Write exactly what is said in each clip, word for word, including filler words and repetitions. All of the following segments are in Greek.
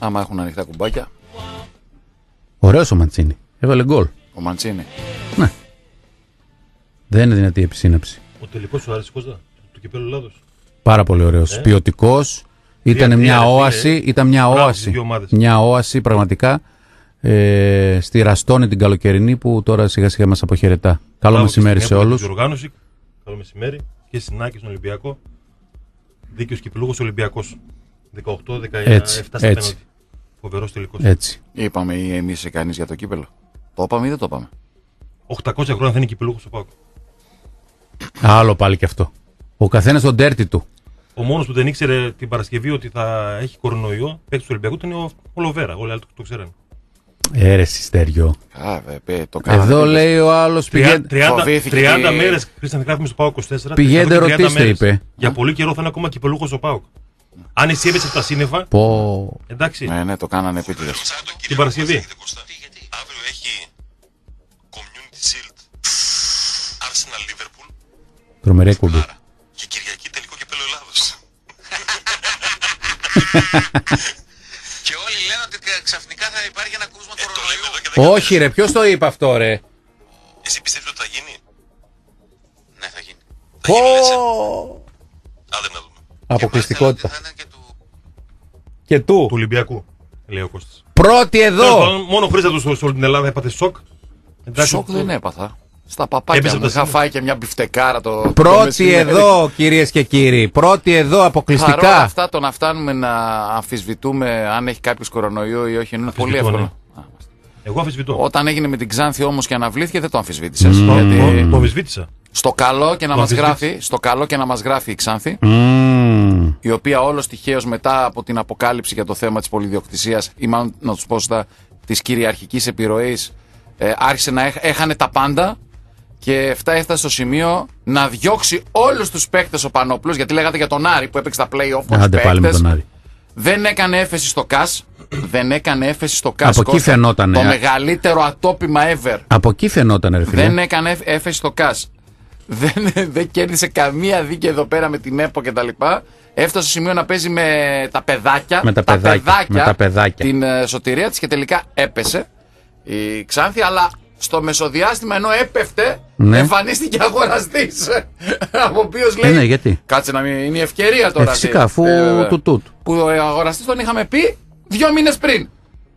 Άμα έχουν ανοιχτά κουμπάκια. Ωραίος ο Μαντσίνη. Έβαλε γκολ. Ο Μαντσίνη. Ναι. Δεν είναι δυνατή η επισύναψη. Ο τελικός σου άρεσε, Κώστα, του κυπέλλου Ελλάδος? Πάρα πολύ ωραίος. Ε? Ποιοτικός. Ήταν μια δια, όαση. ε. Ήταν μια Μπράβο, όαση. Μια όαση πραγματικά. Ε, στη Ραστόνη την καλοκαιρινή που τώρα σιγά σιγά μας αποχαιρετά. Καλό μεσημέρι σε όλους. Οργάνωση. Καλό μεσημέρι και στην Άκη στον Ολυμπιακό. Δίκαιος κυπελούχος Ολυμπιακός. δεκαοκτώ δεκαεννιά εφτά στα πέναλτι. Φοβερός τελικός. Έτσι. Είπαμε ή εμείς κανείς για το κύπελο? Το είπαμε ή δεν το είπαμε? οκτακόσια χρόνια θα είναι κυπελούχος ο ΠΑΟΚ. Άλλο πάλι και αυτό. Ο καθένας τον τέρτη του. Ο μόνος που δεν ήξερε την Παρασκευή ότι θα έχει κορονοϊό παίκτης του Ολυμπιακού ήταν ο, ο Λοβέρα. Όλοι άλλοι το, το ξέρανε. Έρεση Στέριο. Το Εδώ λέει ο άλλος τριάντα μέρες Χρήστον θα γράφουμε στο ΠΑΟΚ είκοσι τέσσερα. Πηγαίνετε ρωτήστε, είπε. Για πολύ καιρό θα είναι ακόμα κυπελούχος ο ΠΑΟΚ. Αν εσύ έπαιξε από τα σύννεφα. Πω. Εντάξει. Ναι, ναι, το κάνανε επίτηδες. Την Παρασκευή. Αύριο έχει Community Shield Arsenal Liverpool. Τρομερή εκπομπή. Και Κυριακή τελικό κυπέλλου Ελλάδος. Και όλοι λένε ότι ξαφνικά θα υπάρχει ένα κρούσμα κορονοϊού. Όχι ρε, ποιος το είπε αυτό ρε? Εσύ πιστεύεις ότι θα γίνει? Ναι, θα γίνει. Πω. Άντε να δούμε. Αποκλειστικότητα. Και του... Και του. Του Ολυμπιακού, λέει ο Κώστας. Πρώτη εδώ. Μόνο χρήστα του σε όλη την Ελλάδα έπαθε σοκ. Σοκ δεν έπαθα. Στα παπάκια μου είχα φάει και μια μπιφτεκάρα το. Πρώτη εδώ, κυρίες και κύριοι. Πρώτη εδώ, αποκλειστικά. Παρόλα αυτά, το να φτάνουμε να αμφισβητούμε αν έχει κάποιος κορονοϊό ή όχι είναι πολύ εύκολο. Ναι. Εγώ αμφισβητώ. Όταν έγινε με την Ξάνθη όμως και αναβλήθηκε, δεν το αμφισβήτησες. Mm. Γιατί... Το αμφισβήτησα. Στο καλό και να μας γράφει, στο καλό και να μας γράφει η Ξάνθη, mm. η οποία όλος τυχαίως μετά από την αποκάλυψη για το θέμα της πολυδιοκτησίας ή μάλλον να τους πω στα, της κυριαρχικής επιρροής, ε, άρχισε να έχ, έχανε τα πάντα και αυτά έφτασε στο σημείο να διώξει όλους τους παίκτες ο Πανόπουλος, γιατί λέγατε για τον Άρη που έπαιξε τα play-off. Άντε πάλι με τον Άρη. Δεν έκανε έφεση στο ΚΑΣ. Δεν έκανε έφεση στο ΚΑΣ. Από εκεί φαινότανε. Το μεγαλύτερο ατόπιμα ever. Από εκεί φαινότανε, ρε φίλε. Δεν έκανε έφεση στο ΚΑΣ. Δεν, δεν κέρδισε καμία δίκη εδώ πέρα με την ΕΠΟ και τα λοιπά. Έφτασε στο σημείο να παίζει με τα παιδάκια, με τα, τα παιδάκια, παιδάκια, με τα παιδάκια. την uh, σωτηρία της και τελικά έπεσε η Ξάνθη, αλλά στο μεσοδιάστημα ενώ έπεφτε, ναι, εμφανίστηκε αγοραστής. Από οποίος λέει, ε, ναι, γιατί? Κάτσε να μην είναι η ευκαιρία τώρα. Ε, φυσικά, αφού ε, του τούτ. Που ο αγοραστής τον είχαμε πει δύο μήνες πριν.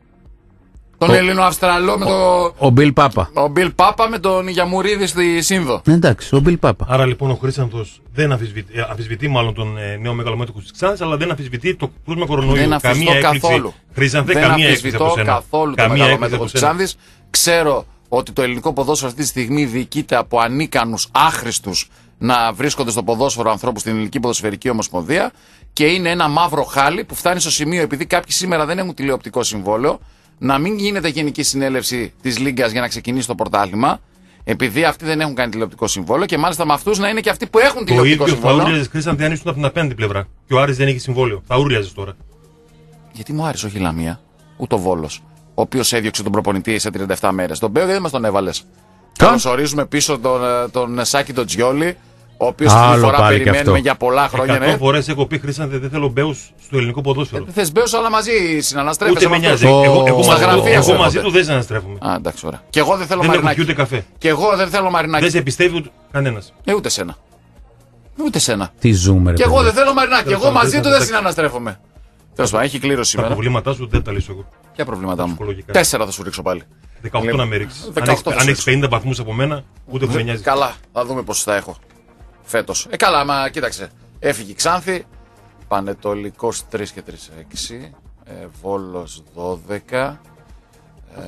Τον Έλληνο-Αυστραλό με το. Ο Μπιλ Πάπα. Ο Μπιλ Πάπα με τον Γιαμουρίδη στη Σύνδο. Εντάξει, ο Μπιλ Πάπα. Άρα λοιπόν ο Χρήσταντος δεν αμφισβητεί, αμφισβητεί μάλλον τον ε, νέο μεγαλομέτωχο της Ξάνθης, αλλά δεν αμφισβητεί το κρούσμα κορονοϊού. Δεν καμία έκπληξη. Καθόλου. Χρήστανθε, δεν καμία έκπληξη από σένα. καθόλου το μεγαλομέτωχο της Ξάνθης. Ξέρω ότι το ελληνικό ποδόσφαιρο αυτή τη στιγμή διοικείται από ανίκανους, άχρηστους να βρίσκονται στο ποδόσφαιρο ανθρώπους στην Ελληνική Ποδοσφαιρική Ομοσπονδία και είναι ένα μαύρο χάλι που φτάνει στο σημείο, επειδή κάποιοι σήμερα δεν έχουν τηλεοπτικό συμβόλαιο, να μην γίνεται γενική συνέλευση της Λίγκας για να ξεκινήσει το πρωτάθλημα, επειδή αυτοί δεν έχουν κάνει τηλεοπτικό συμβόλαιο και μάλιστα με αυτούς να είναι και αυτοί που έχουν τηλεοπτικό συμβόλαιο. Το ίδιο θα συμβόλαιο. ούρλιαζες, Χρήστανθε, αν ήσουν από την απέναντι πλευρά. Και ο Άρης δεν έχει συμβόλαιο. Θα ούρλιαζες τώρα. Γιατί μου άρεσε όχι η Λαμία, ούτε ο Βόλος, ο οποίος έδιωξε τον προπονητή σε τριάντα επτά μέρες. Τον Μπέο γιατί μας τον έβαλες. Καλωσορίζουμε πίσω τον, τον Σάκη τον Τζιόλι, ο οποίος αυτή τη φορά περιμένουμε για πολλά χρόνια. Εκατό φορές έχω πει, Χρήστανθε, δεν θέλω Μπέους στο ελληνικό ποδόσφαιρο. Δεν θες Μπέους, αλλά μαζί συναναστρέφεσαι. Ούτε με νοιάζει. Το... Εγώ, εγώ, στα γραφεία εγώ σου μαζί του δεν συναναστρέφομαι. Α, εντάξει, ωραία. Και εγώ δεν θέλω δεν Μαρινάκη. Ούτε καφέ. Και εγώ δεν θέλω Μαρινάκη. Δεν σε πιστεύει ούτε κανένας. Ε, ούτε σένα. Ούτε σένα. Τι ζούμε, ρε. Και εγώ δεν θέλω Μαρινάκη. Εγώ μαζί του δεν συναναστρέφομαι. Τέλος πάντων, έχει κλήρωση σήμερα. Τα προβλήματά σου δεν τα λύσω εγώ. Ποια προβλήματά μου? Τέσσερα θα σου ρίξω πάλι. δεκαοκτώ να με ρίξεις. Αν έχεις πενήντα βαθμούς από μένα, ούτε που με νοιάζει. Καλά, θα δούμε πόσους θα έχω φέτος. Ε, καλά, μα κοίταξε. Έφυγε η Ξάνθη. Πανετολικός τρία και τρία έξι. Ε, Βόλος δώδεκα. Ε,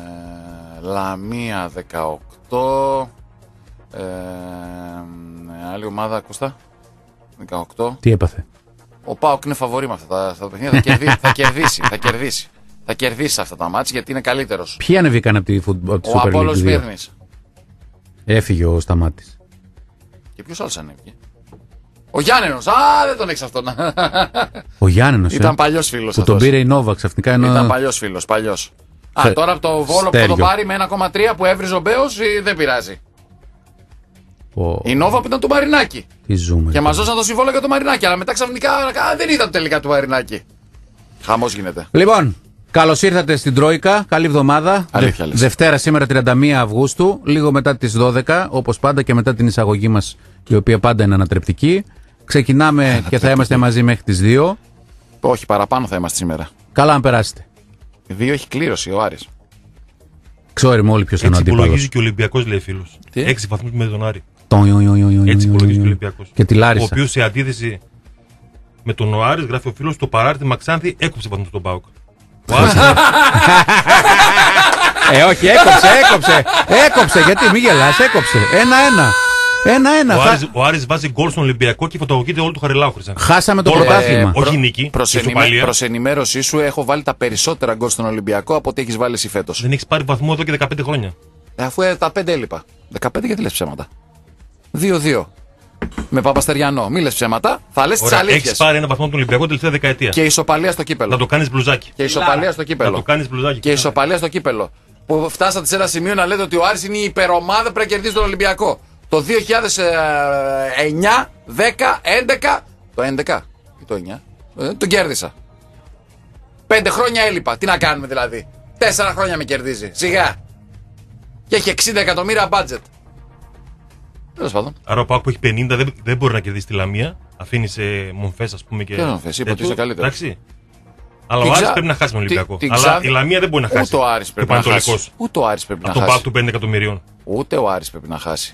Λαμία δεκαοκτώ. Ε, άλλη ομάδα, Κώστα. δεκαοκτώ. Τι έπαθε? Ο ΠΑΟΚ είναι φαβορί με αυτά τα, τα παιχνίδια. Θα κερδίσει, θα κερδίσει, θα κερδίσει. Θα κερδίσει αυτά τα μάτς γιατί είναι καλύτερος. Ποιοι ανεβήκαν από τη, από τη Ο Super League Απόλλως Βύρνης. Έφυγε ο Σταμάτης. Και ποιος άλλος ανέβηκε? Ο Γιάννενος. Α, δεν τον έχεις αυτόν. Ο Γιάννενος. Ήταν ε? παλιός φίλος. Που αυτός. τον πήρε η Νόβα ξαφνικά. Ενώ... Ήταν παλιός φίλος, παλιός. Θε... Α, τώρα από το Βόλο Στέριο. που θα το πάρει με ένα κόμμα τρία που έβριζε ο Μπέος, δεν πειράζει. Ο... Η Νόβα που ήταν του Μαρινάκη. Τι ζούμε. Και μας δώσαν το συμβόλαιο για το Μαρινάκη. Αλλά μετά ξαφνικά δεν ήταν τελικά του Μαρινάκη. Χαμός γίνεται. Λοιπόν, καλώς ήρθατε στην Τρόικα. Καλή εβδομάδα. Αλήθεια, Δε, Δευτέρα σήμερα τριάντα μία Αυγούστου, λίγο μετά τις δώδεκα, όπως πάντα και μετά την εισαγωγή μας, η οποία πάντα είναι ανατρεπτική. Ξεκινάμε και θα είμαστε μαζί μέχρι τις δύο. Όχι, παραπάνω θα είμαστε σήμερα. Καλά να περάσετε. Δύο έχει κλήρωση ο Άρης. Ξέρουμε όλοι ποιος είναι ο Έτσι αντίπαλος. υπολογίζει και ο Ολυμπιακός, λέει φίλος. Τι? Έξι βαθμούς με τον Άρη. Έτσι Έτσι υπολογίζει και ο Ολυμπιακός. Και τη Ο Λάρισα. οποίος σε αντίθεση με τον ο Άρης, γράφει ο φίλος, το παράρτημα Ξάνθη έκοψε βαθμούς στον ΠΑΟΚ. Ο Άρης Ε, όχι, έκοψε, έκοψε. Έκοψε, γιατί μη γελάς, έκοψε. Ένα-ένα. Ένα-ένα. Ο Θα- Άρης, ο Άρης βάζει γκολ στον Ολυμπιακό και φωτογραφείται όλο του Χαριλάου, Χρυσάνθη. Χάσαμε το Όλα, πρωτάθλημα. ε, όχι νίκη, Προς, ενημέ... ισοπαλία. προς ενημέρωσή σου, έχω βάλει τα περισσότερα γκολ στον Ολυμπιακό από ό,τι έχεις βάλει εσύ φέτος. Δεν έχεις πάρει βαθμό εδώ και δεκαπέντε χρόνια. Ε, αφού ε, τα πέντε έλειπα. δεκαπέντε γιατί λες ψέματα. δύο δύο. Με Παπαστεριανό. Μη λες ψέματα, θα λες τις Ωραία, έχεις αλήθειες. πάρει ένα βαθμό από τον Ολυμπιακό τελευταία δεκαετία. Και ισοπαλία στο κύπελο. Να το κάνεις μπλουζάκι. Και ισοπαλία στο Να κύπελο. το κάνεις μπλουζάκι. Και ισοπαλία στο κύπελο. Που φτάσατε σε ένα σημείο να λέτε ότι ο Άρης είναι η υπερομάδα, πρέπει να κερδίσει τον Ολυμπιακό. Το δύο χιλιάδες εννιά, δέκα, έντεκα. Το έντεκα ή το εννιά. Ε, τον κέρδισα. Πέντε χρόνια έλειπα. Τι να κάνουμε δηλαδή. Τέσσερα χρόνια με κερδίζει. Σιγά. Και έχει εξήντα εκατομμύρια budget. Τέλος πάντων. Άρα ο ΠΑΟΚ που έχει πενήντα δεν, δεν μπορεί να κερδίσει τη Λαμία. Αφήνει σε Μονφές, ας πούμε. Και Ποιο Μονφές, είπα ότι τέτοιο. είσαι καλύτερος. Εντάξει. Αλλά Την ο Άρης Ξα- πρέπει να χάσει με τον την- Ολυμπιακό. την Αλλά Ξάνθη- η Λαμία δεν μπορεί να χάσει. Ούτε ο Άρης πρέπει Και να ο Πανετολικός. χάσει. Ούτε ο Άρης πρέπει Από να τον χάσει. ΠΑΟΚ του πέντε εκατομμυρίων. Ούτε ο Άρης πρέπει να χάσει.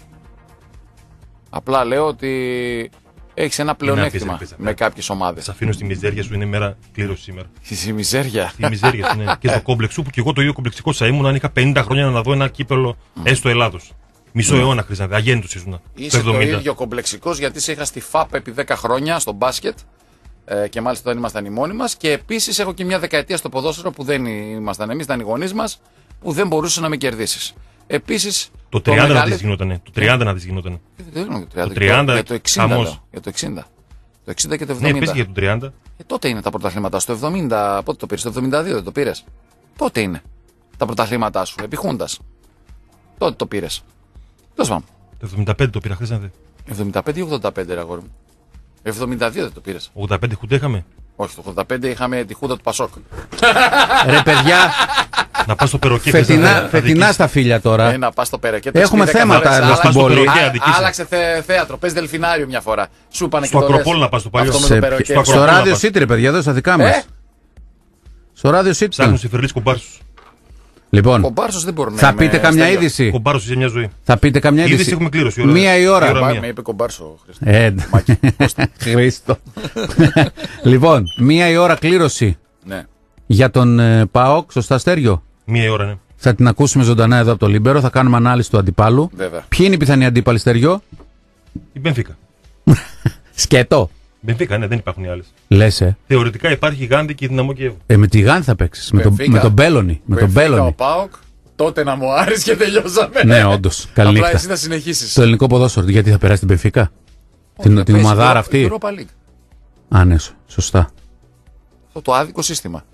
Απλά λέω ότι έχει ένα πλεονέκτημα αφήσεις, αφήσεις, με κάποιες ομάδες. Σε αφήνω στη μιζέρια σου, είναι μέρα κλήρωση σήμερα. Στη μιζέρια. Στη μιζέρια σου, ναι. Και στο κόμπλεξ σου που και εγώ το ίδιο κομπλεξικό θα ήμουν αν είχα πενήντα χρόνια να δω ένα κύπελο έστω Ελλάδος. Μισό αιώνα Χρυσάνθη, αγέννητος ήσουν. Είσαι το ίδιο κομπλεξικός γιατί σε είχα στη ΦΑΠ επί δέκα χρόνια στο μπάσκετ ε, και μάλιστα όταν ήμασταν οι μόνοι μας. Και επίσης έχω και μια δεκαετία στο ποδόσφαιρο που δεν ήμασταν εμείς, ήταν οι γονείς μας, που δεν μπορούσε να με κερδίσεις. Επίσης. Το τριάντα να μεγαλύτερο- δεις γινότανε. Το τριάντα να δεις γινότανε. Δεν είναι το τριάντα, Το τριάντα, για το εξήντα. χαμός. Λέω, για το εξήντα. Το εξήντα και το Ναι, εβδομήντα. πες για το τριάντα. Ε, τότε είναι τα πρωταθλήματα. Στο εβδομήντα, πότε το πήρες, στο εβδομήντα δύο δεν το πήρες. Τότε είναι τα πρωταθλήματά σου, επί Χούντας. Τότε το πήρες. Τέλος πάντων. Το εβδομήντα πέντε το πήρα Χρυσάνθη. εβδομήντα πέντε ή ογδόντα πέντε, ρε αγόρι μου. εβδομήντα δύο δεν το πήρες. ογδόντα πέντε χουντέ είχαμε. Όχι, το ογδόντα πέντε είχαμε τη Χούντα του Πασόκ. Ρε παιδιά, Να πας στο περοκέ. φετινά, Χρυσάνθη, να φετινά δείξεις. στα φίλια τώρα. Ε, να πας στο πέρα. Και το Έχουμε σπίτι θέματα έκανα, εδώ άλλαξε- στην πόλη. Περοκέ, Α, αδικήσεις. Άλλαξε θε, θέατρο. Παίζει δελφινάριο μια φορά. Σου είπανε Στο και το λες. Ακροπόλ να πας, το παλιό. Αυτό με Σε- το περοκέ. στο Στο Ακροπόλ να Radio πας. City, ρε παιδιά, εδώ στα δικά Ε, μας. Στο Radio City. Ψάχνουν σε φερλείς κομπάρσους. ο Λοιπόν, Μπάρσος δεν μπορεί να θα είμαι πείτε καμιά αστέριο. είδηση. Κομπάρσους σε μια ζωή. Θα πείτε καμιά Είδηση είδηση. έχουμε κλήρωση, ώρα. Μία η ώρα. Η ώρα Μπα- μία. Με είπε κομπάρσο. Χριστό. Ε, Χρήστο. Λοιπόν, μία η ώρα κλήρωση Ναι. για τον ε, ΠΑΟΚ, σωστά Στέριο. Μία η ώρα, ναι. Θα την ακούσουμε ζωντανά εδώ από το Λίμπερο. Θα κάνουμε ανάλυση του αντιπάλου. Βέβαια. Ποιοι είναι οι πιθανοί αντίπαλοι, Στεριό? Η Μπενφίκα. Σκέτο. Μπενφίκα, ναι, δεν υπάρχουν οι άλλες. Λες, ε. Θεωρητικά υπάρχει η Γάνδη και η Δυναμό Κιέβου. ε με τη Γάνθη θα παίξει. Με, τον- Μπενφίκα. με τον Μπέλονι. Με τον Μπενφίκα, ο Μπέλονι. Πάοκ, τότε να μου άρεσε και τελειώσαμε. Ναι, όντως. Απλά Καληνύχτα. εσύ να συνεχίσεις. Στο ελληνικό ποδόσφαιρο. Γιατί θα περάσει την Μπενφίκα. Την, την ομαδάρα αυτή. Europa League. Α, ναι, σω- σωστά. Αυτό το άδικο σύστημα.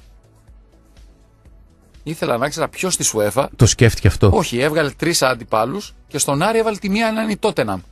Ήθελα να ξέρω ποιο στη UEFA. Το σκέφτηκε αυτό. Όχι, έβγαλε τρεις αντιπάλους και στον Άρη έβαλε τη μία να είναι η Τότεναμ.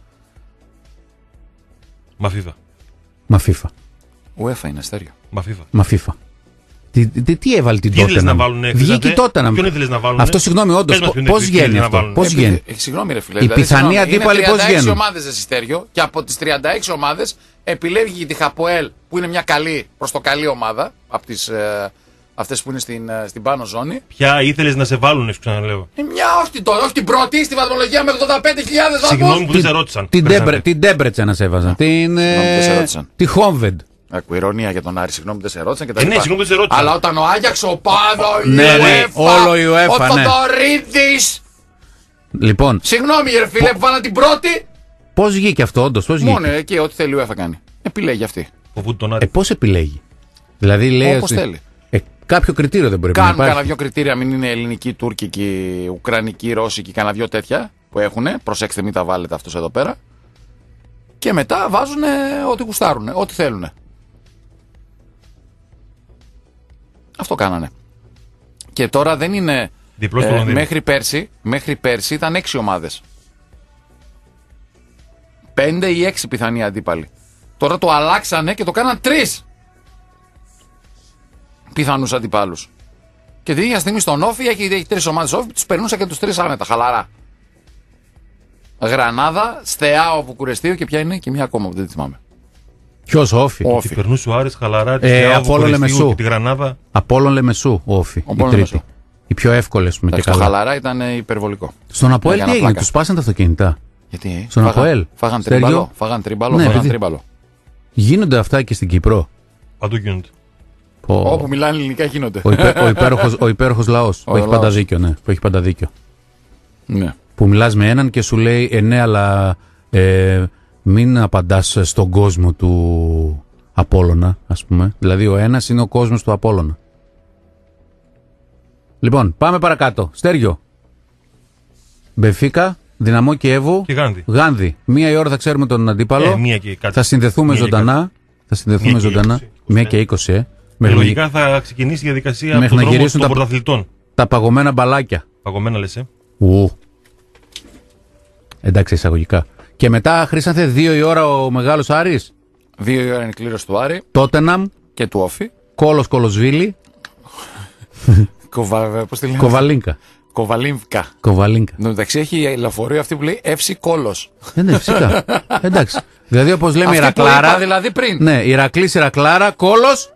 Μα FIFA. Μα FIFA. UEFA είναι αστέριο. Μα FIFA. Μα FIFA. Τι, τι, τι έβαλε την Τι ήθελες να Tottenham. βάλουνε, Βγήκε η Χρυσάνθε? Tottenham. Ποιον ήθελες να βάλουνε? Αυτό συγγνώμη, όντω. Πες μας ποιον Πώ ήθελες βγαίνει να αυτό. βάλουνε. Πώ Ε, βγαίνει. ε, συγγνώμη, ρε φίλε. Οι πιθανοί συγγνώμη, αντίπαλοι είναι πώς τριάντα έξι βγαίνουν. ομάδες ρε Συστέριο και από τις τριάντα έξι ομάδες επιλέγει τη Χαποέλ που είναι μια καλή προς το καλή ομάδα από τις ε, αυτές που είναι στην, ε, στην πάνω ζώνη. Ποια ήθελες να σε βάλουνε, σου ξαναλέω. Ε, μια όχι την, όχι την πρώτη στη βαθμολογία με ογδόντα πέντε χιλιάδες Συγγνώμη βαθμούς. που δεν σε ρώτησαν. Την, Χρυσάνθε. Ντέμπρε, την Ντέμπρετσα να σε έβαζαν. Την, ε, Συγγνώμη, δεν σε ρώτησαν. τη Χόμβεντ. Ακού, ηρωνία για τον Άρη, συγγνώμη που δεν σε ρώτησαν και τα Ε, ναι, λοιπά. συγγνώμη που δεν σε ρώτησαν. Αλλά όταν ο Άγιαξ, ο Πάδο, η Ναι, ναι, UEFA, όλο η UEFA, ο ναι. Θοδωρίδης. Λοιπόν, Συγγνώμη, ρε φίλε, που βάλαν την πρώτη. πώ βγήκε αυτό, όντω. Πώ Μόνο βγήκε. εκεί, ό,τι θέλει η UEFA κάνει. Επιλέγει αυτή. Φοβούνται τον Ε, Άρη. πώ επιλέγει. Δηλαδή λέει. Όπως ότι- θέλει. Ε, κάποιο κριτήριο δεν μπορεί να Κάνουν υπάρχει. κανένα δυο κριτήρια, μην είναι ελληνική, τουρκική, ουκρανική, ρώσικη, κανένα δυο τέτοια που έχουν. Προσέξτε, μην τα βάλετε αυτούς εδώ πέρα. Και μετά βάζουν ό,τι γουστάρουν, ό,τι θέλουν. Αυτό κάνανε. Και τώρα δεν είναι. Διπλό στο ε, Λονδίνο. μέχρι, πέρσι, μέχρι πέρσι ήταν έξι ομάδες. Πέντε ή έξι πιθανοί αντίπαλοι. Τώρα το αλλάξανε και το κάναν τρεις. πιθανούς αντιπάλους. Και την ίδια στιγμή στον Όφι έχει, έχει τρεις ομάδες Όφι, τους περνούσα και τους τρεις άνετα, χαλαρά. Γρανάδα, Στεάο Βουκουρεστίου και ποια είναι και μια ακόμα που δεν τη θυμάμαι. Ποιος, Όφι? Όφι. Περνούσε ο Άρης χαλαρά, τη ε, Απόλλων Λεμεσού. Και τη Γρανάδα. Απόλλων Λεμεσού, Όφι. Η τρίτη. Λεμεσού. Η πιο εύκολη, πούμε. Και καλά. Χαλαρά ήταν υπερβολικό. Στον Αποέλ τι έγινε, τους σπάσαν τα αυτοκίνητα? Γιατί? Στον Αποέλ. Φάγαν τρίμπαλο. Φάγαν τρίμπαλο. Ναι, φάγαν τρίμπαλο. Γίνονται αυτά και στην Κύπρο? Παντού γίνονται. Ο... Όπου μιλάνε ελληνικά γίνονται. Ο, υπέ, ο, υπέροχος, ο υπέροχος λαός που, έχει πάντα δίκιο, ναι, που έχει πάντα δίκιο. Ναι. Που μιλάς με έναν και σου λέει ε, ναι, αλλά ε, μην απαντάς στον κόσμο του Απόλλωνα, ας πούμε. Δηλαδή ο ένας είναι ο κόσμος του Απόλλωνα. Λοιπόν, πάμε παρακάτω. Στέργιο. Μπενφίκα, Δυναμό Κιέβου. Και Γάνδη. Γάνδη. Μία η ώρα θα ξέρουμε τον αντίπαλο. Ε, μία και κάτι. Θα συνδεθούμε μία ζωντανά. Θα συνδεθούμε μία ζωντανά. είκοσι, μία και είκοσι, ε. Με λογικά θα ξεκινήσει η διαδικασία από τον δρόμο των πρωταθλητών. Τα παγωμένα μπαλάκια. Παγωμένα λες, ε. Ου. Εντάξει, εισαγωγικά. Και μετά, Χρήσανθε, δύο η ώρα ο μεγάλος Άρης. Δύο η ώρα είναι κλήρωση του Άρη. Τότεναμ. Και του Όφι. Κόλος Κολοσβίλη. Κοβα... Πώς τη λένε? Κοβαλίνκα. Κοβαλίνκα. Κοβαλίνκα. Εν τω μεταξύ έχει λεωφορείο αυτή που λέει Εύση Κόλος. Ε, ναι, φυσικά. Εντάξει. Δηλαδή όπως λέμε Ηρακλάρα. Είπα δηλαδή πριν. Ναι, Ηρακλής Ηρακλάρα, Κόλος.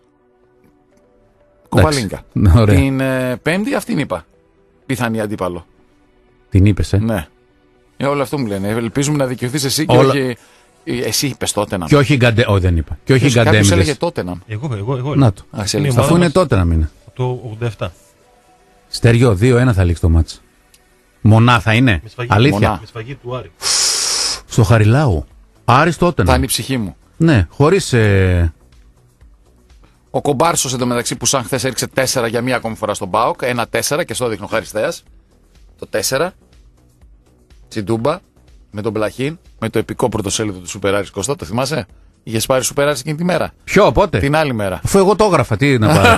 Κοβαλίνκα. Ναι, την ε, Πέμπτη αυτήν είπα. Πιθανή αντίπαλο. Την είπες, ε. Ναι. Ε, όλο αυτό μου λένε. Ελπίζουμε να δικαιωθείς εσύ και όλα... όχι. Εσύ είπες τότε να. Και όχι Γκαντε. Όχι, δεν είπα. Και όχι Γκαντέμιδες. Κάποιος έλεγε τότε να. Εγώ, εγώ, εγώ. Να το. Α, είναι αφού είναι τότε να μείνει. Το ογδόντα επτά. Στεριό, δύο ένα θα λήξει το μάτς. Μονά θα είναι. Με σφαγή, αλήθεια. Μονά. Με σφαγή του Άρη. Στο Χαριλάου. Άρης τότε. Θα είναι η ψυχή μου. Ναι, χωρίς. Ε... Ο Κομπάρσος εντωμεταξύ που σαν χθες έριξε τέσσερα για μία ακόμη φορά στον ΠΑΟΚ. Ένα τέσσερα και στο δείχνω Χαριστέας. Το τέσσερα. Τσιντούμπα. Με τον Πλαχίν. Με το επικό πρωτοσέλιδο του Σούπερ Άρης Κώστα. Το θυμάσαι? Είχες πάρει Σούπερ Άρης εκείνη τη μέρα. Ποιο, πότε? Την άλλη μέρα. Αφού εγώ το έγραφα, τι να πάρω.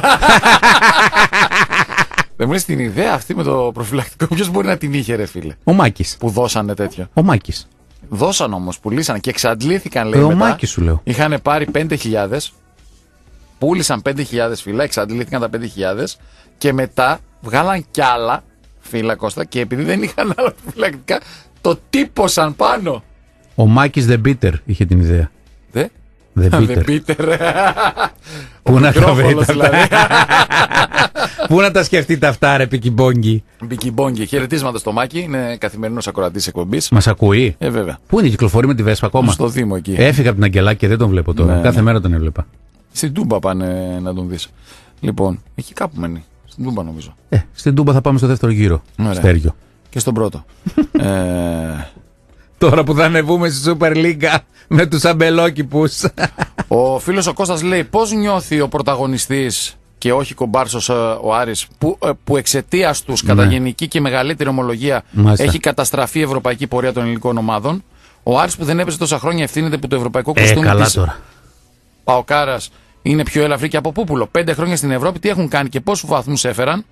Δεν μου λες την ιδέα αυτή με το προφυλακτικό. Ποιος μπορεί να την είχε, ρε φίλε? Ο Μάκης. Που δώσανε τέτοιο. Ο Μάκης. Δώσαν όμως, πουλήσαν και εξαντλήθηκαν, λέει. Ε, ο μετά. Μάκης σου λέω. Είχαν πάρει πέντε χιλιάδες. Πούλησαν πέντε χιλιάδες φύλλα, εξαντλήθηκαν τα πέντε χιλιάδες και μετά βγάλαν κι άλλα φύλλα, Κώστα, και επειδή δεν είχαν άλλα προφυλακτικά, το τύπωσαν πάνω. Ο Μάκης The Bitter είχε την ιδέα. Δε? The Bitter. The Bitter. Πού να τα βρείτε αυτά. Πού να τα σκεφτείτε αυτά, ρε Πικιμπόγκι. Πικιμπόγκι. Χαιρετίσματα στο Μάκη. Είναι καθημερινός ακροατής εκπομπής. Μας ακούει? Ε, βέβαια. Πού είναι, κυκλοφορεί με τη Βέσπα ακόμα? Στο Δήμο εκεί. Έφυγα από την Αγγελάκη και δεν τον βλέπω τώρα. Ναι, Κάθε ναι. μέρα τον έβλεπα. Στην Τούμπα πάνε να τον δεις. Λοιπόν, εκεί κάπου μένει. Στην Τούμπα νομίζω. Ε, στην Τούμπα θα πάμε στο δεύτερο γύρο. Ωραία. Στέργιο. Και στον πρώτο. ε... Τώρα που θα ανεβούμε στη Σούπερ Λίγκα με τους αμπελόκηπους. Ο φίλος ο Κώστας λέει πώς νιώθει ο πρωταγωνιστής και όχι κομπάρσος ο Άρης που, που εξαιτίας τους ναι. κατά γενική και μεγαλύτερη ομολογία Μάλιστα. έχει καταστραφεί η ευρωπαϊκή πορεία των ελληνικών ομάδων. Ο Άρης που δεν έπαιζε τόσα χρόνια ευθύνεται που το ευρωπαϊκό Ε, κοστούμι καλά της τώρα. Παοκάρας είναι πιο ελαφρύ και από Πούπουλο. Πέντε χρόνια στην Ευρώπη τι έχουν κάνει και πόσους βαθμούς έφεραν?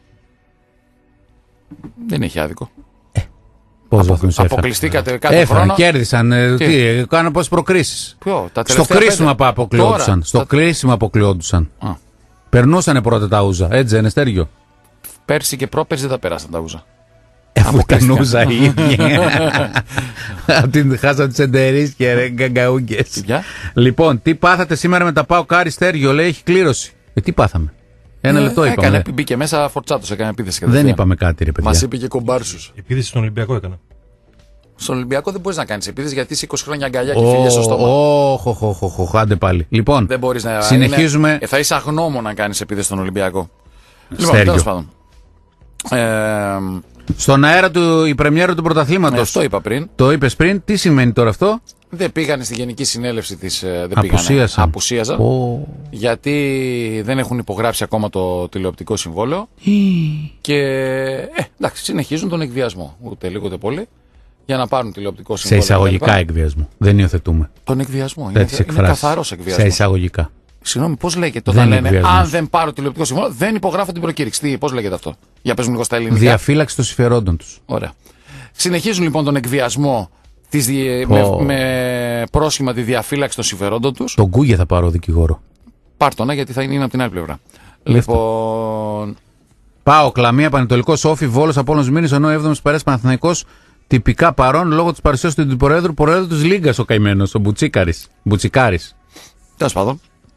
Δεν έχει άδικο. Πώς βαθμούς έφεραν? Αποκλειστήκατε κάθε Έφεραν, χρόνο. κέρδισαν. ε, Τι? Τι, έκαναν πόσες προκρίσεις. Ποιο, τα Στο τελευταία κρίσιμο πέντε. αποκλειόντουσαν. Τώρα, Στο τα- κρίσιμο αποκλειόντουσαν. Α. Περνούσανε πρώτα τα ούζα. Έτσι δεν είναι, Στέργιο? Πέρσι και πρόπερσι δεν τα περάσαν τα ούζα. Αφού ήταν Αποκλείστηκαν. ούζα οι ίδιοι. Απ' την χάσαν τις εντερείς και ρε γκαγκαούγκες. Ποια? Λοιπόν, τι πάθατε σήμερα με τα Πάο Κάρι, Στέργιο? Λέει έχει κλήρωση. Ε, τι πάθαμε? Ένα Ε, λεπτό είπαμε. Έκανε, μπήκε μέσα φορτσάτος, έκανε επίθεση. Δεν κατευθείαν. είπαμε κάτι, ρε παιδιά. Μας είπε και κομπάρσους. Επίθεση στον Ολυμπιακό έκανα. Στον Ολυμπιακό δεν μπορείς να κάνεις επίθεση γιατί είσαι είκοσι χρόνια αγκαλιά και φίλια στο στόμα. Όχι, όχι, όχι, όχι, άντε πάλι. Λοιπόν, Δεν μπορείς να. συνεχίζουμε. Είναι, ε, θα είσαι αγνώμων να κάνεις επίθεση στον Ολυμπιακό. Λοιπόν, Στέργιο. τέλος πάντων. Ε, Στον αέρα του η πρεμιέρα του πρωταθλήματος. αυτό είπα πριν. Το είπες πριν. Τι σημαίνει τώρα αυτό? Δεν πήγανε στη γενική συνέλευση της. ε, Δεν Απουσίασαν. πήγανε. Απουσίαζαν. Ω. Γιατί δεν έχουν υπογράψει ακόμα το τηλεοπτικό συμβόλαιο. Και ε, εντάξει, συνεχίζουν τον εκβιασμό. Ούτε λίγο ούτε πολύ. Για να πάρουν τηλεοπτικό Σε συμβόλαιο. εισαγωγικά κτλ. εκβιασμού. Δεν υιοθετούμε. Τον εκβιασμό. Είναι, Τέτοιες είναι εκφράσεις. καθαρός εκβιασμός. Σε εισαγωγικά. Συγγνώμη, πώς λέγεται Δεν όταν είναι λένε εκβιασμός. αν δεν πάρω τηλεοπτικό συμβόλαιο, δεν υπογράφω την προκήρυξη. Πώς λέγεται αυτό? Για πες μου λίγο στα ελληνικά. Διαφύλαξη των συμφερόντων τους. Ωραία. Συνεχίζουν λοιπόν τον εκβιασμό της, δι- Ω. με, με πρόσχημα τη διαφύλαξη των συμφερόντων τους. Τον Κούγια θα πάρω δικηγόρο. Πάρτονα γιατί θα είναι από την άλλη πλευρά. Λοιπόν. Πάω, Κλαμία, Πανετολικό, Όφη, Βόλος, Απόλλωνας Μήνης, ενώ έβδομος Περές Παναθηναϊκός τυπικά παρόν λόγω της παρουσίας του αντιπροέδρου, προέδρου της Λίγκας ο καημένος, ο Μπουτσίκαρης. Μπουτσικάρης. Τέλος πάντων.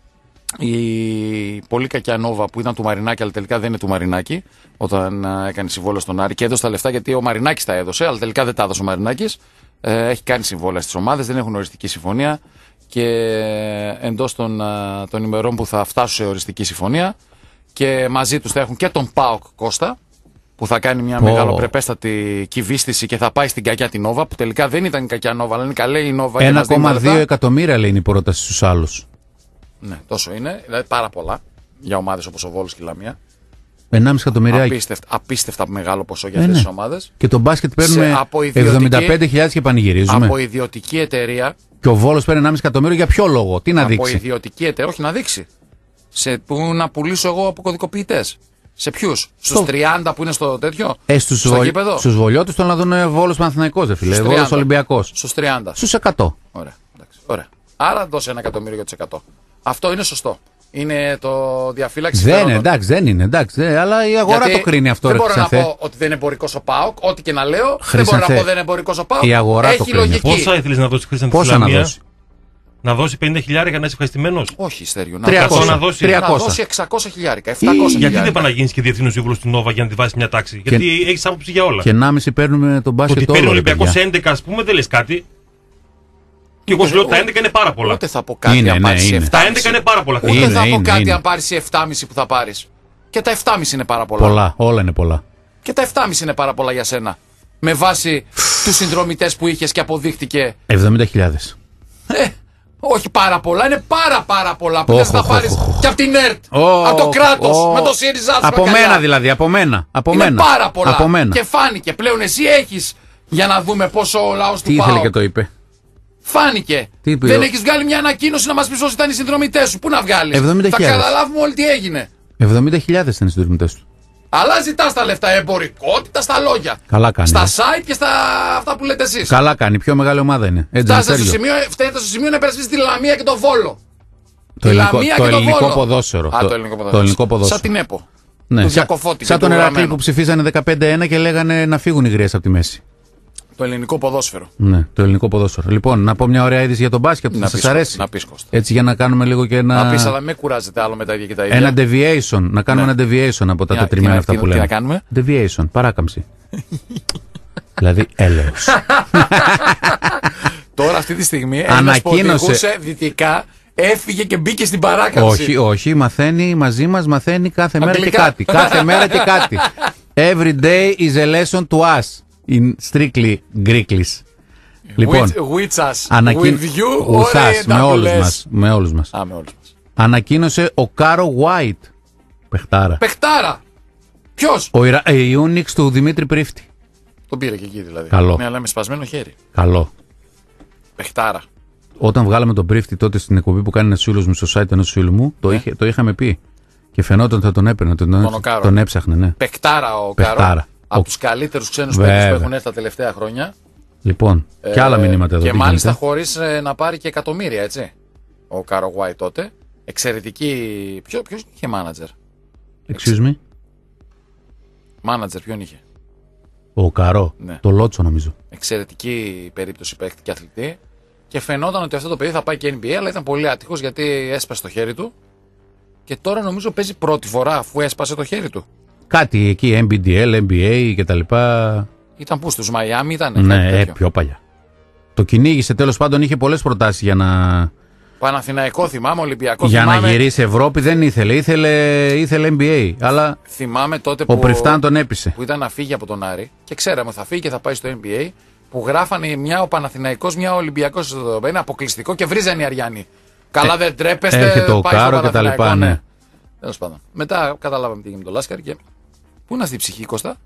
Η πολύ κακιά Νόβα που ήταν του Μαρινάκη, αλλά τελικά δεν είναι του Μαρινάκη, όταν α, έκανε συμβόλαιο στον Άρη και έδωσε τα λεφτά γιατί ο Μαρινάκης τα έδωσε, αλλά τελικά δεν τα έδωσε ο Μαρινάκης. Ε, έχει κάνει συμβόλαια στις ομάδες, δεν έχουν οριστική συμφωνία και εντός των, α, των ημερών που θα φτάσουν σε οριστική συμφωνία και μαζί τους θα έχουν και τον ΠΑΟΚ Κώστα, που θα κάνει μια oh. μεγαλοπρεπέστατη κυβίστηση και θα πάει στην κακιά την Νόβα, που τελικά δεν ήταν η κακιά Νόβα, αλλά είναι καλή η Νόβα. ένα κόμμα δύο εκατομμύρια λέει είναι η πρόταση στους άλλους. Ναι, τόσο είναι. Δηλαδή πάρα πολλά για ομάδες όπως ο Βόλος και η Λαμία. ενάμιση εκατομμύρια. Απίστευτα, απίστευτα μεγάλο ποσό για ε, αυτές ναι. τις ομάδες. Και τον μπάσκετ παίρνουμε εβδομήντα πέντε χιλιάδες και πανηγυρίζουμε. Από ιδιωτική εταιρεία. Και ο Βόλος παίρνει ενάμιση εκατομμύριο για ποιο λόγο, τι να από δείξει. Από ιδιωτική εταιρεία, όχι να δείξει. Σε που να πουλήσω εγώ από κωδικοποιητές. Σε ποιους, στους στο... τριάντα που είναι στο τέτοιο, ε, στους στο βολ... γήπεδο. Στους βολιώτες τον να δουν Βόλος Παναθηναϊκός, δε φίλε. Βόλος Ολυμπιακός. Στους τριάντα. Στους εκατό. Ωραία, εντάξει, ωραία. Άρα δώσε ένα εκατομμύριο για τους εκατό. Αυτό είναι σωστό. Είναι το διαφύλαξη. Δεν είναι, εντάξει, δεν είναι, εντάξει, δεν, αλλά η αγορά γιατί το κρίνει αυτό. Δεν ρε, μπορώ Χρυσανθέ. να πω ότι δεν είναι εμπορικός ο ΠΑΟΚ, ό,τι και να λέω. Χρυσανθέ. Δεν μπορώ να πω δεν είναι εμπορικός ο ΠΑΟΚ. Η αγορά έχει το κρίνει. λογική. Πόσα ήθελες να δώσει Χρυσανθέ Πόσα να δώσει. Να δώσει πενήντα χιλιάδες για να είσαι ευχαριστημένος. Όχι, Στέριο. Να, τριακόσια, να δώσει, να δώσει εξακόσια χιλιάρικα, επτακόσια Γιατί χιλιάρικα. δεν πάει να γίνει και διευθύνων σύμβουλο στην Νόβα για να τη βάζει μια τάξη. Και... Γιατί έχει άποψη για όλα. Και ενάμιση παίρνουμε τον μπάσκετ. Ότι παίρνει ο όλο, Ολυμπιακός έντεκα, ας πούμε, δεν λες κάτι. Και εγώ σου λέω ότι τα έντεκα είναι πάρα πολλά. Ούτε θα πω κάτι είναι, αν ναι, πάρεις είναι. επτά κόμμα πέντε. Τα έντεκα είναι πάρα πολλά. Ούτε Είναι, θα πω είναι, κάτι είναι. αν πάρεις επτά κόμμα πέντε που θα πάρεις. Και τα επτά κόμμα πέντε είναι πάρα πολλά. Πολλά, όλα είναι πολλά. Και τα επτά κόμμα πέντε είναι πάρα πολλά για σένα. Με βάση τους συνδρομητές που είχες και αποδείχτηκε. εβδομήντα χιλιάδες. Ε, όχι πάρα πολλά, είναι πάρα πάρα πολλά που Oh, δεν θα oh, πάρεις oh, oh. και από την ΕΡΤ. Oh, από το κράτος, oh. με το ΣΥΡΙΖΑ. Από μένα δηλαδή, από μένα. Από είναι μένα. πάρα πολλά. Από μένα. Και φάνηκε πλέον εσύ έχεις για να δούμε πόσο ο λαός του Τι ήθελε ΠΑΟΚ. και το είπε. Φάνηκε. Τι είπε, δεν ο... έχεις βγάλει μια ανακοίνωση να μας πεις όσοι ήταν οι συνδρομητές σου. Πού να βγάλεις. εβδομήντα Θα χιλιάδες. καταλάβουμε όλοι τι έγινε. εβδομήντα χιλιάδες ήταν οι συνδρομητές του. Αλλά ζητάς τα λεφτά, εμπορικότητα στα λόγια. Καλά κάνει. Στα ε. site και στα αυτά που λέτε εσείς. Καλά κάνει. Η πιο μεγάλη ομάδα είναι. Έτσι, Φτάσατε στο σημείο, φτάσατε στο σημείο να υπερασπίσει τη Λαμία και τον Βόλο. το τη ελληνικό, Λαμία το και τον ελληνικό Βόλο. ποδόσφαιρο. Α, το, το ελληνικό ποδόσφαιρο. το ελληνικό ποδόσφαιρο. Σαν την ΕΠΟ. Ναι, του σαν, Διακοφώτη σαν και τον του Ερακλή Γραμμένου. που ψηφίζανε δεκαπέντε ένα και λέγανε να φύγουν οι γριές από τη μέση. Το ελληνικό ποδόσφαιρο. Ναι, το ελληνικό ποδόσφαιρο. Λοιπόν, να πω μια ωραία είδηση για τον μπάσκετ που Να σας πεις, αρέσει. να πεις, Κώστα. Έτσι για να κάνουμε λίγο και ένα. Να πεις, αλλά με κουράζετε άλλο με τα ίδια και τα ίδια. Ένα deviation. Να κάνουμε Ναι. ένα deviation από τα Τι να- τετριμένα τι να- αυτά τι που να- τι λέμε. να κάνουμε? Deviation, παράκαμψη. Δηλαδή έλεος. Τώρα αυτή τη στιγμή ένας που Ανακοίνωσε- οδηγούσε δυτικά έφυγε και μπήκε στην παράκαμψη. όχι, όχι, μαθαίνει μαζί μας, μαθαίνει κάθε μέρα και Αγγλικά. κάτι. Κάθε μέρα και κάτι. Every day is a lesson to us. In strictly Greeklish. Λοιπόν, With, with us. ανακοίν- With you with or us, με όλους double S. μας, με όλους μας. Α, με όλους μας. Ανακοίνωσε ο Κάρο White. Παιχτάρα. Παιχτάρα. Ποιος? Ο Ιρα... ε, Ιούνιξ του Δημήτρη Πρίφτη. Τον πήρε και εκεί δηλαδή. Καλό. Ναι, αλλά με σπασμένο χέρι. Καλό. Παιχτάρα. Όταν βγάλαμε τον Πρίφτη τότε στην εκπομπή που κάνει ένα φίλο μου στο site ενό φίλου μου, το, Ναι. είχε, το είχαμε πει. Και φαινόταν ότι θα τον έπαιρνε. Τον, Τον Οκάρο. τον έψαχνε, ναι. Παιχτάρα ο Παιχτάρα. Κάρο. Από Ο- τους καλύτερους ξένους Βέβαια. παίκτες που έχουν έρθει τα τελευταία χρόνια. Λοιπόν, και άλλα Ε, μηνύματα εδώ. Και τι μάλιστα γίνεται. χωρίς ε, να πάρει και εκατομμύρια, έτσι. Ο Κάρο White τότε. Εξαιρετική. Ποιο, ποιος είχε μάνατζερ. Excuse me. Μάνατζερ, ποιον είχε. Ο Καρό. Ναι. Το Λότσο νομίζω. Εξαιρετική περίπτωση παίκτη και αθλητή. Και φαινόταν ότι αυτό το παιδί θα πάει και N B A, αλλά ήταν πολύ άτυχος γιατί έσπασε το χέρι του. Και τώρα νομίζω παίζει πρώτη φορά αφού έσπασε το χέρι του. Κάτι εκεί, N B D L, N B A και τα λοιπά. Ήταν πού, στους Μαϊάμι ήταν. Ναι, ε, πιο παλιά. Το κυνήγησε, τέλος πάντων είχε πολλές προτάσεις για να, Παναθηναϊκό θυμάμαι, Ολυμπιακό για θυμάμαι. να γυρίσει Ευρώπη. Δεν ήθελε, ήθελε, ήθελε N B A. Αλλά Θυμάμαι τότε ο που, Πριφτάν τον έπεισε. που ήταν να φύγει από τον Άρη και ξέραμε ότι θα φύγει και θα πάει στο N B A. Που γράφανε μια ο Παναθηναϊκός, μια ο Ολυμπιακός εδώ πέρα. Είναι αποκλειστικό και βρίζανε οι Αριάννοι. Καλά, δεν τρέπεστε. έρχεται ο πάει στο Κάρο και τα λοιπά, Παναθηναϊκό, ναι. Τέλος πάντων. Μετά καταλάβαμε τι έγινε με τον Λάσκαρη και. Πού είναι αυτή η ψυχή, Κώστα?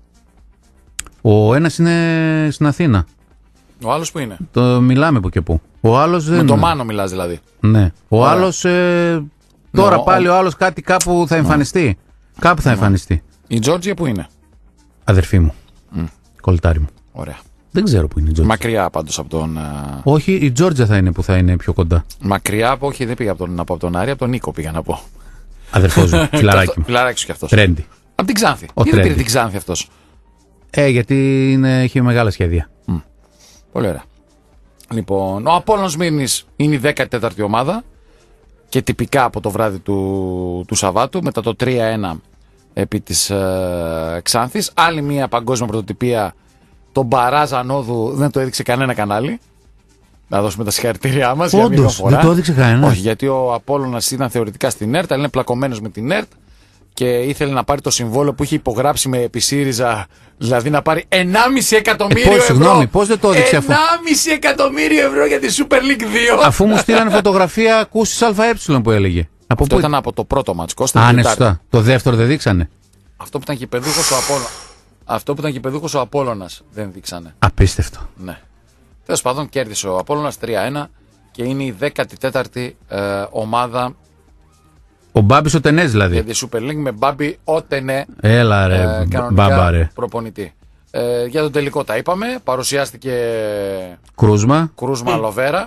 Ο ένας είναι στην Αθήνα. Ο άλλος που είναι? Το μιλάμε που και που. Ο άλλος δεν. Με τον Μάνο μιλάς δηλαδή. Ναι. Ο Ωραία. άλλος. Ε, τώρα Ναι, ο- πάλι ο άλλος κάτι κάπου θα εμφανιστεί. Κάπου θα εμφανιστεί. Η Τζόρτζια που είναι? Αδερφή μου. Κολτάρι μου. Ωραία. Δεν ξέρω που είναι η Τζόρτζια. Μακριά πάντως από τον. α, Όχι, η Τζόρτζια θα είναι που θα είναι πιο κοντά. Μακριά από, όχι, δεν πήγα από τον, από τον Άρη, από τον Νίκο πήγα να πω. Αδερφός μου, φιλαράκι μου. Φιλαράκι σου κι αυτός. Τρέντι. Από την Ξάνθη. Ο Γιατί πήρε Trendy. την Ξάνθη αυτός? Ε, γιατί είναι, έχει μεγάλα σχέδια. Mm. Πολύ ωραία. Λοιπόν, ο Απόλλωνας Σμύρνης είναι η δέκατη τέταρτη ομάδα και τυπικά από το βράδυ του, του Σαββάτου μετά το τρία ένα επί της ε, Ξάνθης. Άλλη μια παγκόσμια πρωτοτυπία, τον Μπαράζ Ανόδου δεν το έδειξε κανένα κανάλι. Να δώσουμε τα συγχαρητήριά μας για μια φορά. Δεν το έδειξε κανένα. Όχι, γιατί ο Απόλλωνας ήταν θεωρητικά στην ΕΡΤ, αλλά είναι πλακωμένος με την ΕΡΤ και ήθελε να πάρει το συμβόλαιο που είχε υπογράψει με επί ΣΥΡΙΖΑ, δηλαδή να πάρει ενάμιση εκατομμύριο Ε, πώς, ευρώ. συγγνώμη, πώς δεν το έδειξε αφού- ενάμιση εκατομμύριο ευρώ για τη Super League δύο. Αφού μου στείλανε φωτογραφία Κούσης ΑΕ που έλεγε. Από Αυτό πού ήταν από το πρώτο μάτς, Κώστα. Α, την ναι, Τετάρτη. σωστά. Το δεύτερο δεν δείξανε. Αυτό που ήταν κυπεδούχος ο Απόλλωνας. Αυτό που ήταν κυπεδούχος ο Απόλλωνας δεν δείξανε. Απίστευτο. Ναι. Τέλος πάντων, κέρδισε ο Απόλλωνας τρία ένα και είναι η δέκατη τέταρτη ε, ομάδα Ο Μπάμπης ο Τενές δηλαδή. για τη Super League με Μπάμπι Ότενε. Έλα ρε, Ε, μπ- κανονικά μπάμπα ρε. προπονητή. Ε, για τον τελικό τα είπαμε. Παρουσιάστηκε Κρούσμα. Κρούσμα Λοβέρα.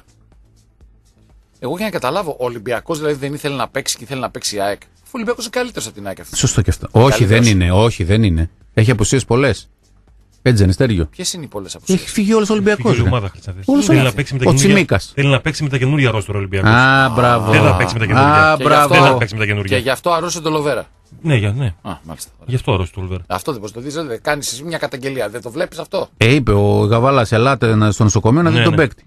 Εγώ για να καταλάβω, ο Ολυμπιακός δηλαδή δεν ήθελε να παίξει και ήθελε να παίξει η ΑΕΚ. Ο Ολυμπιακός είναι καλύτερος από την ΑΕΚ αυτή. Σωστό και αυτό. Όχι, δεν είναι, όχι, δεν είναι. Έχει απουσίες πολλές. Έτσι δεν είναι, Στέργιο. Ποιες είναι οι πολλές απουσίες? Έχει φύγει όλος ο Ολυμπιακός. Φύγει η ρε. ομάδα, Χρυσάνθη. Όλος Θέλει ο- να παίξει με τα ο καινούργια- Τσιμίκας. Θέλει να παίξει με τα καινούργια ρόστρο ο Ολυμπιακός. Α, μπράβο. Δεν θα παίξει με τα καινούργια. Α, Και γι' αυτό- Δεν θα μπράβο. παίξει με τα Και καινούργια. γι' αυτό αρρώσε το Λοβέρα. Ναι, για, ναι. Α, μάλιστα. Γι' αυτό αρρώστηκε το Ολυμπέρα. Αυτό δεν μπορεί να το δει, δεν κάνει εσύ μια καταγγελία. Δεν το βλέπει αυτό. Ε, είπε ο Γαβάλας, ελάτε να- στο νοσοκομείο να δει Ναι, τον ναι. παίκτη.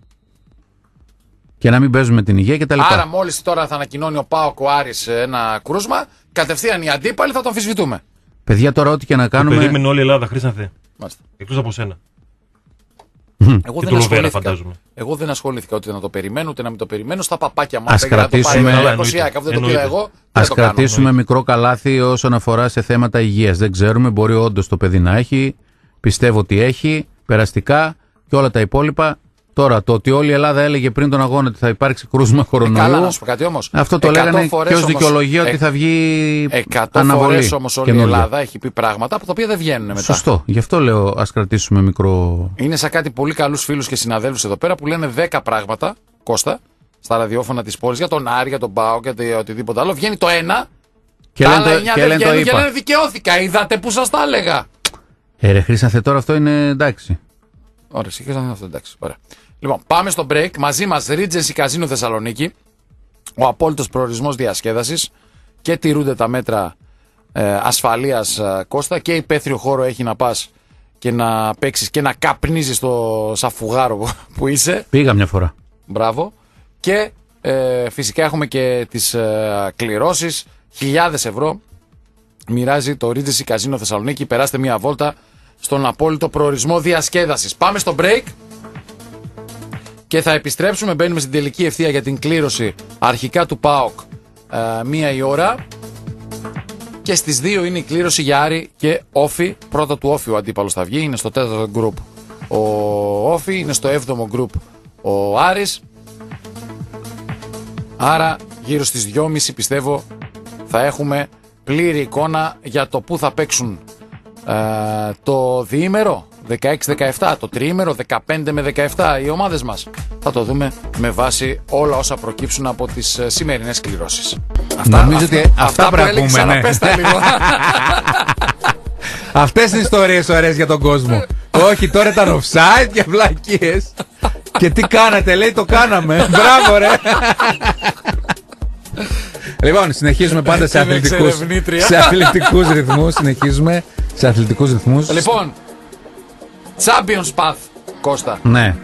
Και να μην παίζουμε την υγεία και τα λοιπά. Άρα, μόλι τώρα θα ανακοινώνει ο Πάοκ ο Άρης ένα κρούσμα, κατευθείαν οι αντίπαλοι θα τον αμφισβητούμε. Παιδιά, τώρα ό,τι και να Το κάνουμε. περίμενε όλη η Ελλάδα, Χρυσάνθη. Μάλιστα. Εκτός από σένα. Εγώ Και δεν το Λοβέρα, ασχολήθηκα. φαντάζομαι. Εγώ δεν ασχολήθηκα ούτε να το περιμένω ούτε να μην το περιμένω. Στα παπάκια μου. Ας αν πήγα να το πάρει κρατήσουμε- ο Εννοείται. Ολυμπιακός, αφού δεν το πήρα Εννοείται. εγώ. δεν Ας το κάνω. κρατήσουμε μικρό καλάθι όσον αφορά σε θέματα υγείας. Δεν ξέρουμε, μπορεί όντως το παιδί να έχει. Πιστεύω ότι έχει. Περαστικά και όλα τα υπόλοιπα. Τώρα, το ότι όλη η Ελλάδα έλεγε πριν τον αγώνα ότι θα υπάρξει κρούσμα Ε, κορονοϊού. καλά, να σου πω κάτι όμως. Αυτό το εκατό λέγανε φορές και ως όμως- δικαιολογία ότι ε, θα βγει Εκατό αναβολή. φορές όμως όλη η καινούργια. Ελλάδα έχει πει πράγματα από τα οποία δεν βγαίνουν μετά. Σωστό. Γι' αυτό λέω ας κρατήσουμε μικρό. Είναι σαν κάτι πολύ καλούς φίλους και συναδέλφους εδώ πέρα που λένε δέκα πράγματα, Κώστα, στα ραδιόφωνα της πόλης, για τον Άρη, για τον Πάο και το- οτιδήποτε άλλο. Βγαίνει το ένα, Και τα λένε άλλα το, εννιά και δεν λένε το βγαίνουν και είπα. λένε δικαιώθηκα. Είδατε που σας τα έλεγα. Ε, ρε Χρήσανθε, τώρα αυτό είναι εντάξει. Ωραία, συγχωρείτε αυτό, εντάξει. Ωραία. Λοιπόν, πάμε στο break. Μαζί μας Regency Casino Θεσσαλονίκη. Ο απόλυτος προορισμός διασκέδασης και τηρούνται τα μέτρα ε, ασφαλείας, ε, Κώστα, και υπαίθριο χώρο έχει να πας και να παίξεις και να καπνίζεις το σαφουγάρο που είσαι. Πήγα μια φορά. Μπράβο. Και ε, φυσικά έχουμε και τις ε, κληρώσεις. Χιλιάδες ευρώ μοιράζει το Regency Casino Θεσσαλονίκη. Περάστε μια βόλτα στον απόλυτο προορισμό διασκέδασης. Πάμε στο break και θα επιστρέψουμε. Μπαίνουμε στην τελική ευθεία για την κλήρωση αρχικά του ΠΑΟΚ ε, μία η ώρα. Και στις δύο είναι η κλήρωση για Άρη και Όφη. Πρώτα του Όφη ο αντίπαλος θα βγει. Είναι στο τέταρτο γκρουπ ο Όφη. Είναι στο έβδομο γκρουπ ο Άρης. Άρα γύρω στις δυόμιση πιστεύω θα έχουμε πλήρη εικόνα για το που θα παίξουν ε, το διήμερο δεκαέξι δεκαεπτά, το τριήμερο δεκαπέντε με δεκαεπτά οι ομάδες μας. Θα το δούμε με βάση όλα όσα προκύψουν από τις ε, σημερινές κληρώσεις. Νομίζω ότι αυτά που πρέπει να έλεγες, πούμε, ναι. αλλά πες τα λίγο. Αυτές είναι ιστορίες ωραίες για τον κόσμο. Όχι, τώρα ήταν offside και βλακίες. Και τι κάνατε, λέει, το κάναμε. Μπράβο, ρε. Λοιπόν, συνεχίζουμε πάντα σε Είναι αθλητικούς, εξερευνήτρια. σε αθλητικούς ρυθμούς. Συνεχίζουμε σε αθλητικούς ρυθμούς. Λοιπόν, Champions Path, Κώστα. Ναι,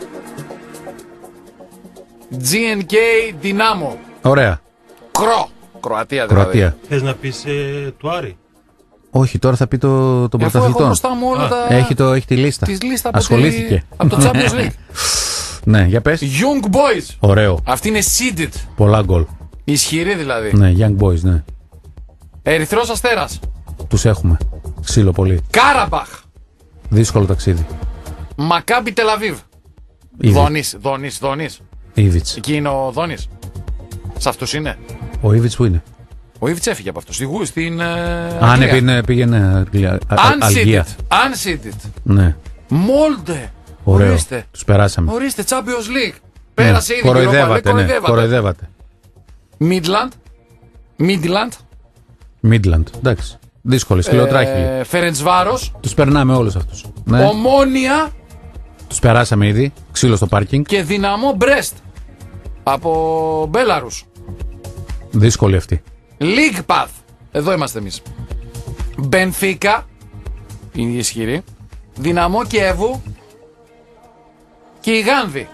τζι εν κέι Dinamo. ωραία. Κρό. Κροατία δηλαδή. Κροατία. Θες να πεις ε, του Άρη. Όχι, τώρα θα πει το, τον Αφού έχω πρωταθλητών. μπροστά μου όλα Α, τα... Έχει, το, έχει τη λίστα. Τη λίστα από, Ασχολήθηκε. τη... από το Champions League. Ναι, για πες. Young Boys. Ωραίο. Αυτή είναι seeded. Πολλά γκολ. Ισχυρή δηλαδή. Ναι, young boys, ναι. Ερυθρός Αστέρας. Τους έχουμε. Ξύλο πολύ. Κάραμπαχ. Δύσκολο ταξίδι. Μακάμπι Τελαβίβ. Ήδη. Δόνης, Δόνης, Δόνης. Ήβιτς. Εκεί είναι ο Δόνης. Σε αυτούς είναι. Ο Ήβιτς που είναι. Ο Ήβιτς έφυγε από αυτούς. Στη Γου, στην. Ε, Α, ναι, Αγγλία. πήγαινε, πήγαινε Αγγλία. Α- Α- Unseeded. Αλγία. Unseeded. Ναι, Μόλντε. ωραίο. Ορίστε. Τους περάσαμε. Ορίστε, Champions League. Πέρασε Ναι, ήδη. Europa League, Κοροϊδεύατε, ναι. Κοροϊδεύατε. Midland. Midland. Μίτλαντ. Εντάξει. Δύσκολη, σκληροτράχυλη. Ε, Φερεντσβάρος. Τους περνάμε όλους αυτούς. Ναι. Ομόνια. Τους περάσαμε ήδη. Ξύλο στο πάρκινγκ. Και Δυναμό Μπρέστ. Από Μπέλαρους. Δύσκολη αυτή. League Path. Εδώ είμαστε εμείς. Μπενφίκα. Είναι η ισχυρή. Δυναμό Κιέβου. Και η Γάνδη.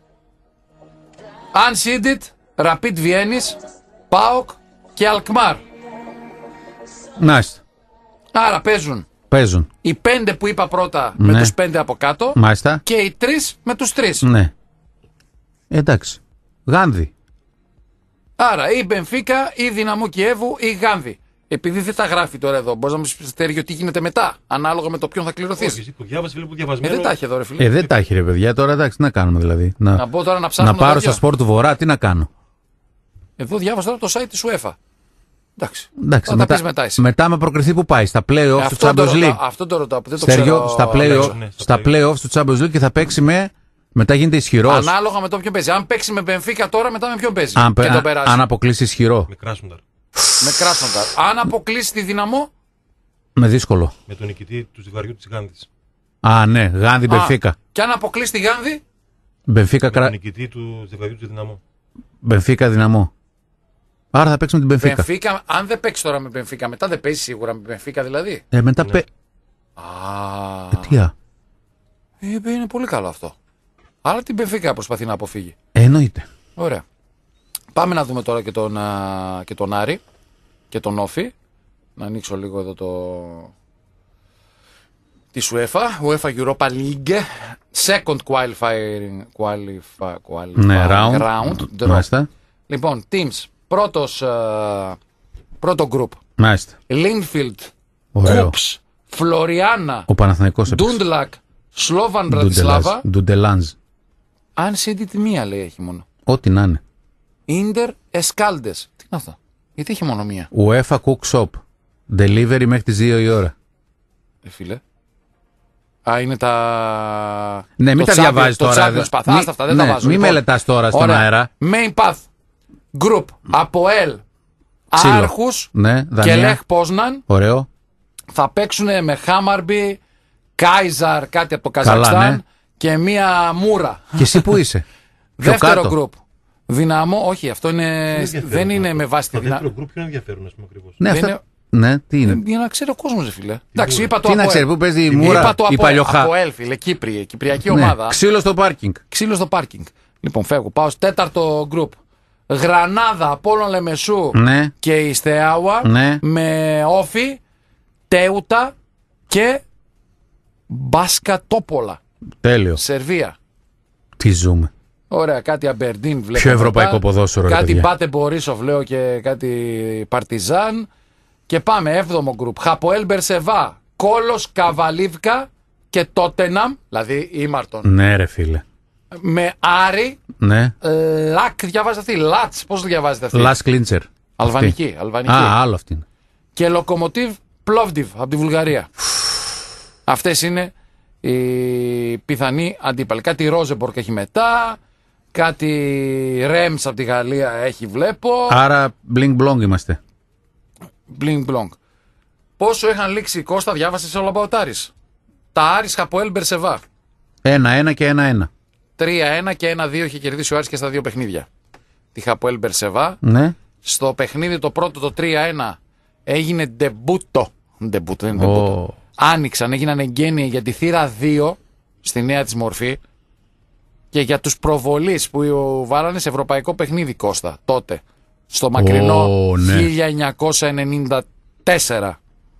Unseeded. Rapid Βιέννης. ΠΑΟΚ και Αλκμάρ. Μάλιστα. Άρα παίζουν Παίζουν. οι πέντε που είπα πρώτα Ναι. με τους πέντε από κάτω. Μάλιστα. Και οι τρεις με τους τρεις. Ναι. Εντάξει. Γάνδη. Άρα ή Μπενφίκα ή Δυναμό Κιέβου ή Γάνδη. Επειδή δεν τα γράφει τώρα εδώ, μπορεί να μου πει Στέργιο τι γίνεται μετά, ανάλογα με το ποιον θα κληρωθεί. Όχι, εσύ που διάβασε, φίλε, που Ε, διαβασμένο. δεν τα έχει εδώ, ρε φίλε. Ε, δεν τα έχει ρε παιδιά. Τώρα εντάξει, τι να κάνουμε δηλαδή. Να, Να μπω τώρα να ψάχνω. να πάρω τα στα δυο. σπορ του Βορρά, τι να κάνω. Εδώ διάβασα τώρα το site της UEFA. Εντάξει. Εντάξει, θα μετά, τα πεις μετά εσύ. μετά με προκριθεί που πάει. Στα play-offs Ε, του αυτό, το Champions ρωτάω, League. αυτό το ρωτάω, που δεν το Στέργιο, ξέρω. στα, play Αλέξο, ναι, στα στα play-offs του Champions League και θα παίξει με. Μετά γίνεται ισχυρό. Ανάλογα με το ποιον παίζει. Αν παίξει με Μπενφίκα τώρα, μετά με ποιον παίζει. Αν, και πε- τον περάσει. αν αποκλείσει ισχυρό. Με Κράσνονταρ. Με Κράσνονταρ. Αν αποκλείσει τη Δυναμό. Με δύσκολο. Με τον νικητή του ζευγαριού τη Γάνδη. Α, ναι, Γάνδη Α, Μπενφίκα. Και αν αποκλείσει τη Γάνδη. Μπενφίκα, Με κρα... τον νικητή του ζευγαριού του Δυναμό. Μπενφίκα δυναμό. Άρα θα παίξουμε την Μπενφίκα. Μπενφίκα, αν δεν παίξει τώρα με Μπενφίκα, μετά δεν παίζει σίγουρα με Μπενφίκα δηλαδή. Ε, μετά Ναι. πε... Α, Ε, τι α. ε, είναι πολύ καλό αυτό. Άρα την Μπενφίκα προσπαθεί να αποφύγει. Ε, εννοείται. Ωραία. Πάμε να δούμε τώρα και τον, α, και τον Άρη και τον Όφη. Να ανοίξω λίγο εδώ το... τη UEFA. UEFA Europa League. Second qualifying, qualify, qualifying Ναι, round. round draw. Μάλιστα. Λοιπόν, teams. Πρώτος, α, πρώτο group. Μάλιστα. Linfield, Ωραίο. Κούπς, Φλωριάννα, Ο Παναθηναϊκός έπαιξε. Ντούντλακ, Σλόβαν Ντουντελάζ. Μπρατισλάβα. Ντουντελάνζ. Αν σύντητη μία λέει έχει μόνο. Ό,τι να είναι. Ίντερ Εσκάλντες. Τι είναι αυτό. Γιατί έχει μόνο μία. UEFA Cook Shop. Delivery μέχρι τις δύο η ώρα. Ε, φίλε. Α, είναι τα. Ναι, μην το τα Champions- διαβάζεις το τώρα. Champions Path. Μη- Άστα αυτά, δεν ναι, τα βάζω. Μη λοιπόν. μελετάς τώρα στον Ωραία. αέρα. Main Path. Group. Αποέλ. Ξύλο. Άρχους. Ναι, Και Δανία. Λεχ Πόσναν. Ωραίο. Θα παίξουν με Χάμαρμπι, Κάιζαρ, κάτι από το Καλά, Καζακστάν. ναι. Και μία Μούρα. Και εσύ που είσαι. Πιο Δεύτερο κάτω. group. Δυναμό, όχι, αυτό είναι, ενδιαφέρον δεν είναι αυτό. με βάση τη Το δυναμό. δεύτερο γκρουπ ποιο είναι ενδιαφέρον, α πούμε ακριβώ. Ναι, δεν αυτά... ναι, τι είναι. Για να ξέρει ο κόσμο, φίλε. Εντάξει, Μούρα. είπα το Τι να Αποέλ. ξέρει, πού παίζει η Είπα Μούρα, το η Απο- Παλιοχά. Αποέλ, φίλε, Κύπρη, κυπριακή Ναι, ομάδα. ξύλο στο πάρκινγκ. Ξύλο στο πάρκινγκ. Λοιπόν, φεύγω. Πάω στο τέταρτο group. Γρανάδα, Απόλλων Λεμεσού Ναι, και η Στεάουα ναι. με Όφη, Τέουτα και Μπασκατόπολα. Τέλειο. Σερβία. Τι ζούμε. Ωραία, κάτι Αμπερντίν βλέπω. Πιο ευρωπαϊκό μετά. ποδόσφαιρο, ρε Κάτι παιδιά. Μπάτε Μπορίσοφ λέω και κάτι Παρτιζάν. Και πάμε, έβδομο γκρουπ. Χαποέλ Μπερσεβά, Κόλος Καβαλίβκα και Τότεναμ, δηλαδή Ήμαρτον. Ναι, ρε φίλε. Με Άρη, Ναι. Λακ, διαβάζετε αυτή. Λάτς, πώς το διαβάζετε αυτή. Λας Κλίντσερ. Αλβανική, αλβανική. Α, άλλο αυτή είναι. Και Λοκομοτίβ Πλόβντιβ από τη Βουλγαρία. Αυτές είναι οι πιθανοί αντίπαλοι. Κάτι Ρόζεμπορκ έχει μετά. Κάτι Ρέμς από τη Γαλλία έχει βλέπω. Άρα μπλινγκ μπλονγκ είμαστε. Μπλινγκ μπλονγκ. Πόσο είχαν λήξει, Κώστα, διάβασες όλα about Άρης. Τα Άρης Χαποέλ Μπερσεβά. Ένα-ένα και ένα-ένα. τρία ένα και ένα δύο είχε κερδίσει ο Άρης και στα δύο παιχνίδια. Τη Χαποέλ Μπερσεβά. Ναι. Στο παιχνίδι το πρώτο, το τρία ένα, έγινε ντεμπούτο. Ντεμπούτο, δεν είναι Ω. ντεμπούτο. Άνοιξαν, έγιναν εγγένεια για τη θύρα δύο στη νέα της μορφή και για τους προβολείς που βάλανε σε ευρωπαϊκό παιχνίδι, Κώστα, τότε. Στο μακρινό Ω, ναι. χίλια εννιακόσια ενενήντα τέσσερα.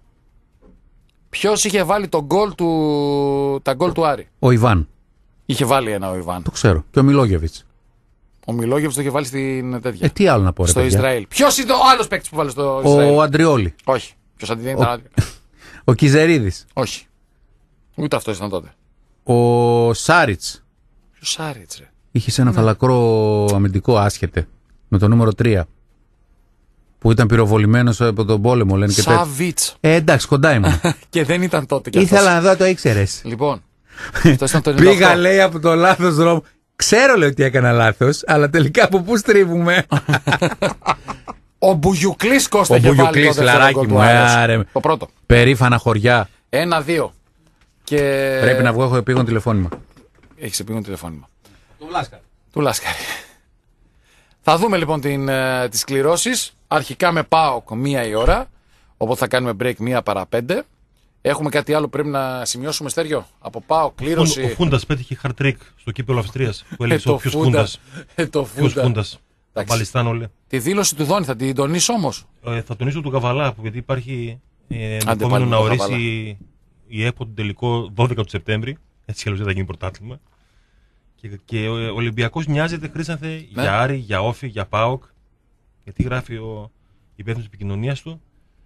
Ποιος είχε βάλει το γκολ του, τα γκολ του Άρη. Ο Ιβάν. Είχε βάλει ένα ο Ιβάν. Το ξέρω. Και ο Μιλόγεβιτς. Ο Μιλόγεβιτς το είχε βάλει στην τέτοια. Ε, τι άλλο να πω, ρε στο παιδιά. Ισραήλ. Ποιος είναι ο άλλος παίκτης που βάλει στο Ισραήλ. Ο Αντριόλη. Όχι. Ποιος αντί ήταν. Ο Κιζερίδης. Όχι. Ούτε αυτό ήταν τότε. Ο Σάριτς. Ποιος Άριτς, ρε. Είχε σε ένα φαλακρό αμυντικό άσχετε. Με το νούμερο τρία. Που ήταν πυροβολημένος από τον πόλεμο, λένε και τέτοια. Σαβίτς. Ε, εντάξει, κοντά ήμουν. Και δεν ήταν τότε κι αυτός. Ήθελα να δω, το ήξερες. Λοιπόν. Αυτό ήταν το ενενήντα οκτώ. Πήγα, λέει, από το λάθος δρόμο. Ξέρω, λέει, ότι έκανα λάθος, αλλά τελικά από πού στρίβουμε. Ο Μπουγιουκλής Κώστα Ο είχε βάλει το Μπουγιουκλής, δεύτερο λαράκι γκολ του μου, Άρες. άρε. Το πρώτο. Περήφανα χωριά. Ένα δύο. Και... Πρέπει να βγω, έχω επίγον τηλεφώνημα. Έχεις επίγον τηλεφώνημα. Του Λάσκαρη. Του Λάσκαρη. Θα δούμε λοιπόν την, ε, τις κληρώσεις. Αρχικά με ΠΑΟΚ μία η ώρα. Οπότε θα κάνουμε break μία παρά πέντε. Έχουμε κάτι άλλο που πρέπει να σημειώσουμε, Στέριο? Από ΠΑΟΚ, κλήρωση. Ο Φούντας πέτυχε χαρτρίκ στο κύπελλο Αυστρίας. Που Ε, έλεγε το ο ποιος Φούντα. Φούντας. Ε, το Ποιος Φούντα. Φούντας. Εντάξει. Παλιστάν όλοι. Τη δήλωση του Δόνη θα την τονίσω όμως. Ε, θα τονίσω τον Καβαλά, γιατί υπάρχει ε, πάλι ενδεχόμενο να τον ορίσει Καβαλά. η ΕΠΟ τον τελικό δώδεκα του Σεπτέμβρη. Έτσι κι αλλιώς δεν θα γίνει πρωτάθλημα. Και, και ο Ολυμπιακός νοιάζεται, Χρήσανθε, Ναι. για Άρη, για Όφη, για ΠΑΟΚ. Γιατί γράφει ο υπεύθυνος επικοινωνίας του.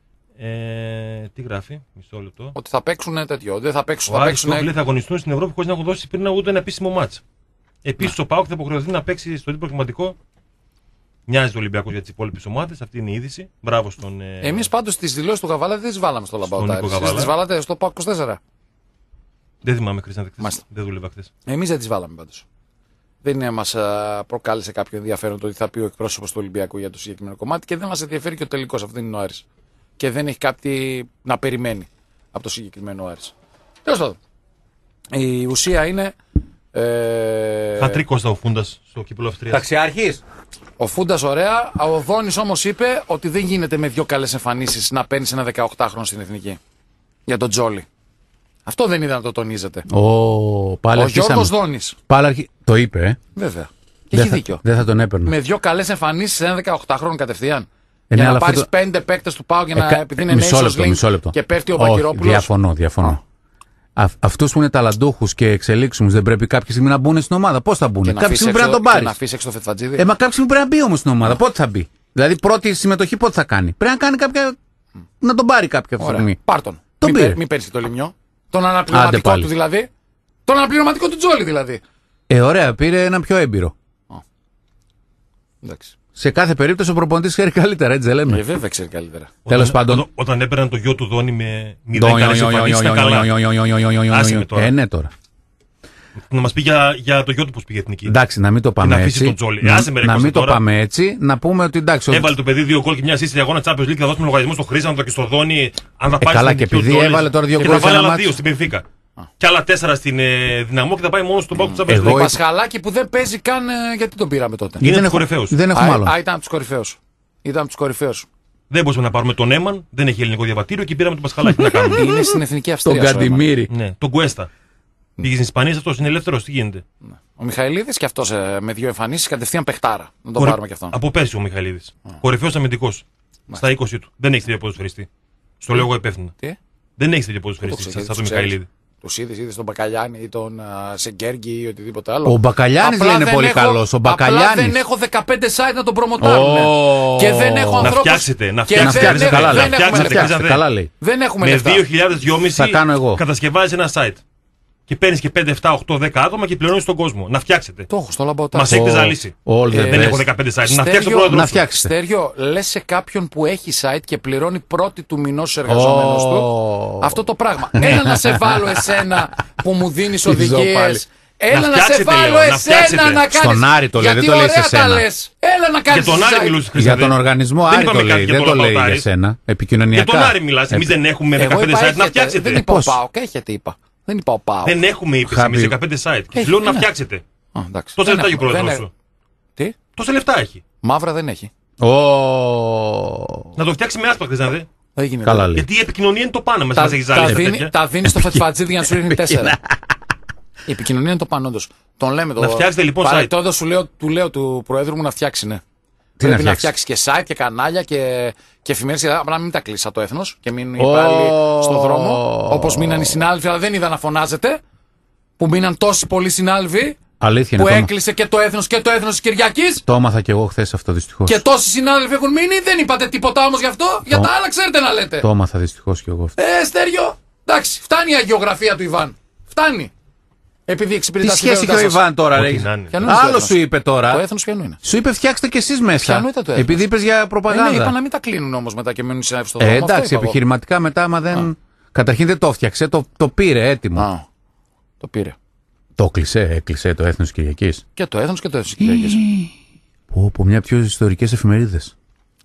Ε, τι γράφει, μισό λεπτό. Ότι θα παίξουν τέτοιο. Δεν θα παίξουν. Ο Θα Άρης και ο παίξουν... Όφη θα αγωνιστούν στην Ευρώπη χωρίς να έχουν δώσει πριν ούτε ένα επίσημο μάτς. Επίσης ο ΠΑΟΚ θα υποχρεωθεί να παίξει στο ίδιο προγραμματικό. Νοιάζει ο Ολυμπιακός για τις υπόλοιπες ομάδες. Αυτή είναι η είδηση. Μπράβο στον. Ε... Εμείς πάντως τις δηλώσεις του Γαβάλα δεν τις βάλαμε στο Στον Λαμπαουτάρι. Νίκο Εσείς Γαβάλα. τις βάλατε στο ΠΑΟΚ είκοσι τέσσερα. Δεν θυμάμαι, Χρήσανθε, χθες. Μάλιστα. Δεν δούλευα χθες. Εμείς δεν τις βάλαμε πάντως. Δεν μας α, προκάλεσε κάποιο ενδιαφέρον το τι θα πει ο εκπρόσωπος του Ολυμπιακού για το συγκεκριμένο κομμάτι και δεν μας ενδιαφέρει και ο τελικός. Αυτό είναι ο Άρης. Και δεν έχει κάτι να περιμένει από το συγκεκριμένο Άρης. Τέλος πάντων. Η ουσία είναι. Ε, Χατρίκ Κώστα ο Φούντας στο κύπελλο Αυστρίας. Ταξιάρχης. ο Φούντας ωραία. Ο Δόνης όμως είπε ότι δεν γίνεται με δύο καλές εμφανίσεις να παίρνει ένα δεκαοκτάχρονο στην εθνική. Για τον Τζόλι. Αυτό δεν είδα να το τονίζετε. Ο, πάλι Ο αρχίσαμε. Γιώργος Δόνης. Πάλι αρχι... Το είπε, ε. Βέβαια. Και Δεν έχει θα, δίκιο. δεν θα τον έπαιρνα. Με δύο καλές εμφανίσεις σε ένα δεκαοκτάχρονο κατευθείαν. Ε, για ναι, να αλλά πάρεις αυτό το- πέντε παίκτες του ΠΑΟ για Ε, να. κα- επειδή είναι μισό Nations λεπτό, League μισό λεπτό. και πέφτει ο Όχι, Βακυρόπουλος. διαφωνώ, διαφωνώ. Α, αυτούς που είναι ταλαντούχους και εξελίξιμους δεν πρέπει κάποια στιγμή να μπουν στην ομάδα. Πώς θα μπουν? Και να Κάποια αφήσει στιγμή πρέπει να έξω- τον και να πάρει. αφήσει έξω το Φετφατζίδη. Ε, μα κάποια στιγμή πρέπει να μπει όμως στην ομάδα. Πότε θα μπει? Δηλαδή πρώτη συμμετοχή πότε θα κάνει? Πρέπει να κάνει κάποια. Να τον πάρει κάποια Ωραία. στιγμή. Πάρ' τον. Τον Μην, πήρε. παί- μην παίρνει και το λιμιό. Τον Άντε αναπληρωματικό πάλι. του δηλαδή. Τον αναπληρωματικό του Τζόλι δηλαδή. Ε, ωραία, πήρε ένα πιο έμπειρο. Εντάξει. Σε κάθε περίπτωση ο προπονητής ξέρει καλύτερα, έτσι δεν Ε, λέμε. βέβαια ξέρει καλύτερα. Τέλος Όταν- πάντων. Όταν, όταν έπαιρναν το γιο του Δόνη με μηδέν καλές εμφανίσεις, ήταν καλά. Άσε με τώρα. Ε, ναι, τώρα. Να μας πει για, για το γιο του πώς πήγε εθνική. Εντάξει, να μην το πάμε να αφήσει έτσι. τον Τζόλι. Να, Άσε με, ρε, να Κώστα, μην το τώρα. πάμε έτσι. Να πούμε ότι εντάξει. ότι- Έβαλε το παιδί δύο γκολ και μια σύστηση αγώνα Champions League. Θα δώσουμε λογαριασμό στο Χρήσανθο και στο Δόνη. Αν θα Ε, πάρει καλά, στην και εθνική ο επειδή Τζόλις. έβαλε τώρα δύο Και γκολ θα σε βάλει ένα άλλα μάτς. δύο στην Πενφύκα. Και άλλα τέσσερα στην ε, Δυναμό και θα πάει μόνο στον πάγκο του Champions Εγώ League. Ο είπα- Πασχαλάκη που δεν παίζει καν. ε, Γιατί τον πήραμε τότε. Είναι δεν από τους έχω- κορυφαίους. Δεν έχουμε Α, άλλο. α, ήταν από του κορυφαίου. Ήταν από του κορυφαίου. Δεν μπορούσαμε να πάρουμε τον Έμαν, δεν έχει ελληνικό διαβατήριο και πήραμε τον Πασχαλάκη να κάνουμε. Είναι στην εθνική Τον Αυστρία. ο Έμαν. Καντιμήρη. Ναι, τον Κουέστα. Πήγε στην Ισπανία, αυτό είναι ελεύθερο, τι γίνεται. Ο Μιχαηλίδη και αυτό με δύο εμφανίσει κατευθείαν παιχτάρα. Να τον Κορυ- πάρουμε κι αυτόν. Από πέρσι ο Μιχαηλίδη. Κορυφαίο αμυντικό. Στα είκοσι του. Δεν έχει τέτοιο ποδοσφαιριστή. Στο λέω εγώ υπεύθυνα. Τι? Δεν έχει τέτοιο ποδοσφαιριστή Το σαν ξέρεις, τον τους ξέρεις. Μιχαηλίδη. Του είδε, είδε τον Μπακαλιάνη ή τον α, Σεγκέργη ή οτιδήποτε άλλο. Ο Μπακαλιάνης Απλά λέει είναι δεν πολύ έχω- καλός. Ο Απλά Μπακαλιάνης. δεν έχω δεκαπέντε site να τον προμοτάρουν. Ω. Και δεν έχω Να ανθρώπους. φτιάξετε, να και φτιάξετε, δεν φτιάξετε, έχω- καλά δεν λέει. έχουμε φτιάξετε, λεφτά. Φτιάξτε, καλά λέει. Δεν έχουμε Με λεφτά. δύο χιλιάδες δυόμισι Θα κάνω εγώ. κατασκευάζει ένα site. Και παίρνει και πέντε, επτά, οκτώ, δέκα άτομα και πληρώνει τον κόσμο. Να φτιάξετε. Το έχω στο λαμποτάρι. Μα έχετε ζαλίσει. All the Δεν best. έχω δεκαπέντε site. Να Στέριο, φτιάξω το πρόεδρο. να σου. φτιάξετε. Στέριο, λε σε κάποιον που έχει site και πληρώνει πρώτη του μηνό στου εργαζόμενου Ω. του αυτό το πράγμα. Έλα να σε βάλω εσένα που μου δίνει οδηγίε. πάλι. Έλα Να να, σε φτιάξετε, βάλω λέω, να εσένα φτιάξετε. να κάνει. Στον Άρη το λέει, δεν το λέει σε σένα. Έλα να κάνει. Για τον Άρη μιλούσε Για Χρυσάδε. τον οργανισμό Δεν Άρη είπαμε το κάτι λέει, για δεν το το λέει για Λαμπαουτάρι. σένα. Για Επικοινωνιακά. τον Άρη μιλά. Εμεί δεν έχουμε Εγώ δεκαπέντε είπα site να έχετε. φτιάξετε. Δεν είπα ο Πώς? ΠΑΟΚ, έχετε είπα. Δεν είπα ο ΠΑΟΚ. Δεν έχουμε είπε Χάπη. εμεί δεκαπέντε site. Και Έχει, σου λέω να ναι. φτιάξετε. Α, εντάξει. Τόσα Δεν λεφτά έχει ο έχω- δεν πρόεδρο έχω. σου. Τι? Τόσα λεφτά έχει. Μαύρα δεν έχει. Ω. Να το φτιάξει με άσπα, Χρυσάδε. Δεν γίνεται. Καλά λέει. Γιατί η επικοινωνία είναι το πάνω μα. Τα, Μα έχει τα, ζάλει. δίνει, τα δίνει στο Φετφατζίδι για να σου ρίχνει τέσσερα. Η επικοινωνία είναι το πάνω, όντως. Τον λέμε το. Να φτιάξετε, λοιπόν, παρεπτόντως σου λέω, του λέω του Προέδρου μου να φτιάξει, ναι. Τι Πρέπει να να φτιάξει? φτιάξει και site και κανάλια και, και εφημερίδες. Απλά να μην τα κλείσει το έθνος και μείνουν οι υπάλληλοι στον δρόμο. Όπως μείναν οι συνάδελφοι, αλλά δεν είδα να φωνάζετε. Που μείναν τόσοι πολλοί συνάδελφοι. Αλήθεια Που είναι. Το, έκλεισε και το έθνος και το έθνος της Κυριακής. το έμαθα κι εγώ χθε αυτό δυστυχώ. Και τόσοι συνάδελφοι έχουν μείνει. Δεν είπατε τίποτα όμως γι' αυτό. Για τα άλλα ξέρετε να λέτε. Το έμαθα δυστυχώ κι εγώ αυτό. Ε, Στέριο. Εντάξει, φτάνει η αγιογραφία του Ιβάν. Φτάνει. Επειδή Τι εξυπηρετά σχέση έχει ο Ιβάν τώρα, Ό,τι ρε. να είναι. Ποιανού είναι το Άλλο έθνος? σου είπε Το τώρα. έθνος ποιανού είναι? Σου είπε φτιάξτε κι εσεί μέσα. Ποιανού ήταν το έθνος? Επειδή είπε για Ε, ναι, είπα προπαγάνδα. να μην τα κλείνουν όμως μετά και μένουν οι συνάδελφοι στο Ε, δρόμο. Αυτό εντάξει, είπα εγώ. επιχειρηματικά μετά, άμα δεν. Καταρχήν δεν το έφτιαξε, το, το πήρε έτοιμο. Α, το πήρε. Το κλεισέ, έκλεισε το έθνος Κυριακής. Και το έθνος και το έθνος της Κυριακής. Πω, πω, μια πιο ιστορικές εφημερίδες.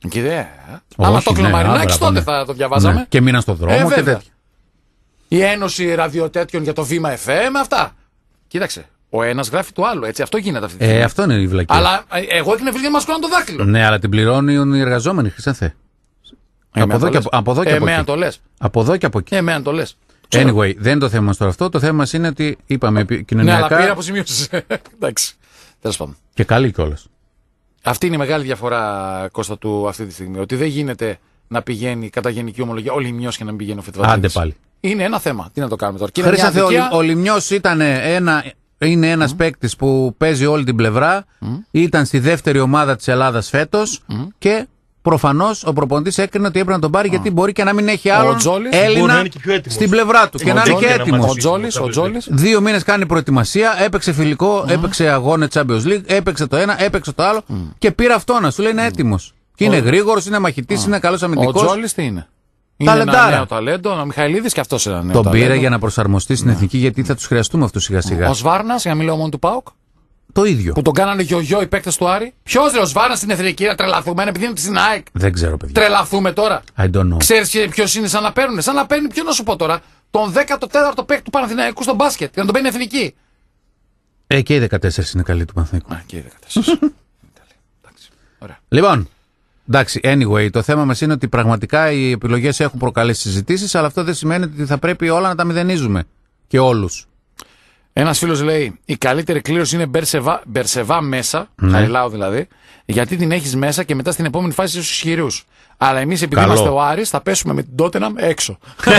Και δε, άμα το κλωμαρινάκι τότε θα το διαβάζαμε. Ναι. Και μείναν στο δρόμο ε, και τέτοια. Η Ένωση Ραδιοτέτοιων για το Βήμα εφ εμ, αυτά. Κοίταξε. Ο ένας γράφει το άλλο, έτσι. Αυτό γίνεται αυτή τη στιγμή. Ε, αυτό είναι η βλακία. Αλλά εγώ εκνευρίζω να μα κόλλαν το δάκτυλο. Ναι, αλλά την πληρώνουν οι εργαζόμενοι, Χρυσανθέ. Από εδώ και από εκεί. Εμένα το λες. Από εδώ και από εκεί. Εμένα το λες. Anyway, δεν είναι το θέμα μας τώρα αυτό. Το θέμα μας είναι ότι είπαμε κοινωνιακά. Ναι, αλλά πήρα αποζημίωσεις. Εντάξει. Τέλος πάντων. Και καλή κιόλας. Αυτή είναι η μεγάλη διαφορά, Κώστα, του αυτή τη στιγμή. Ότι δεν γίνεται να πηγαίνει κατά γενική ομολογία ο Λιμιός και να μην πηγαίνει ο Φετβατζίδης. Άντε πάλι. Είναι ένα θέμα. Τι να το κάνουμε τώρα. Χρυσανθέ, αδικία... ο, ο Λιμιός ήταν ένα. Είναι ένας mm. παίκτης που παίζει όλη την πλευρά. Mm. Ήταν στη δεύτερη ομάδα της Ελλάδας φέτος mm. και προφανώς ο προπονητής έκρινε ότι έπρεπε να τον πάρει mm. γιατί μπορεί και να μην έχει άλλον Έλληνα στην πλευρά του. Ο και να είναι και έτοιμος. Ο Τζόλης, ο Τζόλης. Δύο μήνες κάνει προετοιμασία, έπαιξε φιλικό, mm. έπαιξε αγώνες Champions League, έπαιξε το ένα, έπαιξε το άλλο mm. και πήρε αυτό να σου λέει είναι έτοιμος. Mm. Και είναι γρήγορος, είναι μαχητής, mm. είναι καλός αμυντικός. Ο Τζόλης τι είναι. Είναι ένα νέο ταλέντο, ο Μιχαηλίδης και αυτός είναι ένα νέο τον ταλέντο. Τον πήρε για να προσαρμοστεί στην ναι. εθνική γιατί θα τους χρειαστούμε αυτούς σιγά σιγά. Ο Σβάρνας, για να μιλάω μόνο του ΠΑΟΚ. Το ίδιο. Που τον κάνανε γιογιό οι παίκτες του Άρη. Ποιος ρε ο Σβάρνας στην εθνική, να τρελαθούμε, επειδή είναι στην ΑΕΚ. Δεν ξέρω, παιδιά. Τρελαθούμε τώρα. I don't know. Ξέρεις ποιος είναι σαν να παίρνουν. Σαν να παίρνει, ποιο να σου πω τώρα. Τον δέκατο τέταρτο παίκτη του Παναθηναϊκού στο μπάσκετ. Για να τον παίρνει εθνική. Ε, και οι δεκατέσσερα είναι καλή του Παναθηναϊκού. Α, και οι δεκατέσσερα. Λοιπόν. Εντάξει, anyway, το θέμα μας είναι ότι πραγματικά οι επιλογές έχουν προκαλέσει συζητήσεις, αλλά αυτό δεν σημαίνει ότι θα πρέπει όλα να τα μηδενίζουμε. Και όλους. Ένας φίλος λέει: η καλύτερη κλήρωση είναι Μπερσεβά, Μπερσεβά μέσα, ναι. Χαριλάου δηλαδή, γιατί την έχεις μέσα και μετά στην επόμενη φάση στους ισχυρούς. Αλλά εμείς επειδή Καλό. είμαστε ο Άρης, θα πέσουμε με την Τότεναμ έξω.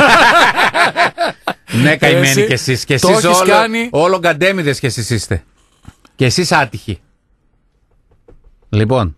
Ναι, καημένοι κι εσείς. Και εσείς όλο, κάνει... όλο γκαντέμιδες κι εσείς είστε. Και εσείς άτυχοι. Λοιπόν.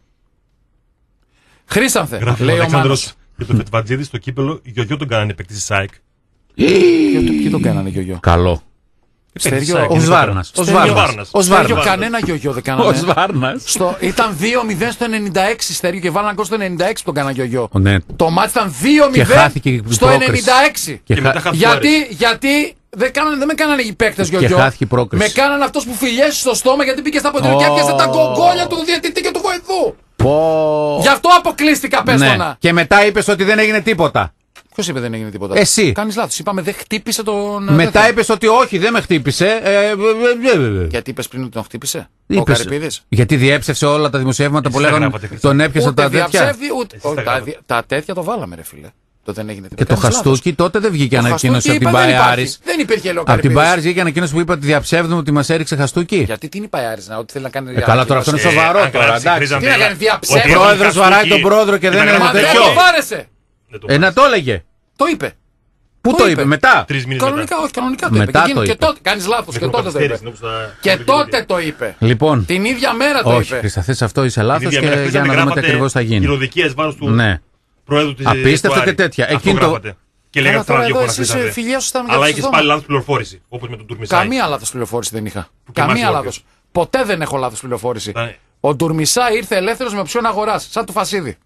Χρήσανθε, γράφει λέει ο Αλέξανδρος για το Φετβατζίδη στο κύπελο, οι γιογιό τον κάνανε παίκτη της ΑΕΚ. Ποιοι τον κάνανε γιογιό. Καλό. Στέργιο, ο Σβάρνας. Ο Σβάρνας. Ο Σβάρνας. Κανένα γιογιό δεν κάνανε. Ο Σβάρνας. Στο, ήταν δύο μηδέν στο ενενήντα έξι Στέργιο και βάλανε ακόμα στο ενενήντα έξι που τον κάνανε γιογιό. Ναι. Το μάτι ήταν δύο μηδέν στο ενενήντα έξι. Και χα... γιατί, γιατί δεν, κάνανε, δεν με κάνανε οι παίκτες γιογιό. Με κάνανε αυτός που φιλιέσει στο στόμα γιατί πήγε στα ποντριά και έπιασε τα γκογκόλια του διαιτητή και του βοηθού. Πω... Γι' αυτό αποκλείστηκα, πες ναι. το να. Και μετά είπες ότι δεν έγινε τίποτα. Ποιος είπε δεν έγινε τίποτα. Εσύ. Κάνεις λάθος. Είπαμε δεν χτύπησε τον. Μετά είπες ότι όχι, δεν με χτύπησε. Ε, γιατί είπες πριν ότι τον χτύπησε. Είπες, ο Καρυπίδης. Γιατί διέψευσε όλα τα δημοσιεύματα που λέγανε. Τον έπιασε τα τέτοια. Ούτε, τα, τα τέτοια το βάλαμε, ρε φίλε. Το δεν έγινε τίποτα. Και το Χαστούκι τότε δεν βγήκε ανακοίνωση από την Μπαϊάρης. Δεν υπήρχε λόγο. Από την Μπαϊάρης βγήκε ανακοίνωση που είπε ότι διαψεύδουμε ότι μας έριξε Χαστούκι. Γιατί τι είναι η Μπαϊάρης, να ότι θέλει να κάνει. Ε, καλά, τώρα αυτό είναι σοβαρό τώρα. Εντάξει. Τι να κάνει διαψεύδουμε. Ο πρόεδρος βαράει τον πρόεδρο και δεν είναι τέτοιο. Ε, να το έλεγε. Το είπε. Πού το, το είπε, είπε, μετά. Κανονικά, όχι, κανονικά το μετά είπε. Το και, είπε. Και τότε, κάνεις λάθος, και τότε το είπε. Και τότε το είπε. Λοιπόν. Την ίδια μέρα το όχι, είπε. Όχι, θα θες αυτό, είσαι λάθος και για να δούμε τι ακριβώς θα γίνει. Χειροδικίες βάρος του ναι. Πρόεδρου της απίστευτο και τέτοια. Εκείνο το... Και λέγατε αυτά δύο φορά. Αλλά είχες πάλι λάθος πληροφόρηση. Όπως με τον Τουρμισάη. Καμία λάθος πληροφόρηση δεν είχα. Καμία λάθος. Ποτέ δεν έχω λάθος πληροφόρηση. Ο Τουρμισάη ήρθε ελεύθερος με οψιόν αγοράς. Σαν του Φασίδη.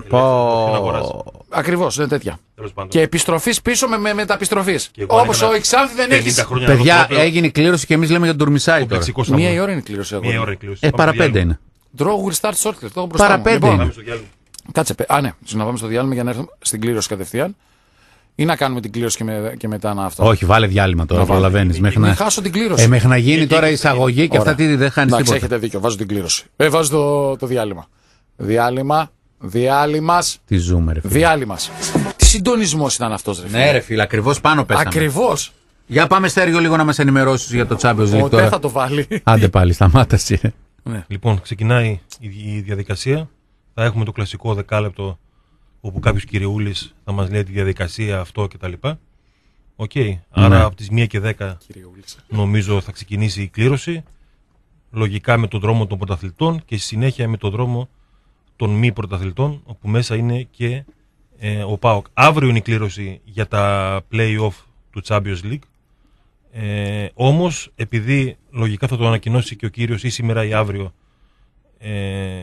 Ακριβώς, είναι τέτοια. Και επιστροφής πίσω με, με μεταπιστροφής. Όπως ο Ιξάνθη δεν έχει. Παιδιά, έγινε η κλήρωση και εμείς λέμε για τον Τουρμισάη τώρα. Μία η ώρα είναι η κλήρωση. Ε, παρά πέντε είναι. Draw will start shortly. Παρά πέντε είναι. Κάτσε, α ναι, να πάμε στο διάλειμμα για να έρθουμε στην κλήρωση κατευθείαν. Ή να κάνουμε την κλήρωση και, με, και μετά να αυτό. Όχι, βάλε διάλειμμα τώρα, προλαβαίνεις. Μέχρι να χάσω την κλήρωση. Ε, μέχρι να γίνει τώρα η εισαγωγή και αυτά τι δεν χάνεις τίποτα. Έχετε δίκιο, βάζω την κλήρωση. Ε, βάζω το, το διάλειμμα. Διάλειμμα. Διάλειμμας. Τι ζούμε, ρε φίλε. Διάλειμμας. Τι συντονισμός ήταν αυτός, ρε φίλε. Ναι, ρε φίλε, ακριβώς πάνω πέσαμε. Ακριβώς. Για πάμε, Στέργιο, λίγο να μας ενημερώσεις για το Champions League. Ποτέ θα το βάλει. Άντε πάλι, σταμάτασε. Ναι. Λοιπόν, ξεκινάει η διαδικασία. Θα έχουμε το κλασικό δεκάλεπτο όπου κάποιος κυριούλης θα μας λέει τη διαδικασία, αυτό κτλ. Οκ. Okay. Ναι. Άρα από τις μία και δέκα νομίζω θα ξεκινήσει η κλήρωση. Λογικά με τον δρόμο των πρωταθλητών και στη συνέχεια με τον δρόμο των μη πρωταθλητών, όπου μέσα είναι και ε, ο ΠΑΟΚ. Αύριο είναι η κλήρωση για τα play-off του Champions League. Ε, όμως, επειδή λογικά θα το ανακοινώσει και ο κύριος ή σήμερα ή αύριο, ε,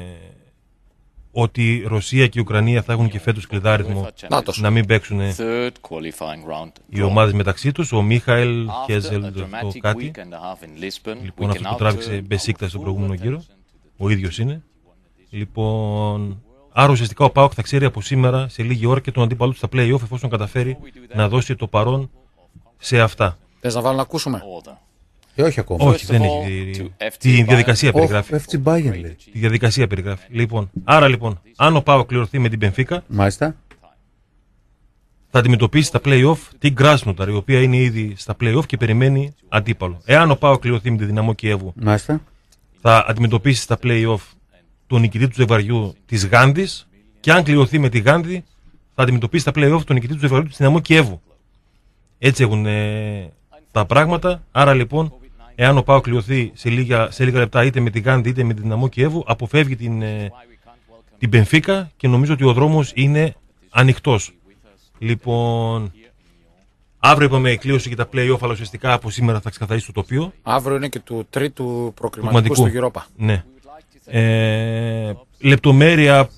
ότι η Ρωσία και η Ουκρανία θα έχουν και φέτος κλειδάριθμο να μην παίξουν οι ομάδες μεταξύ τους. Ο Μίχαελ Χέζελ το κάτι. Λοιπόν, αυτό που τράβηξε Μπεσίκτα στον προηγούμενο γύρο. Ο ίδιος είναι. Λοιπόν, Άρα ουσιαστικά ο ΠΑΟΚ θα ξέρει από σήμερα σε λίγη ώρα και τον αντίπαλό του στα play-off εφόσον καταφέρει να δώσει το παρόν σε αυτά. Θες να βάλω να ακούσουμε? Ε, όχι ακόμα. Όχι, δεν έχει. Τη διαδικασία περιγράφει. εφ τζι Bayern λέει. Τη διαδικασία περιγράφει. Λοιπόν, άρα λοιπόν, αν ο ΠΑΟΚ κληρωθεί με την Μπενφίκα, Μάλιστα. θα αντιμετωπίσει στα play-off την Κράσνοταρ, η οποία είναι ήδη στα play-off και περιμένει αντίπαλο. Εάν ο ΠΑΟΚ κληρωθεί με τη Δυναμό Κιέβου, Μάλιστα. θα αντιμετωπίσει στα play-off τον νικητή του ζευγαριού της Γάνδης, και αν κληρωθεί με τη Γάνδη, θα αντιμετωπίσει στα play-off τον νικητή του ζευγαριού της Δυναμό Κιέβου. Έτσι έχουν ε, τα πράγματα. Άρα λοιπόν, εάν ο ΠΑΟΚ κληρωθεί σε λίγα, σε λίγα λεπτά είτε με τη Γάνδη είτε με τη Δυναμό Κιέβου, αποφεύγει την, ε, την Μπενφίκα και νομίζω ότι ο δρόμος είναι ανοιχτός. Λοιπόν, αύριο είπαμε κλείωση για τα play-off, αλλά ουσιαστικά από σήμερα θα ξεκαθαρίσει το τοπίο. Αύριο είναι και του τρίτου προκριματικού στο Europa. Ναι. Ε, λεπτομέρεια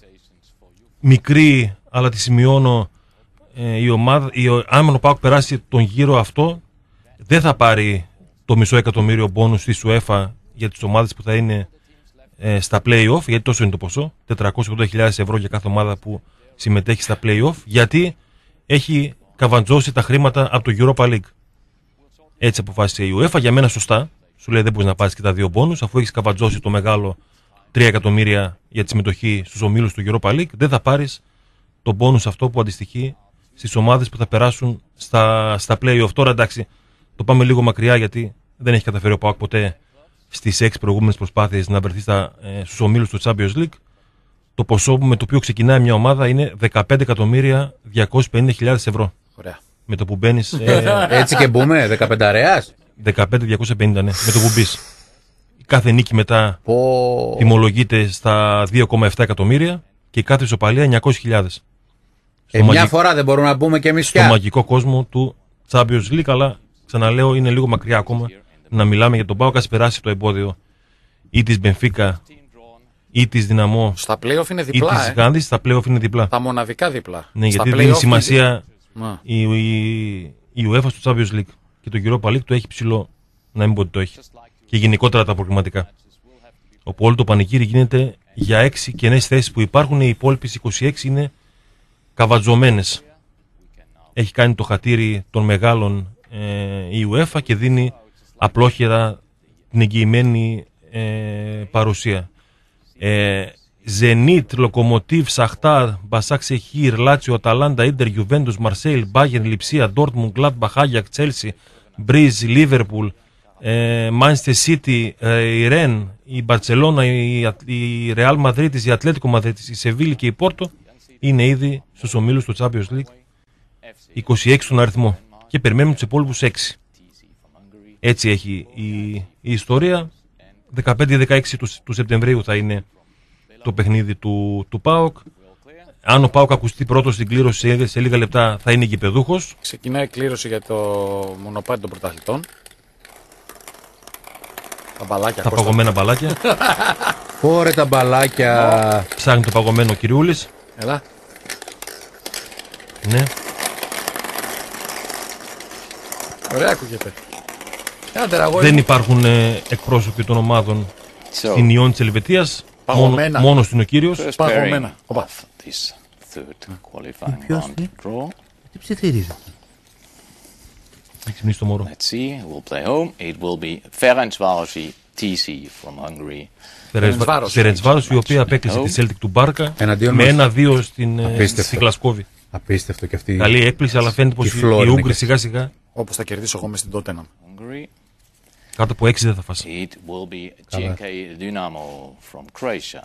μικρή, αλλά τη σημειώνω. Ε, η ομάδα, η, αν ο ΠΑΟΚ περάσει τον γύρο αυτό, δεν θα πάρει το μισό εκατομμύριο μπόνους στη UEFA για τις ομάδες που θα είναι ε, στα play-off, γιατί τόσο είναι το ποσό, τετρακόσιες ογδόντα χιλιάδες ευρώ για κάθε ομάδα που συμμετέχει στα play-off, γιατί έχει καβαντζώσει τα χρήματα από το Europa League. Έτσι αποφάσισε η UEFA, για μένα σωστά. Σου λέει δεν μπορείς να πάρεις και τα δύο μπόνους, αφού έχεις καβαντζώσει το μεγάλο τρία εκατομμύρια για τη συμμετοχή στους ομίλους του Europa League, δεν θα πάρεις το μπόνους αυτό που αντιστοιχεί στις ομάδες που θα περάσουν στα, στα play-off. Τώρα εντάξει, το πάμε λίγο μακριά, γιατί δεν έχει καταφέρει ο ΠΑΟΚ ποτέ στις έξι προηγούμενες προσπάθειες να βρεθεί στα, ε, στους ομίλους του Champions League. Το ποσό με το οποίο ξεκινάει μια ομάδα είναι δεκαπέντε εκατομμύρια διακόσιες πενήντα χιλιάδες ευρώ. Ωραία. Με το που μπαίνεις. Ε, Έτσι και μπούμε, δεκαπέντε αρέας. δεκαπέντε διακόσια πενήντα, ναι, με το που μπεις. Κάθε νίκη μετά Πω... τιμολογείται στα δύο κόμμα επτά εκατομμύρια και κάθε ισοπαλία εννιακόσιες χιλιάδες. Ε, μια φορά δεν μπορούμε να μπούμε και εμείς στο πια. μαγικό κόσμο του Champions League, αλλά ξαναλέω είναι λίγο μακριά ακόμα να μιλάμε για τον ΠΑΟΚ. Ας περάσει το εμπόδιο ή της Μπενφίκα ή της Δυναμό Στα play-off είναι ή διπλά. της Ε. Γάνδης. Στα play-off είναι διπλά. Τα μοναδικά διπλά. Ναι, Στα γιατί δίνει play-off σημασία είναι... η, η, η UEFA στο Champions League και το Europa League το έχει ψηλό, να μην πω ότι το έχει. Και γενικότερα τα προγραμματικά. Όπου όλο το πανηγύρι γίνεται για έξι κενές θέσεις που υπάρχουν, οι υπόλοιπες είκοσι έξι είναι καβατζωμένες. Έχει κάνει το χατήρι των μεγάλων ε, η UEFA και δίνει απλόχερα την εγγυημένη ε, παρουσία. Ε, Ζενίτ, Λοκομοτίβ, Σαχτάρ, Μπασάκ Σεχίρ, Λάτσιο, Αταλάντα, Ίντερ, Γιουβέντους, Μαρσέιλ, Μπάγερν, Λιψία, Ντόρτμουντ, Γκλάντμπαχ, Άγιαξ, Τσέλσι, Μπρίζ, Λίβερπουλ, Μάντσεστερ Σίτι, η Ρεν, η Μπαρτσελώνα, η Ρεάλ Μαδρίτης, η Ατλέτικο Μαδρίτης, η Σεβίλη και η Πόρτο είναι ήδη στους ομίλους του Champions League, είκοσι έξι στον αριθμό, και περιμένουμε τους υπόλοιπους έξι. Έτσι έχει η, η ιστορία. δεκαπέντε δεκαέξι του, του Σεπτεμβρίου θα είναι το παιχνίδι του, του ΠΑΟΚ. Αν ο ΠΑΟΚ ακουστεί πρώτος στην κλήρωση σε, σε λίγα λεπτά, θα είναι γηπεδούχος. Ξεκινάει η κλήρωση για το μονοπάτι των πρωταθλητών. Τα μπαλάκια. Τα παγωμένα μπαλάκια. Ωρε τα μπαλάκια. Ψάχνει το παγωμένο ο Κυριούλης. Έλα. Ναι. Ωραία ακούγεται. Άντε, Δεν υπάρχουν ε, εκπρόσωποι των ομάδων So, στην Ιόν της Ελβετίας. Μόνο, Παγωμένα. μόνος είναι ο κύριος. first Παγωμένα. pairing of this third qualifying round draw. Τι ψιθυρίζει. Έχει ξυπνήσει το μωρό. Let's see, we'll play home. It will be Ferencvárosi τι σι from Hungary. Φερεντσβάρος. Φερεντσβάρος, η οποία απέκλεισε τη Celtic του Μπάρκα Εναντίον με μας. ένα δύο στην, ε, Απίστευτο. στη Γλασκόβη. Απίστευτο και αυτή. Καλή έκπληξη, αλλά φαίνεται πως η οι, Φλόρ οι είναι Ούγγροι και- σιγά σιγά Όπως θα κερδίσω εγώ μες στην Τότεναμ. Hungary. κάτω από έξι δεν θα φάσει. It will be τζι εν κέι Dynamo from Croatia.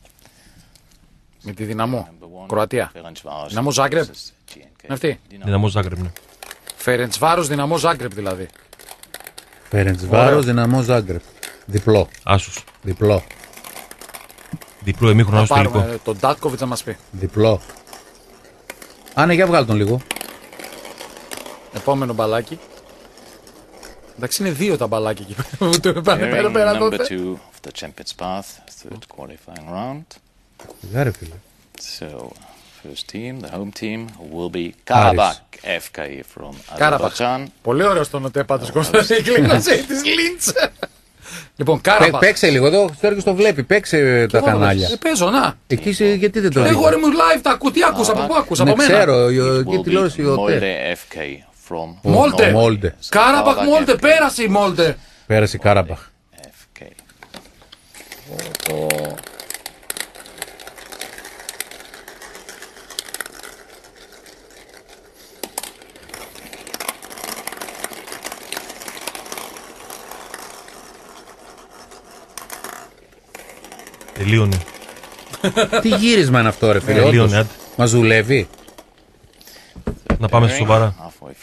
Με τη Δυναμό. Number one, Κροατία. Ferencváros Δυναμό Ζάγκρεπ. versus τζι εν κέι Είναι αυτή. Dynamo. Δυναμό Ζάγκρεπ, ναι. Φερεντσβάρος, Δυναμό Ζάγκρεπ δηλαδή. Φερεντσβάρος, Δυναμό Ζάγκρεπ. Διπλό. Άσους. Διπλό. Διπλό εμίχρονο Θα άσο τελικό. πάρουμε τον Ντάτκοβιτς να μας πει. Διπλό. Άνε, για βγάλ τον λίγο. Επόμενο μπαλάκι. Εντάξει, είναι δύο τα μπαλάκια εκεί πέρα. Το πάνε πέρα Pairing πέρα number τότε. two of the Champions Path, third qualifying round. Γεια ρε φίλε. So, first team, the home team, will be Karabakh εφ κέι from Κάραπαχ. Azerbaijan. Πολύ ωραίο στο νοτέ πάντως Κώστας. Η κλήρωση της Λίντς. Λοιπόν, Κάραμπαχ. Παίξε λίγο εδώ, ο Στέργιος το βλέπει. Παίξε τα κανάλια. Ε, παίζω, να. Εκεί γιατί δεν το Εγώ ρε μου live τα ακούω. Τι άκουσα, από πού άκουσα, από Δεν μένα. ξέρω, η τηλεόραση ο Τε. Μόλτε. Μόλτε. Κάραμπαχ Μόλτε, πέρασε η Μόλτε. Πέρασε η Κάραμπαχ. Τελείωνε. Τι γύρισμα είναι αυτό, ρε φίλε. Τελείωνε. όντως. Μας δουλεύει. Να πάμε στο σοβαρά.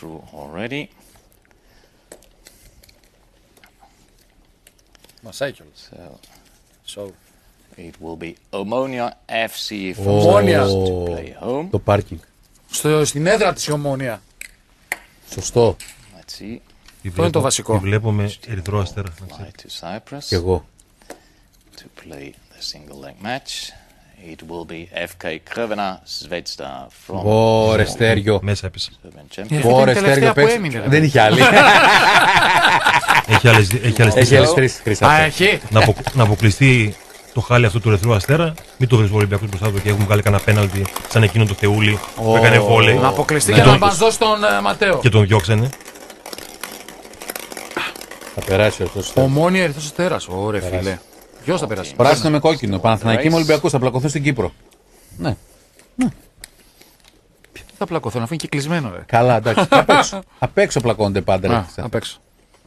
Μασάει κιόλας. So, it will be Omonia εφ σι from Ομόνια. to play home. Το πάρκινγκ. Στο, στην έδρα της η Ομόνια. Σωστό. Let's see. Αυτό είναι το βασικό. Τη βλέπω με ερυθρό αστέρα. να Fly ξέρεις. to Cyprus Κι εγώ. to play the single leg match. It will be εφ κέι Crvena Zvezda from Ωρε Στέργιο. Μέσα έπεσε. Serbian Ε, champion. αυτή είναι η Ωρε τελευταία Στέργιο που παίξει. έμεινε, ρε. Δεν είχε άλλη. Έχει άλλες, έχει άλλες Έχει τρεις. άλλες τρεις, Α, Χρυσάφε. έχει. να, απο, να αποκλειστεί το χάλι αυτού του ερυθρού αστέρα. Μην το βρει ο Ολυμπιακός μπροστά του και έχουμε βγάλει κανένα πέναλτι σαν εκείνο το Θεούλη που έκανε βόλεϊ Να αποκλειστεί Ναι, και να όντως. μας δώσει τον ε, Ματέο. και τον διώξανε. Θα περάσει αυτός ο Στέργιος. Ομόνια Ερυθρός Αστέρας. Ωραία, φίλε. Ποιος θα περάσει. Πράσινο με κόκκινο. Παναθηναϊκοί με Ολυμπιακούς θα πλακωθούν στην Κύπρο. Ναι. Τι θα πλακωθώ, αφού είναι και κλεισμένο, ρε. Καλά, εντάξει. Απ' έξω. Απ' έξω πλακώνονται πάντα. ρε, Α, Χριστέ. απ' έξω.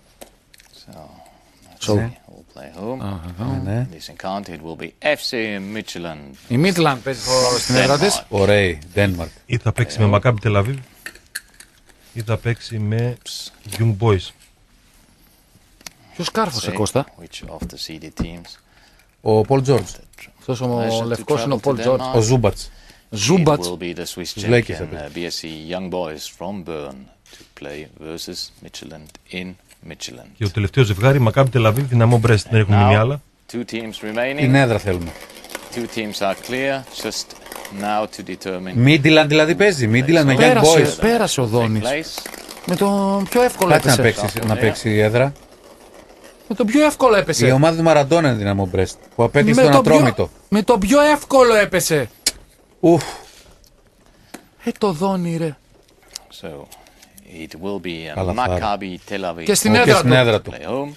So, we'll play home. Ναι. This encounter it will be εφ σι Midtjylland. Η Μίτλαντ παίζει στο- στην έδρα της. Ωραίοι. Ντένμαρκ. Ή θα παίξει με Maccabi Tel Aviv ή θα παίξει με Young Boys. Ποιος κάρφωσε, Say Κώστα. which of the seeded teams Ο Πολ Τζόρτζ. Αυτός ο pleasure to λευκός είναι ο travel Πολ to Τζόρτζ. Denmark. Ο Ζούμπατς. Ζούμπατς. It will be the Swiss Τους Lakers, champion I uh, μπι ες σι Young Boys from Bern to play versus Midtjylland in Midtjylland. Και το τελευταίο ζευγάρι Maccabi Tel Aviv, Δυναμό Brest. Δεν έχουν μείνει Now, άλλα. two teams Την remaining. έδρα θέλουμε. Two teams are clear. Just now to determine Μίτιλαντ δηλαδή παίζει. Μίτιλαντ με Young Πέρασε, Boys. πέρασε ο take Δόνης. place. Με τον πιο εύκολο Κάτσε να έπεσε. παίξει, να παίξει η έδρα. Με τον πιο εύκολο Η έπεσε. ομάδα του Μαραντόνα είναι Δυναμό Μπρέστ. Που απέκλεισε τον τον πιο, Ατρόμητο. με τον πιο εύκολο έπεσε. Ουφ. Ε, το Δόνη, ρε. So it will be uh, Καλαθάρι. Maccabi Tel Aviv Και στην Και έδρα στην του. έδρα του. play home.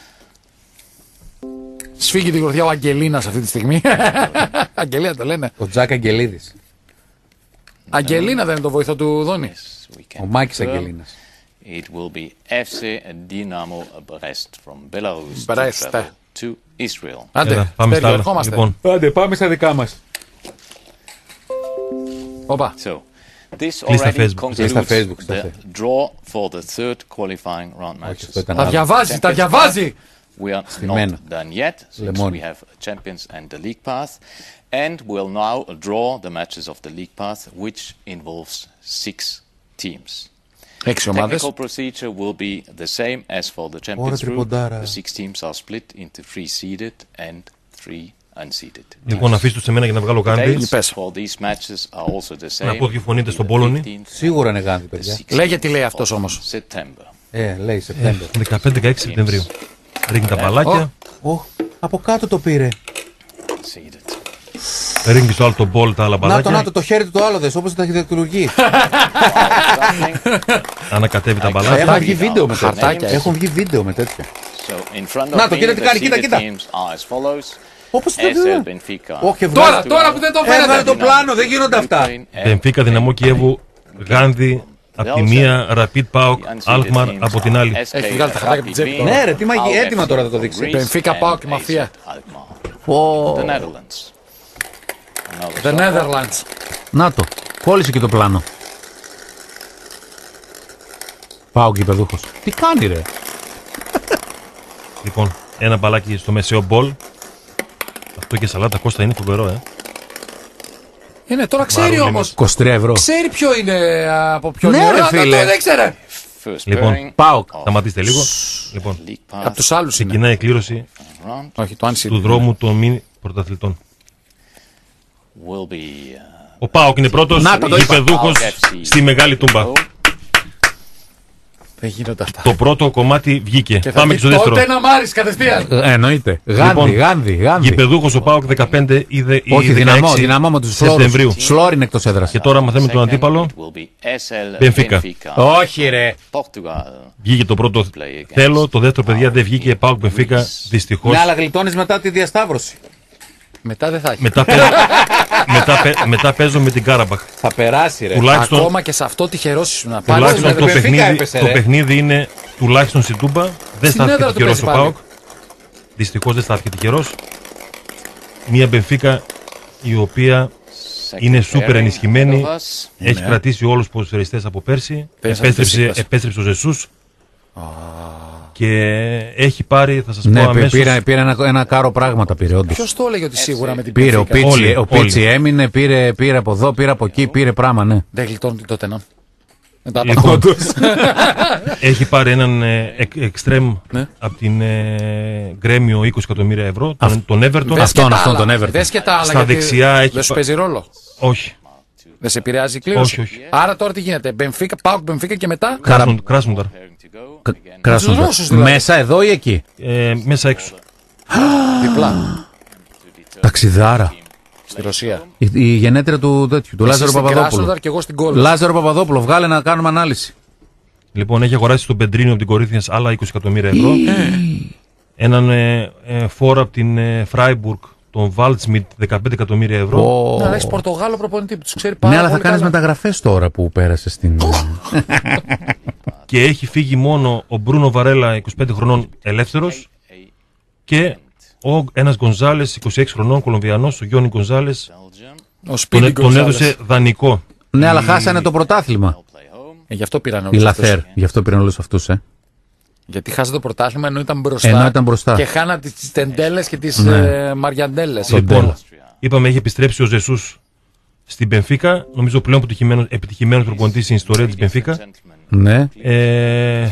Σφίγγει την γροθιά ο Αγγελίνας αυτή τη στιγμή. Αγγελία το λένε. Ο Τζάκ Αγγελίδης. Αγγελίνα δεν είναι το βοηθό του Δόνη. Yes, we can Ο Μάκης confirm. Αγγελίνας. It will be εφ σι Dynamo Brest from Belarus Brest. to travel to Israel. Άντε, Έλα, πάμε στα Στέργιο, άλλα. ερχόμαστε. Λοιπόν, Άντε, πάμε στα δικά μας. Όπα. So this Κλείς τα already Facebook. Κλείς τα concludes Facebook, στα the Facebook. draw for the third qualifying round matches. αυτό ήταν Τα άλλο. διαβάζει, τα διαβάζει. We are Στημένα. not done yet, since Λεμόνι. we have champions and the league path, and we'll now draw the matches of the league path, which involves six teams. Έξι ομάδες. Technical procedure will be the same as for the Ωραία, champions group. τριποντάρα. The six teams are split into three seeded and three unseeded. λοιπόν αφήστε το σε μένα για να βγάλω Γκάντι. Dates πες. for these matches are also the same. Να πω ποιοι φωνείτε στον The Πόλωνη. fifteenth Σίγουρα είναι Γάντι, and παιδιά. the Λέγε τι λέει sixteenth αυτός of όμως. September. Ε, λέει Σεπτέμβριο. δεκαπέντε δεκαέξι Σεπτεμβρίου. Ρίχνει τα μπαλάκια. Ω, από κάτω το πήρε. Seeded. Ρίχνει στο άλλο τον μπολ τα άλλα Να το, μπαλάκια. να το, το χέρι του το άλλο δες, όπως τα αρχιτεκτουργεί. Something. Ανακατεύει τα Έχουν μπαλάκια. βγει βίντεο με τέτοια. Χαρτάκια έχει. Έχουν βγει βίντεο με τέτοια. So in front of Να το, me, κοίτα τι the κάνει, κοίτα, seeded κοίτα. teams are as follows. Όπως το ες ελ λέω. Benfica. Όχι, Τώρα, έβγαλε τώρα που δεν το έβγαλε φαίνεται. το πλάνο, δεν γίνονται αυτά. Μπενφίκα, Δυναμό Κιέβου, Γάνδη από τη μία, Rapid Pauk, Alkmaar από την άλλη. Έχει βγάλει τα χαρτάκια από την τσέπη τώρα. Ναι, ρε, τι μαγεί, έτοιμα τώρα θα το δείξει. Benfica, Pauk και Μαφία. Πω. The Netherlands. Another The shot. Netherlands. Να το, κόλλησε και το πλάνο. Πάω και παιδούχος. Τι κάνει ρε. Λοιπόν, ένα μπαλάκι στο μεσαίο μπολ. Αυτό και σαλάτα Κώστα είναι φοβερό, ε. Είναι τώρα ξέρει Μαρούλι όμως. είκοσι τρία ευρώ. Ξέρει ποιο είναι από ποιο Ναι, είναι. ρε, Α, φίλε. το- Δεν ήξερε. First Λοιπόν, pairing Πάω. Σταματήστε λίγο. Λοιπόν, league path Από τους άλλους είναι. ξεκινάει η κλήρωση round Όχι, το Άνσι. του δρόμου των μη πρωταθλητών. will be uh, Ο Πάοκ είναι πρώτος, Να, το είπα. γηπεδούχος Pauk εφ σι στη Μεγάλη Τούμπα. home. Δεν γίνονται αυτά. Το πρώτο κομμάτι βγήκε. Και Πάμε και στο δεύτερο. Τότε να μάρεις κατευθείαν. Ε, εννοείται. Γάνδη, Λοιπόν, Γάνδη, Γάνδη. Γηπεδούχος ο ΠΑΟΚ δεκαπέντε ή δε- ή Όχι, δυναμό, δεκαέξι δυναμό με τους Σεπτεμβρίου. φλόρους. Σλόρ είναι εκτός έδρας. Και τώρα μαθαίνουμε τον αντίπαλο. Benfica. Όχι ρε. Βγήκε το πρώτο θέλω, το δεύτερο παιδιά δεν βγήκε. ΠΑΟΚ Μπενφίκα δυστυχώς. Ναι, αλλά γλιτώνεις μετά τη διασταύρωση. Μετά δεν θα έχει. Μετά, παίζω, μετά, παι- μετά παίζω με την Κάραμπαχ. Θα περάσει ρε. Τουλάχιστον, Ακόμα και σε αυτό τυχερός ήσουν να τουλάχιστον με το, τον Benfica παιχνίδι, έπεσε, το ρε. παιχνίδι είναι τουλάχιστον στην Τούμπα. Δεν Στην στάθηκε έδρα του τυχερός ο παίζει ΠΑΟΚ. Δυστυχώς δεν στάθηκε τυχερός. Μια Μπενφίκα η οποία είναι σούπερ ενισχυμένη. Έχει κρατήσει όλους τους ποδοσφαιριστές από πέρσι. Πες, Επέστρεψε, αντισύμβαση. επέστρεψε ο Ζεσούς. Και έχει πάρει, θα σας Ναι, πω αμέσως. πήρε, πήρε ένα, ένα κάρο πράγματα πήρε όντως. Ποιος το έλεγε ότι σίγουρα με την Πήρε, ο Benfica Πίτσι, Όλοι, ο Πίτσι όλοι. έμεινε, πήρε, πήρε από εδώ, πήρε από εκεί, πήρε πράγμα, ναι. δεν γλιτώνει τότε να. Μετά Λοιπόν, από έχει πάρει έναν ε, εκ- εξτρέμ Ναι. από την ε, Γκρέμιο είκοσι εκατομμύρια ευρώ, τον, τον Everton. Δες Αυτόν, και τα αυτόν άλλα. τον Everton. Δες και τα άλλα. Στα γιατί δεξιά έχει δεν σου πα- παίζει ρόλο. Όχι. Δεν σε επηρεάζει η κλήρωση. Όχι, όχι. Άρα τώρα τι γίνεται. Μπενφίκα, πάω Μπενφίκα και μετά. Κράσνον- Κράσνονταρ. Κράσνονταρ. Ρώσους δηλαδή. Μέσα εδώ ή εκεί. Ε, μέσα έξω. Διπλά. Ταξιδάρα. Στη Ρωσία. Η, η γενέτρια του τέτοιου, του Εσύ Λάζαρο στην Παπαδόπουλου. Κράσνονταρ και εγώ στην Κόλλο. Λάζαρο Παπαδόπουλο, βγάλε να κάνουμε ανάλυση. Λοιπόν, έχει αγοράσει τον Πεντρίνιο από την Κορίνθιας άλλα είκοσι εκατομμύρια ευρώ. Έναν ε, ε, φόρο από την ε, Φράιμπουργκ, τον Βάλτσμιτ, δεκαπέντε εκατομμύρια ευρώ. Ω. Ναι, αλλά έχει Πορτογάλο προπονητή που του ξέρει πάρα Ναι, αλλά θα πολύ κάνεις καλά. μεταγραφές τώρα που πέρασε στην. Και έχει φύγει μόνο ο Μπρούνο Βαρέλα, είκοσι πέντε χρονών, ελεύθερος. Και ο, ένας Γκονζάλες, είκοσι έξι χρονών, Κολομβιανός, ο Γιόνι Γκονζάλες, Ο Σπίτι τον, τον έδωσε δανεικό. Ναι, αλλά χάσανε το πρωτάθλημα. Ε, γι' αυτό πήραν Η όλους Λαθέρ, αυτούς. γι' αυτό πήραν όλους αυτούς, ε. Γιατί χάσανε το πρωτάθλημα ενώ ήταν μπροστά. Ενώ ήταν μπροστά. Και χάνα τις τεντέλες και τις Ναι. ε, μαριαντέλες. Λοιπόν, είπαμε έχει επιστρέψει ο Ζεσούς στην Μπενφίκα. Νομίζω πλέον επιτυχημένος, επιτυχημένος προπονητής στην ιστορία της Μπενφίκα. Ναι. Ε,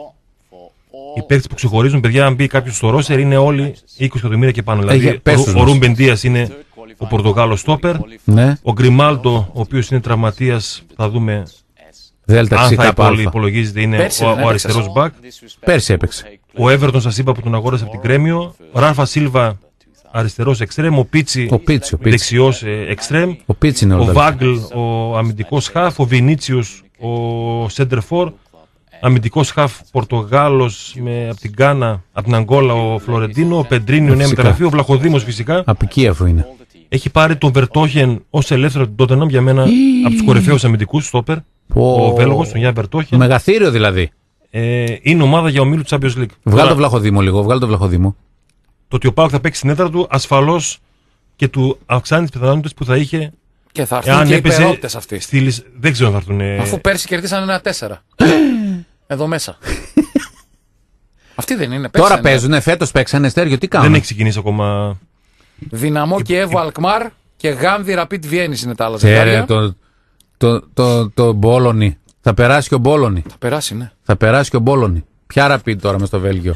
οι παίκτες που ξεχωρίζουν, παιδιά, αν μπει κάποιος στο ρόστερ, είναι όλοι είκοσι εκατομμύρια και πάνω. Δηλαδή, πες τους ο, ο μας. Ρούμπεν Δίας είναι ο Πορτογάλος στόπερ. Ναι. Ο Γκριμάλτο, ο οποίος είναι τραυματίας, θα δούμε Δέλτα αν θα ξήκα υπολοι- πάλφα. υπολογίζεται, είναι Πέρσι ο, δεν ο έπαιξες. αριστερός μπακ. Πέρσι έπαιξε. Ο Everton, σας είπα, που τον αγόρασε από την Κρέμιο. Ο Ράλφα Σίλβα, αριστερός εξτρέμ. Ο Πίτσι, Ο Πίτσι, ο Πίτσι. δεξιός ε, εξτρέμ. Ο Πίτσι είναι Ο όλο. Βάγκλ, ο αμυντικός χαφ. Ο Βινίτσιος, ο Σέντερφορ. Αμυντικός χαφ Πορτογάλος με, από την Γκάνα, από την Αγγόλα, ο Φλωρεντίνο. Ο Πεντρίνιο, νέα Φυσικά. μεταγραφή. Ο Βλαχοδήμος, φυσικά. Από Κίεβο είναι. Έχει πάρει τον Βερτόχεν ως ελεύθερο την Τότεναμ, για μένα από τους κορυφαίους αμυντικούς στόπερ. Ο Βέλγος, τον Γιάνν Βερτόχεν. Μεγαθύριο δηλαδή. Ε, είναι ομάδα για ομίλου του Champions League. Βγάλ Τώρα, το Βλαχοδήμο λίγο, βγάλ το Βλαχοδήμο. το ότι ο Πάοκ θα παίξει στην έδρα του ασφαλώς και του αυξάνει τις πιθανότητες που θα είχε Και θα έρθουν εάν και οι έπαιζε υπερόπτες αυτοί. στη Λισ- Δεν ξέρω αν θα έρθουν. ε, Αφού πέρσι κερδίσαν ένα τέσσερα. Εδώ μέσα. Αυτοί δεν είναι. Τώρα παίξανε. παίζουνε, φέτος παίξανε Στέργιο, τι δεν κάνουν. έχει ξεκινήσει ακόμα. Δυναμό και Εύω Αλκμάρ και Γάνδη Ραπίτ Βιέννης είναι τα άλλα Ε, ρε, ζευγάρια. το, το, το, το Μπόλονι. Θα περάσει και ο Μπόλονι. Θα περάσει, ναι. Θα περάσει και ο Μπόλονι. Ποια ραπεί τώρα μες στο Βέλγιο.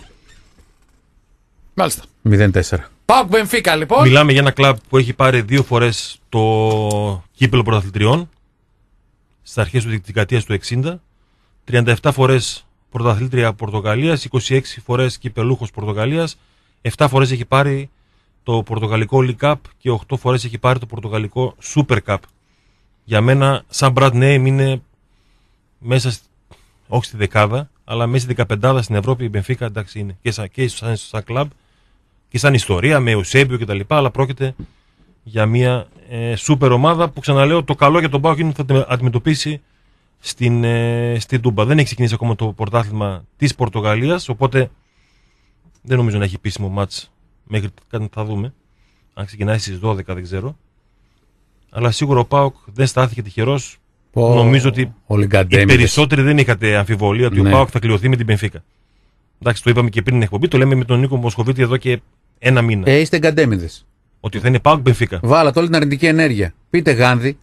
Μάλιστα. μηδέν τέσσερα. Πάοκ Μπενφίκα λοιπόν. Μιλάμε για ένα κλαμπ που έχει πάρει δύο φορές το κύπελο πρωταθλητριών στις αρχές του δεκαετίας του εξήντα. τριάντα επτά φορές πρωταθλήτρια Πορτογαλίας, είκοσι έξι φορές κυπελούχος Πορτογαλίας, επτά φορές έχει πάρει το πορτογαλικό League Cup και οκτώ φορές έχει πάρει το πορτογαλικό Super Cup. Για μένα, σαν brand name, είναι μέσα, στη, όχι στη δεκάδα, αλλά μέσα στη δεκαπεντάδα στην Ευρώπη. Η Benfica, εντάξει, είναι και σαν, και σαν, σαν κλαμπ και σαν ιστορία με Εουσέμπιο κτλ. Αλλά πρόκειται για μια ε, σούπερ ομάδα που, ξαναλέω, το καλό για τον ΠΑΟΚ είναι ότι θα την αντιμετωπίσει στην, ε, στην Τούμπα. Δεν έχει ξεκινήσει ακόμα το πρωτάθλημα της Πορτογαλίας, οπότε δεν νομίζω να έχει επίσημο μάτς μέχρι κάτι θα δούμε. Αν ξεκινάει στις δώδεκα δεν ξέρω. Αλλά σίγουρα ο ΠΑΟΚ δεν στάθηκε τυχερός. Πω, Νομίζω ότι όλοι οι γκαντέμιδες. περισσότεροι δεν είχατε αμφιβολία ότι Ναι. ο ΠΑΟΚ θα κληρωθεί με την Benfica. Εντάξει, το είπαμε και πριν την εκπομπή, το λέμε με τον Νίκο Μοσχοβίτη εδώ και ένα μήνα. Ε, είστε γκαντέμιδες. Ότι θα είναι ΠΑΟΚ Benfica. Βάλατε όλη την αρνητική ενέργεια. Πείτε Γάνδη.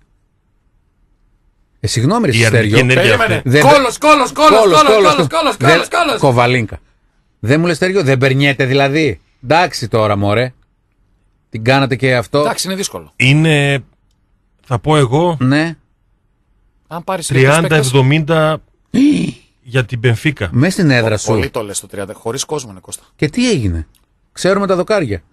Ε, συγγνώμη, ρε Η αρνητική Στέργιο. ενέργεια Περίμενε. αυτή. Δεν- Κόλος, κόλος, κόλος, κόλος, κόλος, κόλος, Δεν- κόλος, κόλος. Κοβαλίνκα. Δεν μου λες Στέργιο, δεν περνιέται δηλαδή. Εντάξει τώρα, μωρέ. Την κάνατε και αυτό. Εντάξει, είναι δύσκολο. Είναι, θα πω εγώ, Ναι. Αν πάρει τριάντα εβδομήντα για την Μπενφίκα. Μέσα στην έδρα σου. Πολύ το λες το τριάντα, χωρίς κόσμο είναι, Κώστα. Και τι έγινε. Ξέρουμε τα δοκάρια.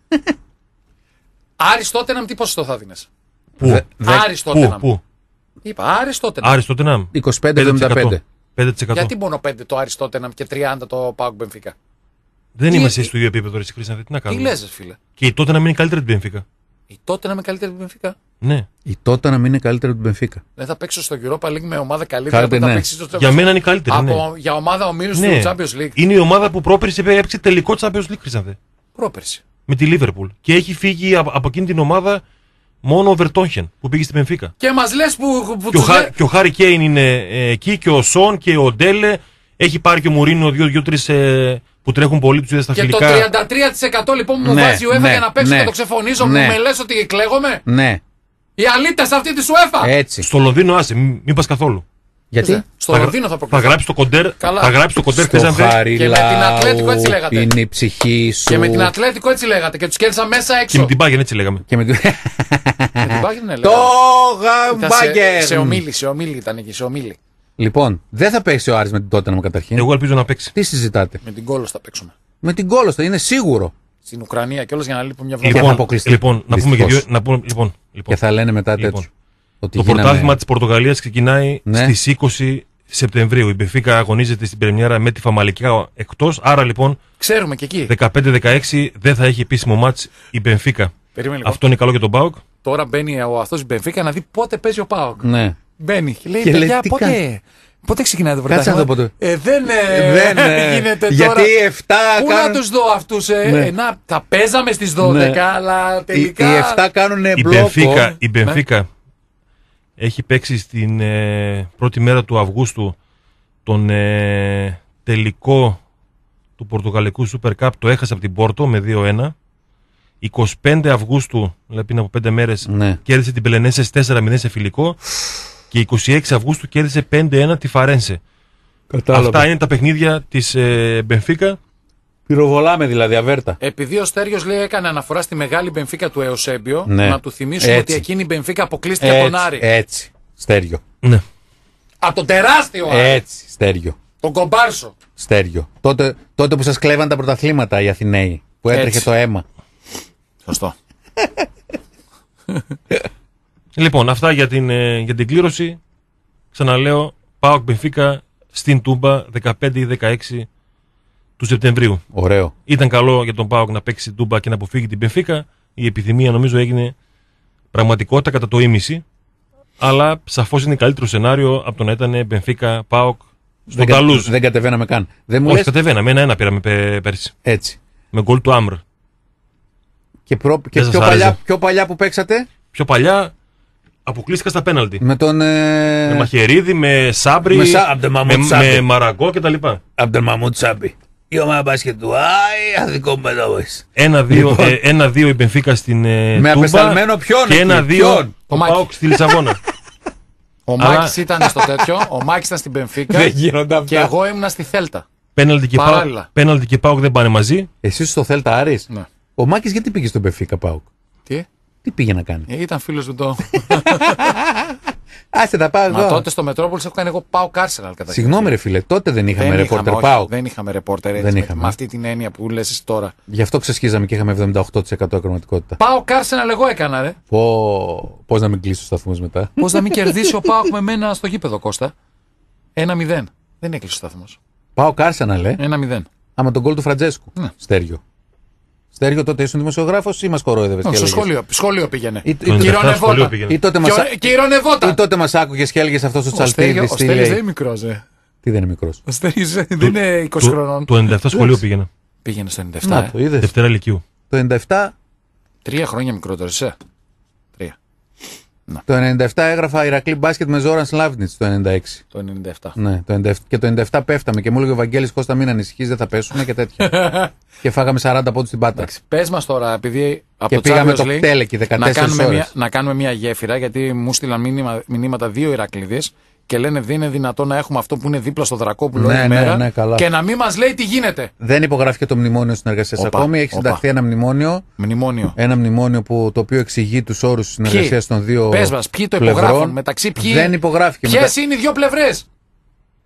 Άρης Τότεναμ τι ποσοστό θα δίνεις? Πού, Άρης πού, Τότεναμ. πού. Είπα Άρης Τότεναμ. Άρης Τότεναμ. είκοσι πέντε εβδομήντα πέντε. πέντε τοις εκατό. Γιατί μόνο πέντε το Άρης Τότεναμ και τριάντα το ΠΑΟΚ Μπενφίκα? Δεν Τι- είμαστε στο ίδιο επίπεδο, ρε Χρήστανθε, τι να Τι κάνουμε. λες, φίλε? Και η Τότεναμ είναι καλύτερη την Μπενφίκα. Η Τότεναμ είναι καλύτερη από την Μπενφίκα. Ναι. Η τότε να μην είναι καλύτερη από την Μπενφίκα. Δεν θα παίξω στο Europa League με ομάδα καλύτερη Καλύτερη, από να ναι. παίξει στο Champions Για League. μένα είναι η καλύτερη. Από, Ναι. Για ομάδα ομίλου Ναι. του Champions League. Είναι η ομάδα που πρόπερσε έπαιξε τελικό Champions League, Χρήστανθε. Πρόπερση. Με τη Liverpool. Και έχει φύγει από, από εκείνη την ομάδα μόνο ο Βερτόγχεν που πήγε στην Μπενφίκα. Και μας λες που. που Και ο, τους Χα, λέ- και ο Χάρι Κέιν είναι ε, εκεί και ο Σον και ο Ντέλε. Έχει πάρει και ο Μουρίνο δύο-τρει ε, που τρέχουν πολύ, του είδε στα Και φιλικά. το τριάντα τρία τοις εκατό λοιπόν που μου Ναι, βάζει η UEFA ναι, για να παίξω ναι, και το ξεφωνίζω, ναι. μου με λες ότι κλαίγομαι. Ναι, Οι αλήτες αυτή τη UEFA. έτσι. Στο Λονδίνο, άσε, μην, μην πα καθόλου. Γιατί? Στο Θα, Λονδίνο θα θα προκριθεί. γράψει το κοντέρ. Καλά. Θα γράψει το κοντέρ, Στο Χρήστανθε. Χαριλάου Και με την Ατλέτικο έτσι λέγατε. είναι η ψυχή σου. Και με την Ατλέτικο έτσι λέγατε. Και τους κέρδισα μέσα Και έξω. με την Bayern έτσι λέγαμε. Και με την... Με την Bayern, ναι, Το λέγαμε. Ήταν σε- Γαμπάγκερ. Σε ομίλη, σε ομίλη ήταν εκεί, σε ομίλη. Λοιπόν, δεν θα παίξει ο Άρης με την Τότεναμ καταρχήν. Εγώ ελπίζω να παίξει. Τι συζητάτε? Με την Κόλος θα παίξουμε. Με την Κόλοστα, είναι σίγουρο. Στην Ουκρανία κιόλας για να λείπουμε μια θα εβδομάδα. Λοιπόν, αποκλειστεί. λοιπόν, να πούμε και δύο. Δυστυχώς. Να πούμε, λοιπόν, λοιπόν, Και θα λένε μετά Λοιπόν, τέτοιο. Ότι το γίναμε- πρωτάθλημα της Πορτογαλίας ξεκινάει Ναι. στις είκοσι Σεπτεμβρίου. Η Μπενφίκα αγωνίζεται στην πρεμιέρα με τη Φαμαλικά εκτός. Άρα λοιπόν Ξέρουμε και εκεί. δεκαπέντε δεκαέξι δεν θα έχει επίσημο μάτς η Μπενφίκα. Περίμενε λοιπόν. Αυτό είναι καλό για τον ΠΑΟΚ. Τώρα μπαίνει ο αυτός η Μπενφίκα να δει πότε παίζει ο ΠΑΟΚ. Ναι. Μπαίνει και λέει: Και λέει, παιδιά, τι πότε, κάνει? πότε ξεκινάει το Κάτσε να πρωτάθλημα. το πω το- Ε, δεν ε, Δεν ε, γίνεται γιατί τώρα. εφτά Πού κάνουν... να τους δω αυτούς, ε, Ναι. ε, να, τα παίζαμε στις δώδεκα, Ναι. αλλά Οι, τελικά. οι εφτά κάνουν Η μπλόκο. Μπενφίκα, η Μπενφίκα έχει παίξει στην ε, πρώτη μέρα του Αυγούστου τον ε, τελικό του Πορτογαλικού Super Cup. Το έχασε από την Πόρτο με δύο ένα. είκοσι πέντε Αυγούστου, δηλαδή πριν από πέντε μέρες, Ναι. κέρδισε την Πελενέσες τέσσερα μηδέν σε φιλικό. Και είκοσι έξι Αυγούστου κέρδισε πέντε ένα τη Φαρένσε. Αυτά είναι τα παιχνίδια της ε, Μπενφίκα. Πυροβολάμε δηλαδή, αβέρτα. Επειδή ο Στέριος λέει έκανε αναφορά στη μεγάλη Μπενφίκα του Εωσέμπιο, Ναι. να του θυμίσουμε Έτσι. ότι εκείνη η Μπενφίκα αποκλείστηκε από τον Έτσι, Άρη. έτσι. Στέριο. Ναι. Από τον τεράστιο Άρη. Έτσι. Στέριο. Τον Κομπάρσο. Στέριο. Τότε, τότε που σας κλέβαν τα πρωταθλήματα οι Αθηναίοι. Που έτρεχε Έτσι. το αίμα. Σωστό. Λοιπόν, αυτά για την, ε, για την κλήρωση. Ξαναλέω, ΠΑΟΚ Μπενφίκα στην Τούμπα δεκαπέντε ή δεκαέξι του Σεπτεμβρίου. Ωραίο. Ήταν καλό για τον ΠΑΟΚ να παίξει στην Τούμπα και να αποφύγει την Μπενφίκα. Η επιθυμία νομίζω έγινε πραγματικότητα κατά το ίμιση. Αλλά σαφώς είναι καλύτερο σενάριο από το να ήταν Μπενφίκα ΠΑΟΚ στον Δεν, κα- Ταλούζ. δεν κατεβαίναμε καν. Δεν μου Όχι, λες κατεβαίναμε. Ένα-ένα πήραμε πε- πέρσι. έτσι. Με γκολ του Άμρ. Και, προ, και Δεν πιο, σας παλιά, άρεσε? πιο παλιά που παίξατε Πιο παλιά αποκλείστηκα στα πέναλτι. με τον. Ε... Με Μαχαιρίδη, με Σάμπρι, Με Σα- απ' τον με, Μαμούτ Σάμπρι. με Μαραγκό κτλ. Αμπτελμαμούτ Σάμπι. Η ομάδα μπάσκετ του. Άι, αδικό μετώβες. Ένα-δύο Λοιπόν. ε, ένα-δύο η Μπενφίκα στην ε, Με Τούμπα απεσταλμένο ποιον και εκεί, ένα-δύο ποιον? ο Μάκη. ΠΑΟΚ στη Λισαβόνα. Ο Αλλά- Μάκης ήταν στο τέτοιο, ο Μάκης ήταν στην Μπενφίκα Δεν γίνονται αυτά. και εγώ ήμουνα στη Θέλτα. Πέναλτι και, ΠΑΟΚ, Παράλληλα. πέναλτι και ΠΑΟΚ δεν πάνε μαζί. Εσύ στο Θέλτα Άρης. Ναι. Ο Μάκης γιατί πήγε στον Μπενφίκα Πάουκ. Τι? Τι πήγε να κάνει. Ε, ήταν φίλος με το. Άσε τα πάω Μα εδώ. τότε στο Μετρόπολης έχω κάνει εγώ πάω Κάρσεναλ κατά Συγγνώμη ρε φίλε, τότε δεν είχαμε Δεν ρεπόρτερ είχαμε, όχι, Πάουκ. δεν είχαμε ρεπόρτερ έτσι, Δεν με- είχαμε. με αυτή την έννοια που λες εσύ τώρα. Γι' αυτό ξεσχίζαμε και είχαμε εβδομήντα οκτώ τοις εκατό ακροματικότητα. Πάω Κάρσεναλ εγώ έκανα ρε. Πω, πώς να μην κλείσει του σταθμούς μετά. Πώς να μην κερδίσει ο Πάοκ με μένα στο γήπεδο Κώστα. ένα μηδέν. Δεν έκλεισε ο σταθμός. Πάω Κάρσανα λέ. ένα μηδέν. Άμα τον γκολ του Φραντζέσκου. Ναι. Στέριο. Στέριο τότε ήσουν δημοσιογράφος ή μας κορόιδευες. και Στο έλεγες? σχολείο, σχολείο πήγαινε. Ή- ή- Το εβδομήντα επτά Κυρώνευόταν. σχολείο πήγαινε. Ή τότε μας, Και- Και ηρωνευόταν. ή τότε μας άκουγες και έλεγες αυτός ο Ο Στέλιος- Τσαλτίδης ο τι Στέλιος δεν λέει. είναι μικρός, ε. Τι δεν είναι μικρός. Ο Στέλιος δεν είναι είκοσι Το, χρονών. το ενενήντα επτά σχολείο πήγαινε. Πήγαινε στο ενενήντα Να επτά. το ε. είδες. Δευτέρα Λυκείου. Το ενενήντα επτά, Τρία χρόνια μικρότερο, εσύ. Τρία. το ενενήντα επτά έγραφα Ηρακλή μπάσκετ με Ζόραν Σλάβνιτς το ενενήντα έξι. Το ενενήντα επτά. Ναι, το ενενήντα επτά. Και το ενενήντα επτά πέφταμε και μου έλεγε ο Βαγγέλης Κώστα μην ανησυχείς, δεν θα πέσουμε και τέτοια. Και φάγαμε σαράντα πόντους στην πάτα. Εντάξει, πες μας τώρα, επειδή από Και το πήγαμε Champions το League, κτέλ εκεί να δεκατέσσερις κάνουμε, μια, ώρες. να κάνουμε μια γέφυρα, γιατί μου στείλαν μήνυμα, μηνύματα δύο Ηρακλήδες και λένε δεν είναι δυνατόν να έχουμε αυτό που είναι δίπλα στο Δρακόπουλο Ναι, όλη ναι, μέρα ναι, καλά. και να μην μας λέει τι γίνεται. Δεν υπογράφηκε το μνημόνιο συνεργασίας Όπα, ακόμη. Έχει όπα. συνταχθεί ένα μνημόνιο. Μνημόνιο. Ένα μνημόνιο που, το οποίο εξηγεί τους όρους συνεργασίας των δύο Πες μας, ποιοι το πλευρών. υπογράφουν, μεταξύ ποιοι. Δεν υπογράφηκε. Ποιες Μετα... είναι οι δύο πλευρές.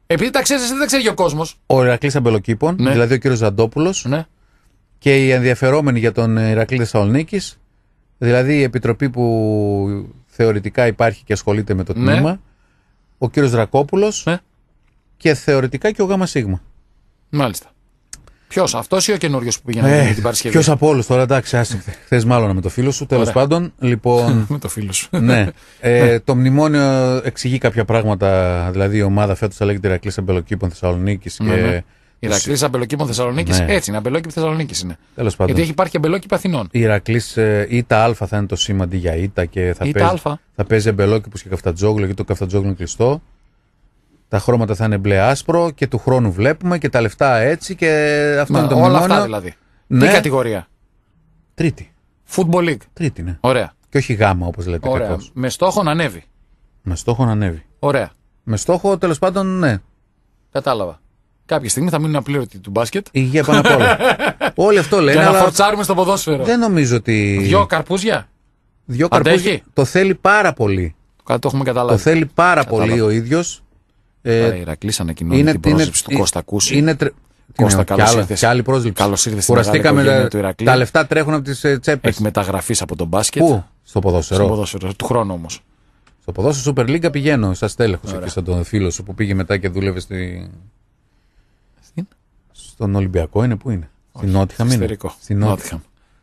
Επειδή τα ξέρει, δεν τα ξέρει ο κόσμος. Ο Ηρακλής Αμπελοκήπων, Ναι. δηλαδή ο κύριος Ζαντόπουλος, Ναι. και οι ενδιαφερόμενοι για τον Ηρακλή Θεσσαλονίκης, δηλαδή η επιτροπή που θεωρητικά υπάρχει και ασχολείται με το Ναι. τμήμα, ο κύριος Δρακόπουλος Ναι. και θεωρητικά και ο Γάμα Σίγμα. Μάλιστα. Ποιος, αυτός ή ο καινούριος που πήγαινε Ε, την Παρασκευή? ποιος από όλους τώρα, εντάξει, άσε. Χθες μάλλον με το φίλο σου, τέλος Ωραία. πάντων. Λοιπόν, Με το φίλο σου. ναι. Ε, το μνημόνιο εξηγεί κάποια πράγματα, δηλαδή η ομάδα φέτος θα λέγεται Ηρακλής Αμπελοκήπων Θεσσαλονίκης Ναι, και. ναι. Ηρακλής Αμπελοκήπων Θεσσαλονίκης. Ναι. Έτσι είναι, Αμπελόκηπη Θεσσαλονίκης είναι. Τέλος πάντων. Γιατί έχει υπάρχει και Αμπελόκηπη Αθηνών. Η Ηρακλής ε, ΙΤΑ Α θα είναι το σήμα αντί για ΙΤΑ και θα ΙΤΑ παίζει, Α. θα παίζει Αμπελόκηπους και Καφτατζόγλου, γιατί το Καφτατζόγλου είναι κλειστό. Τα χρώματα θα είναι μπλε άσπρο και του χρόνου βλέπουμε και τα λεφτά έτσι και αυτό Μα, είναι το όλα μνημόνιο. αυτά δηλαδή. Ναι. Τι κατηγορία? Τρίτη. Football League. Τρίτη, ναι. Ωραία. Και όχι γάμα όπως λέτε Ωραία. κακώς. Με στόχο να ανέβει. Με στόχο να ανέβει. Ωραία. Με στόχο τέλος πάντων, ναι. Κατάλαβα. Κάποια στιγμή θα μείνουν απλήρωτοι του μπάσκετ. Υγεία πάνω απ' όλα. Όλοι αυτό λένε, Για να αλλά φορτσάρουμε στο ποδόσφαιρο. δεν νομίζω ότι. Δυο καρπούζια. Δυο Αντέχει. καρπούζια. Το θέλει πάρα πολύ. Κάτι το έχουμε Το καταλάβει. θέλει πάρα Κατάλαβα. πολύ ο ίδιος. Ε, Ε, Ηρακλής ανακοινώνει την πρόσληψη του Κώστα Κούση. Είναι τρε... Κώστα, Τι καλώς άλλο, ήρθες. και άλλη πρόσληψη. Καλώς ήρθες στην Κουραστήκαμε, μεγάλη οικογένεια τα, του Ηρακλή. τα λεφτά τρέχουν από τις ε, τσέπες. Εκμεταγραφής από τον μπάσκετ. Πού? Στο Στο ποδόσφαιρο. ποδόσφαιρο. Του χρόνου όμως. Στο ποδόσφαιρο Super League πηγαίνω, σαν τέλεχος Ωραία. εκεί, σαν τον φίλο σου που πήγε μετά και δούλευε στη... Στην? στον Ολυμπιακό. Είναι, πού είναι? Στην Νότιχαμ είναι. Σφαιρικό. Στην Νότιχαμ. Νότιχαμ.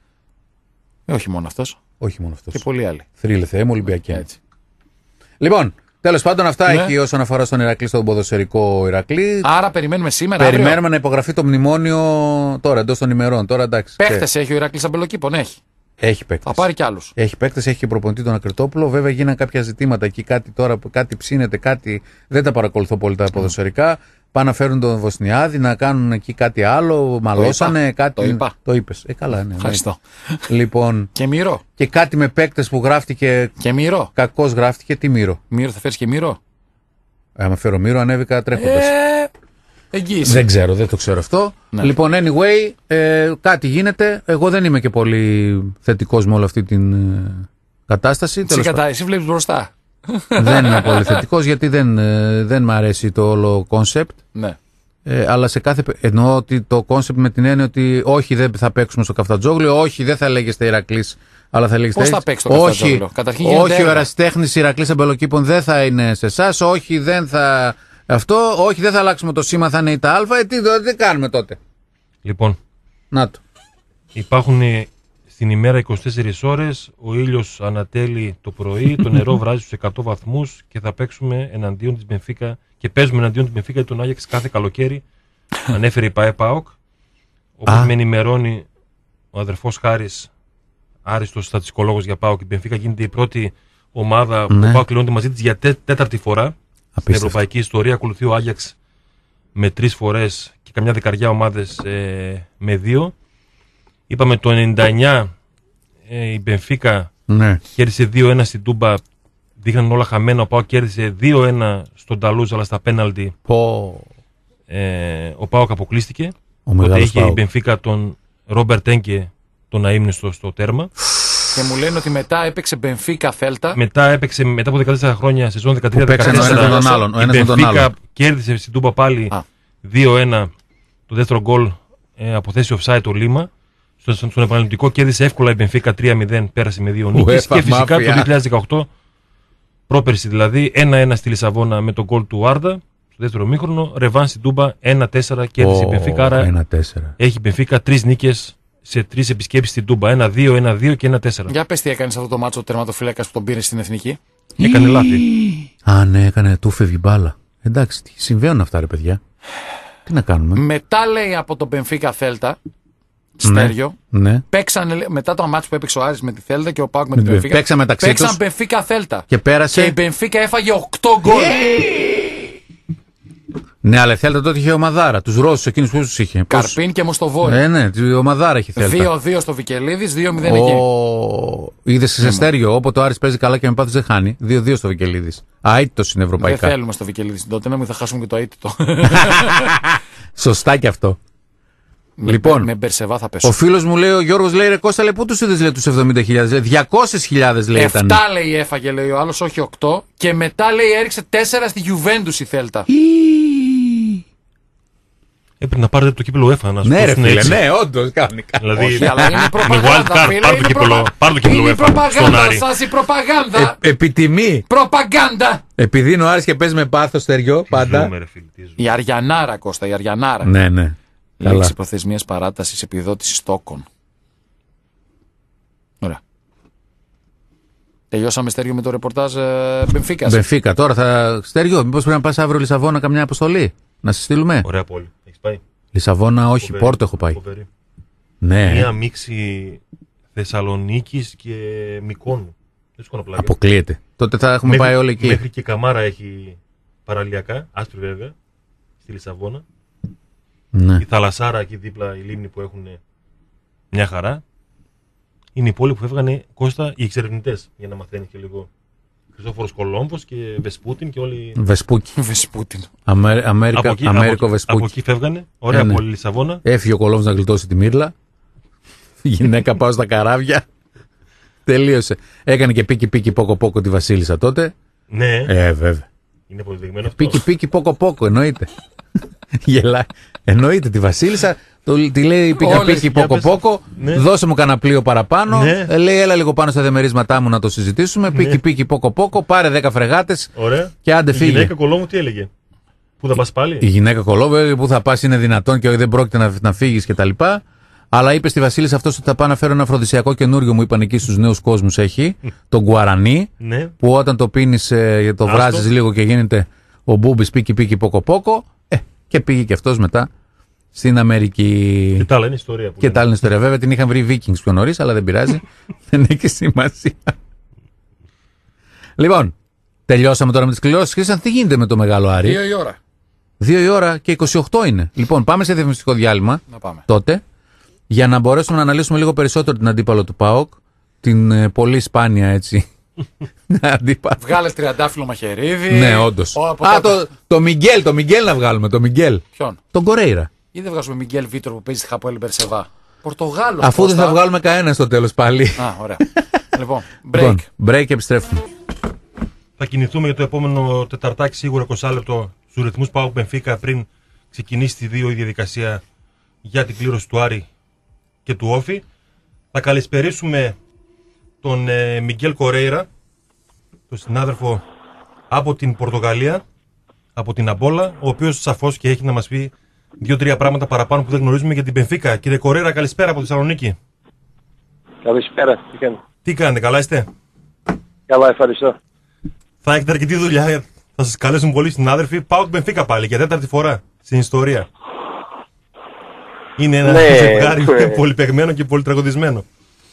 Ε, όχι μόνο αυτός. Όχι μόνο αυτός. Και πολλοί άλλοι. Θρύλε Θεέ μου, Ολυμπιακή. Έτσι. Λοιπόν, τέλος πάντων, αυτά Ναι. έχει όσον αφορά στον Ηρακλή, στον ποδοσφαιρικό Ηρακλή. Άρα περιμένουμε σήμερα. Περιμένουμε αύριο. να υπογραφεί το μνημόνιο τώρα, εντός των ημερών. Τώρα εντάξει. Παίχτες έχει ο Ηρακλής Αμπελοκήπων. Έχει. Έχει παίκτες. Θα πάρει κι άλλους. Έχει παίκτες, έχει και προπονητή τον Ακριτόπουλο. Βέβαια γίνανε κάποια ζητήματα εκεί, κάτι τώρα, κάτι ψήνεται, κάτι. Δεν τα παρακολουθώ πολύ τα ποδοσφαιρικά. Πάνε να φέρουν τον Βοσνιάδη, να κάνουν εκεί κάτι άλλο. Μαλώσανε είπα. κάτι. Το είπα. Το είπες. Ε, καλά, ναι. Ευχαριστώ. Λοιπόν, Και Μύρο. και κάτι με παίκτες που γράφτηκε. Και Μύρο. Κακώς γράφτηκε. Τι Μύρο. Μύρο θα φέρεις και Μύρο. Άμα φέρω Μύρο, ανέβηκα τρέχοντας. Ε, εγγύηση. Δεν ξέρω, δεν το ξέρω αυτό. Ναι. Λοιπόν, anyway, ε, κάτι γίνεται. Εγώ δεν είμαι και πολύ θετικός με όλη αυτή την ε, κατάσταση. Εσύ, Τέλος κατά, εσύ βλέπεις μπροστά. δεν είμαι πολύ θετικός γιατί δεν, ε, δεν μ' αρέσει το όλο κόνσεπτ. Ναι. Ε, αλλά σε κάθε. πε- Εννοώ ότι το κόνσεπτ με την έννοια ότι όχι, δεν θα παίξουμε στο Καφτατζόγλιο, όχι, δεν θα λέγεστε Ηρακλής, αλλά θα λέγεστε. Πώς έτσι. θα παίξει το Καφτατζόγλιο? Όχι, Καταρχήν γίνεται όχι ο έργα. ερασιτέχνης Ηρακλής Αμπελοκήπων δεν θα είναι σε εσά, όχι, δεν θα. Αυτό, όχι, δεν θα αλλάξουμε το σήμα, θα είναι η τα Α. Ε, τι, τι κάνουμε τότε. Λοιπόν, Να το. υπάρχουν ε, στην ημέρα είκοσι τέσσερις ώρες, ο ήλιος ανατέλει το πρωί, το νερό βράζει στους εκατό βαθμούς και θα παίξουμε εναντίον της Μπενφίκα και παίζουμε εναντίον της Μπενφίκα και τον Άγιαξ κάθε καλοκαίρι. Ανέφερε η ΠΑΕ ΠΑΟΚ. Όπως Α. με ενημερώνει ο αδερφός Χάρης, άριστος στατιστικολόγος για ΠΑΟΚ, η Μπενφίκα γίνεται η πρώτη ομάδα που Ναι. ο ΠΑΟΚ κληρώνεται μαζί της για τέ, τέταρτη φορά. Στην Απίστευτο. ευρωπαϊκή ιστορία ακολουθεί ο Άγιαξ με τρεις φορές και καμιά δεκαριά ομάδες ε, με δύο. Είπαμε το ενενήντα εννιά ε, η Μπενφίκα Ναι. κέρδισε δύο ένα στην Τούμπα. Δείχναν όλα χαμένα. Ο ΠΑΟΚ κέρδισε δύο ένα στον Ταλούζ, αλλά στα πέναλτι Πω. ε, ο ΠΑΟΚ αποκλείστηκε. Ο Τότε μεγάλος είχε η ΠΑΟΚ. Μπενφίκα τον Ρόμπερτ Ένκε, τον αείμνηστο στο τέρμα. Και μου λένε ότι μετά έπαιξε Μπενφίκα Θέλτα. Μετά έπαιξε μετά από δεκατέσσερα χρόνια, σεζόν δεκατρία Που παίξαν δεκατέσσερα. ο ένας με τον άλλον, ο Η ένας με τον Μπενφίκα άλλον. κέρδισε στην Τούμπα πάλι Α. δύο ένα το δεύτερο γκολ ε, από θέση offside το Λίμα. Στον, στον επαναληπτικό κέρδισε εύκολα η Μπενφίκα τρία μηδέν, πέρασε με δύο νίκες. UEFA Και φυσικά το Mafia. δύο χιλιάδες δεκαοκτώ, πρόπερση δηλαδή, ένα ένα στη Λισαβόνα με τον γκολ του Άρντα. Στο δεύτερο μήχρονο, ρεβάν στην Τούμπα ένα τέσσερα, κέρδισε η Μπενφίκα. Άρα ένα τέσσερα. έχει η Μπενφίκα τρεις νίκες σε τρεις επισκέψεις στην Τούμπα. ένα δύο, ένα δύο και ένα τέσσερα. Για πες τι έκανε σε αυτό το μάτσο ο τερματοφύλακας που τον πήρε στην εθνική. Έκανε λάθη. Α, ναι, έκανε, του φεύγει μπάλα. Εντάξει, τι συμβαίνουν αυτά, ρε παιδιά. Τι να κάνουμε. Μετά λέει από τον Μπενφίκα Θέλτα, Στέριο, Ναι. παίξανε λέει, μετά το μάτσο που έπαιξε ο Άρης με τη Θέλτα και ο Πάουκ με Με την την- Μπενφίκα. παίξαν μεταξύ Παίξαν τους. Μπενφίκα Θέλτα. Και πέρασε. Και η Μπενφίκα έφαγε οκτώ γκολ. Ναι, αλλά η Θέλτα τότε είχε ομαδάρα. Του Ρώσου εκείνου που του είχε. Πώς- Καρπίν και Μοστοβόη. Ε, ναι, η ομαδάρα έχει η Θέλτα. δύο δύο στο Βικελίδης, δύο μηδέν εκεί. Ο... Είδε σε στέριο, όποτε ο Άρης παίζει καλά και με πάθος δεν χάνει. δύο δύο στο Βικελίδη. Αίτητος είναι Δεν ευρωπαϊκά. θέλουμε στο Βικελίδης τότε να μην θα χάσουμε και το αίτητο. Σωστά κι αυτό. Λοιπόν, με Μπερσεβά θα ο πέσω. φίλος μου λέει, ο Γιώργος λέει, ρε Κώστα, λέει, πού τους είδες, λέει, τους εβδομήντα χιλιάδες, λέει, διακόσιες χιλιάδες λέει ήταν. Εφτά λέει έφαγε, λέει ο άλλος, όχι οκτώ. Και μετά λέει έριξε τέσσερα στη Γιουβέντους η Θέλτα. Έπρεπε να πάρετε το κύπελο UEFA να σου Ναι, ρε δώσουν φίλε, έτσι. ναι, όντως κανονικά. Δηλαδή, Όχι, αλλά είναι με wild προπαγάνδα, card, φίλε, πάρ' το είναι κύπελο, προπα- πάρ' το κύπελο Είναι η UEFA στον προπαγάνδα Άρη. σας, η προπαγάνδα. Ε, Επιτιμή. Προπαγάνδα. Επειδή είναι ο Άρης και παίζει με πάθος στεριό, Τι πάντα. ζούμε, ρε φίλε, τι ζούμε. Η Αριανάρα, Κώστα, η Αριανάρα. Ναι, ναι. Καλά. Λήξη προθεσμίας παράτασης επιδότησης στόκων. Ωραία. Τελειώσαμε, Στέργιο, με το ρεπορτάζ ε, Μπενφίκας. Μπενφίκα. Τώρα θα. Στέργιο, μήπως πρέπει να πας αύριο Λισαβόνα καμιά αποστολή. Να σε στείλουμε. Ωραία πόλη. Έχεις πάει? Λισαβόνα, όχι, Φοβερή, Πόρτο έχω πάει. φοβερή. Ναι, Μία μίξη Θεσσαλονίκης και Μικόνου. Δεν σου κάνω πλάκα. αποκλείεται. Τότε θα έχουμε Μέχρι- πάει όλοι εκεί. Μέχρι και Καμάρα έχει παραλιακά, άσπρη βέβαια, στη Λισαβόνα. Ναι. Η Θαλασσάρα εκεί δίπλα, η λίμνη που έχουν μια χαρά. Είναι η πόλη που φεύγανε, Κώστα, οι εξερευνητές, για να μαθαίνει και λίγο. Χριστόφορος Κολόμβος και Βεσπούτιν και όλοι. Βεσπούκι. Βεσπούτιν. Αμέ- Αμέρικα, από εκεί, Αμέρικο από, από Βεσπούκι. εκεί φεύγανε. Ωραία Ε, ναι. πόλη Λισαβόνα. Έφυγε ο Κολόμβος να γλιτώσει τη μύρλα. Η γυναίκα πάω στα καράβια. Τελείωσε. Έκανε και πίκι πίκι πόκο πόκο τη Βασίλισσα τότε. Ναι, Ε, βέβαια. είναι αποδεδειγμένο αυτό. Πίκι πίκι πόκο πόκο, εννοείται. Γελάει. Εννοείται τη Βασίλισσα. Το, τη λέει πίκα Όλες, πίκι για πόκο πες. πόκο. Ναι. Δώσε μου κανένα πλοίο παραπάνω. Ναι. Ε, λέει έλα λίγο πάνω στα δεμερίσματά μου να το συζητήσουμε. Πίκι πίκι πόκο πόκο. Πάρε δέκα φρεγάτες Ωραία. και άντε Η φύγε. γυναίκα Κολόμου τι έλεγε? Πού θα πας πάλι? Η γυναίκα κολόβε που θα πα είναι δυνατόν και δεν πρόκειται να, να φύγει κτλ. Αλλά είπε στη Βασίλισσα αυτό ότι θα πάω να φέρω ένα αφροδισιακό καινούριο, μου είπαν εκεί στου νέου κόσμου έχει. Τον γκουαρανί. Ναι. Που όταν το πίνει, ε, το Άστο. βράζει λίγο και γίνεται ο μπούμπι πίκι πίκι πόκο πόκο. Ε, και πήγε και αυτό μετά στην Αμερική. Και τα άλλα είναι ιστορία που Και λένε. τα άλλη ιστορία. Βέβαια την είχαν βρει οι Vikings πιο νωρί, αλλά δεν πειράζει. Δεν έχει σημασία. Λοιπόν, τελειώσαμε τώρα με τι κληρώσει. Χρήσαν, τι γίνεται με το μεγάλο Άρη. Δύο η ώρα. Δύο η ώρα και είκοσι οκτώ είναι. Λοιπόν, πάμε σε διαφημιστικό διάλειμμα Να πάμε. τότε για να μπορέσουμε να αναλύσουμε λίγο περισσότερο την αντίπαλο του ΠΑΟΚ. Την ε, πολύ σπάνια έτσι. αντίπαλο. Βγάλε τριαντάφυλλο μαχαιρίδι. Ναι, όντω. Ω, από Α, τότε. το, το Μιγγέλ, το Μιγγέλ να βγάλουμε. Το Μιγγέλ. Ποιον? Τον Κορέιρα. Ή δεν βγάζουμε Μιγγέλ Βίτρο που παίζει στη Χαπόελ Μπερσεβά. Πορτογάλο. Αφού δεν θα βγάλουμε κανένα στο τέλο πάλι. Α, ωραία. λοιπόν, break. Λοιπόν, break και επιστρέφουμε. Θα κινηθούμε για το επόμενο Τεταρτάκι σίγουρα είκοσι λεπτό στους ρυθμούς ΠΑΟΚ Μπενφίκα πριν ξεκινήσει τη δύο η διαδικασία για την κλήρωση του Άρη και του Όφη. Θα καλησπερίσουμε τον ε, Μιγγέλ Κορέιρα, τον συνάδελφο από την Πορτογαλία, από την Αμπόλα, ο οποίος σαφώς και έχει να μας πει δύο-τρία πράγματα παραπάνω που δεν γνωρίζουμε για την Μπενφίκα. Κύριε Κορέιρα, καλησπέρα από τη Θεσσαλονίκη. Καλησπέρα, τι κάνετε? Τι κάνετε, καλά είστε? Καλά, ευχαριστώ. Θα έχετε αρκετή δουλειά. Θα σας καλέσουν πολλοί συνάδελφοι. ΠΑΟΚ Μπενφίκα πάλι για τέταρτη φορά στην ιστορία. Είναι ένα Ναι, ζευγάρι ναι. πολυπαιγμένο και πολυτραγωδισμένο.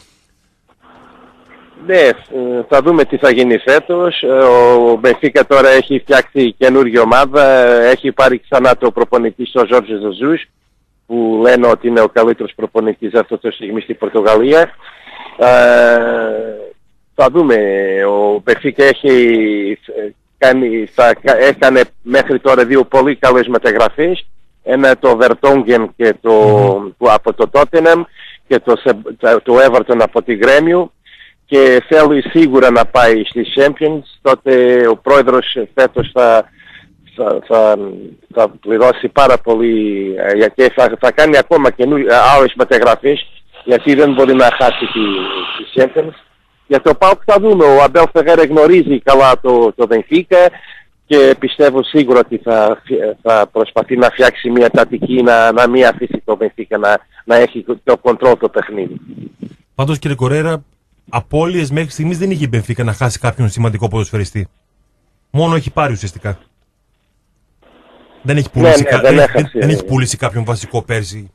Ναι, ε, θα δούμε τι θα γίνει φέτος. Ε, Ο Μπενφίκα τώρα έχει φτιάξει καινούργια ομάδα. Ε, Έχει πάρει ξανά το προπονητή στο Ζόρζε Ζεζούς, που λένε ότι είναι ο καλύτερος προπονητής αυτό το στιγμή στην Πορτογαλία. Ε, θα δούμε. Ο Μπενφίκα έχει ε, κάνει, θα, κα- έκανε μέχρι τώρα δύο πολύ καλές μεταγραφές. Ένα το Βερτόγγεν και το, που από το Τότενεμ και το, Σε- το, το Everton από τη Γκρέμιο, και θέλει σίγουρα να πάει στις Champions. Τότε ο πρόεδρος φέτος θα, θα, θα, θα πληρώσει πάρα πολύ, ε, γιατί θα, θα κάνει ακόμα και άλλες μεταγραφές, γιατί δεν μπορεί να χάσει τη, τη Champions. Για το ΠΑΟΚ θα δούμε. Ο Αμπέλ Φεγέρε γνωρίζει καλά το, το Benfica και πιστεύω σίγουρα ότι θα, θα προσπαθεί να φτιάξει μια τακτική, να, να μην αφήσει το Benfica να, να έχει το κοντρόλ το παιχνίδι. Πάντως, κύριε Κορέιρα, απώλειες μέχρι στιγμής δεν είχε η Μπενφίκα να χάσει κάποιον σημαντικό ποδοσφαιριστή. Μόνο έχει πάρει ουσιαστικά. Δεν έχει πουλήσει, ναι, κα- δεν δεν, έχασε. δεν έχει πουλήσει κάποιον βασικό πέρσι.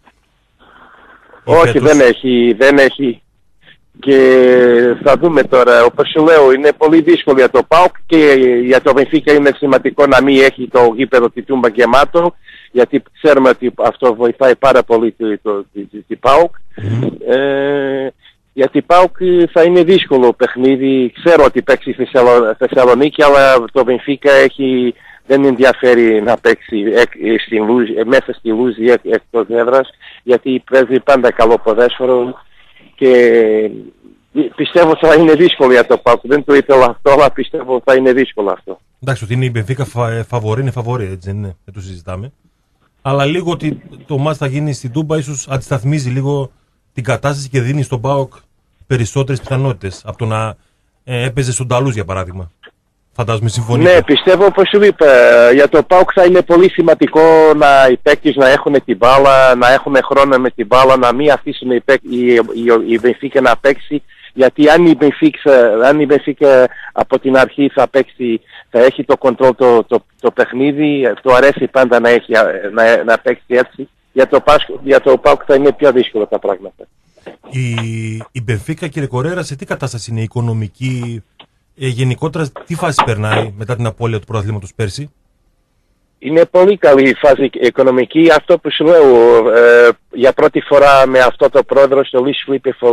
Ή Όχι, φέτος. δεν έχει, δεν έχει. Και θα δούμε τώρα, όπως σου λέω, είναι πολύ δύσκολο για το ΠΑΟΚ και για το Benfica είναι σημαντικό να μην έχει το γήπεδο τη Τούμπα γεμάτο, γιατί ξέρουμε ότι αυτό βοηθάει πάρα πολύ το, το, το, το, το ΠΑΟΚ. Ε, γιατί ΠΑΟΚ θα είναι δύσκολο παιχνίδι. Ξέρω ότι παίξει στη Θεσσαλο- Θεσσαλονίκη, αλλά το Benfica έχει, δεν ενδιαφέρει να παίξει εκ, στην Λούζ, μέσα στη Λούζη εκ, εκτός έδρας, γιατί παίζει πάντα καλό ποδόσφαιρο. Και πιστεύω θα είναι δύσκολο για το ΠΑΟΚ. Δεν το ήθελα αυτό, αλλά πιστεύω θα είναι δύσκολο αυτό. Εντάξει, ότι είναι η Μπενφίκα φα, φαβορή, είναι φαβορή, έτσι δεν είναι, δεν το συζητάμε. αλλά λίγο ότι το μάτς θα γίνει στην Τούμπα ίσως αντισταθμίζει λίγο την κατάσταση και δίνει στον ΠΑΟΚ περισσότερες πιθανότητες από το να ε, έπαιζε στον Ταλούς για παράδειγμα. Φαντάζομαι συμφωνείτε. Ναι, πιστεύω όπως σου είπα, για το ΠΑΟΚ θα είναι πολύ σημαντικό να οι παίκτες να έχουν την μπάλα, να έχουν χρόνο με την μπάλα, να μην αφήσουν η, η, η, η Μπενφίκα να παίξει. Γιατί αν η Μπενφίκα, αν η Μπενφίκα από την αρχή θα παίξει, θα έχει το κοντρόλ το, το, το παιχνίδι, το αρέσει πάντα να, έχει, να, να παίξει έτσι. Για το, για το ΠΑΟΚ θα είναι πιο δύσκολο τα πράγματα. Η, η Μπενφίκα, κύριε Κορέρα, σε τι κατάσταση είναι, οικονομική, ε, γενικότερα τι φάση περνάει μετά την απώλεια του πρωταθλήματος πέρσι? Είναι πολύ καλή η φάση οικονομική. Αυτό που σου λέω, ε, για πρώτη φορά με αυτό το πρόεδρο, το Λουίς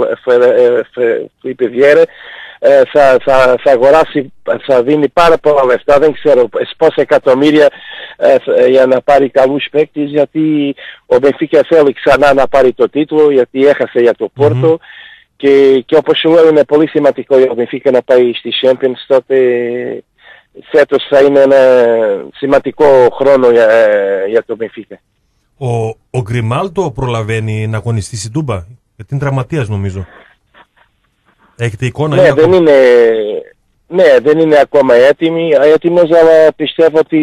Φιλίπε Βιέρε, ε, θα, θα, θα αγοράσει, θα δίνει πάρα πολλά λεφτά, δεν ξέρω πόσα εκατομμύρια ε, για να πάρει καλούς παίκτες, γιατί ο Μπενφίκα θέλει ξανά να πάρει το τίτλο, γιατί έχασε για το Πόρτο. Mm-hmm. Και, και όπως σου λέω, είναι πολύ σημαντικό για ο Μπενφίκα να πάει στη Champions, τότε φέτος θα είναι ένα σημαντικό χρόνο για, για το Μπενφίκα. Ο, ο Γκριμάλτο προλαβαίνει να αγωνιστεί στην Τούμπα, γιατί είναι τραυματίας νομίζω. Έχετε εικόνα? Ναι, δεν είναι, ναι, δεν είναι ακόμα έτοιμη, έτοιμος, αλλά πιστεύω ότι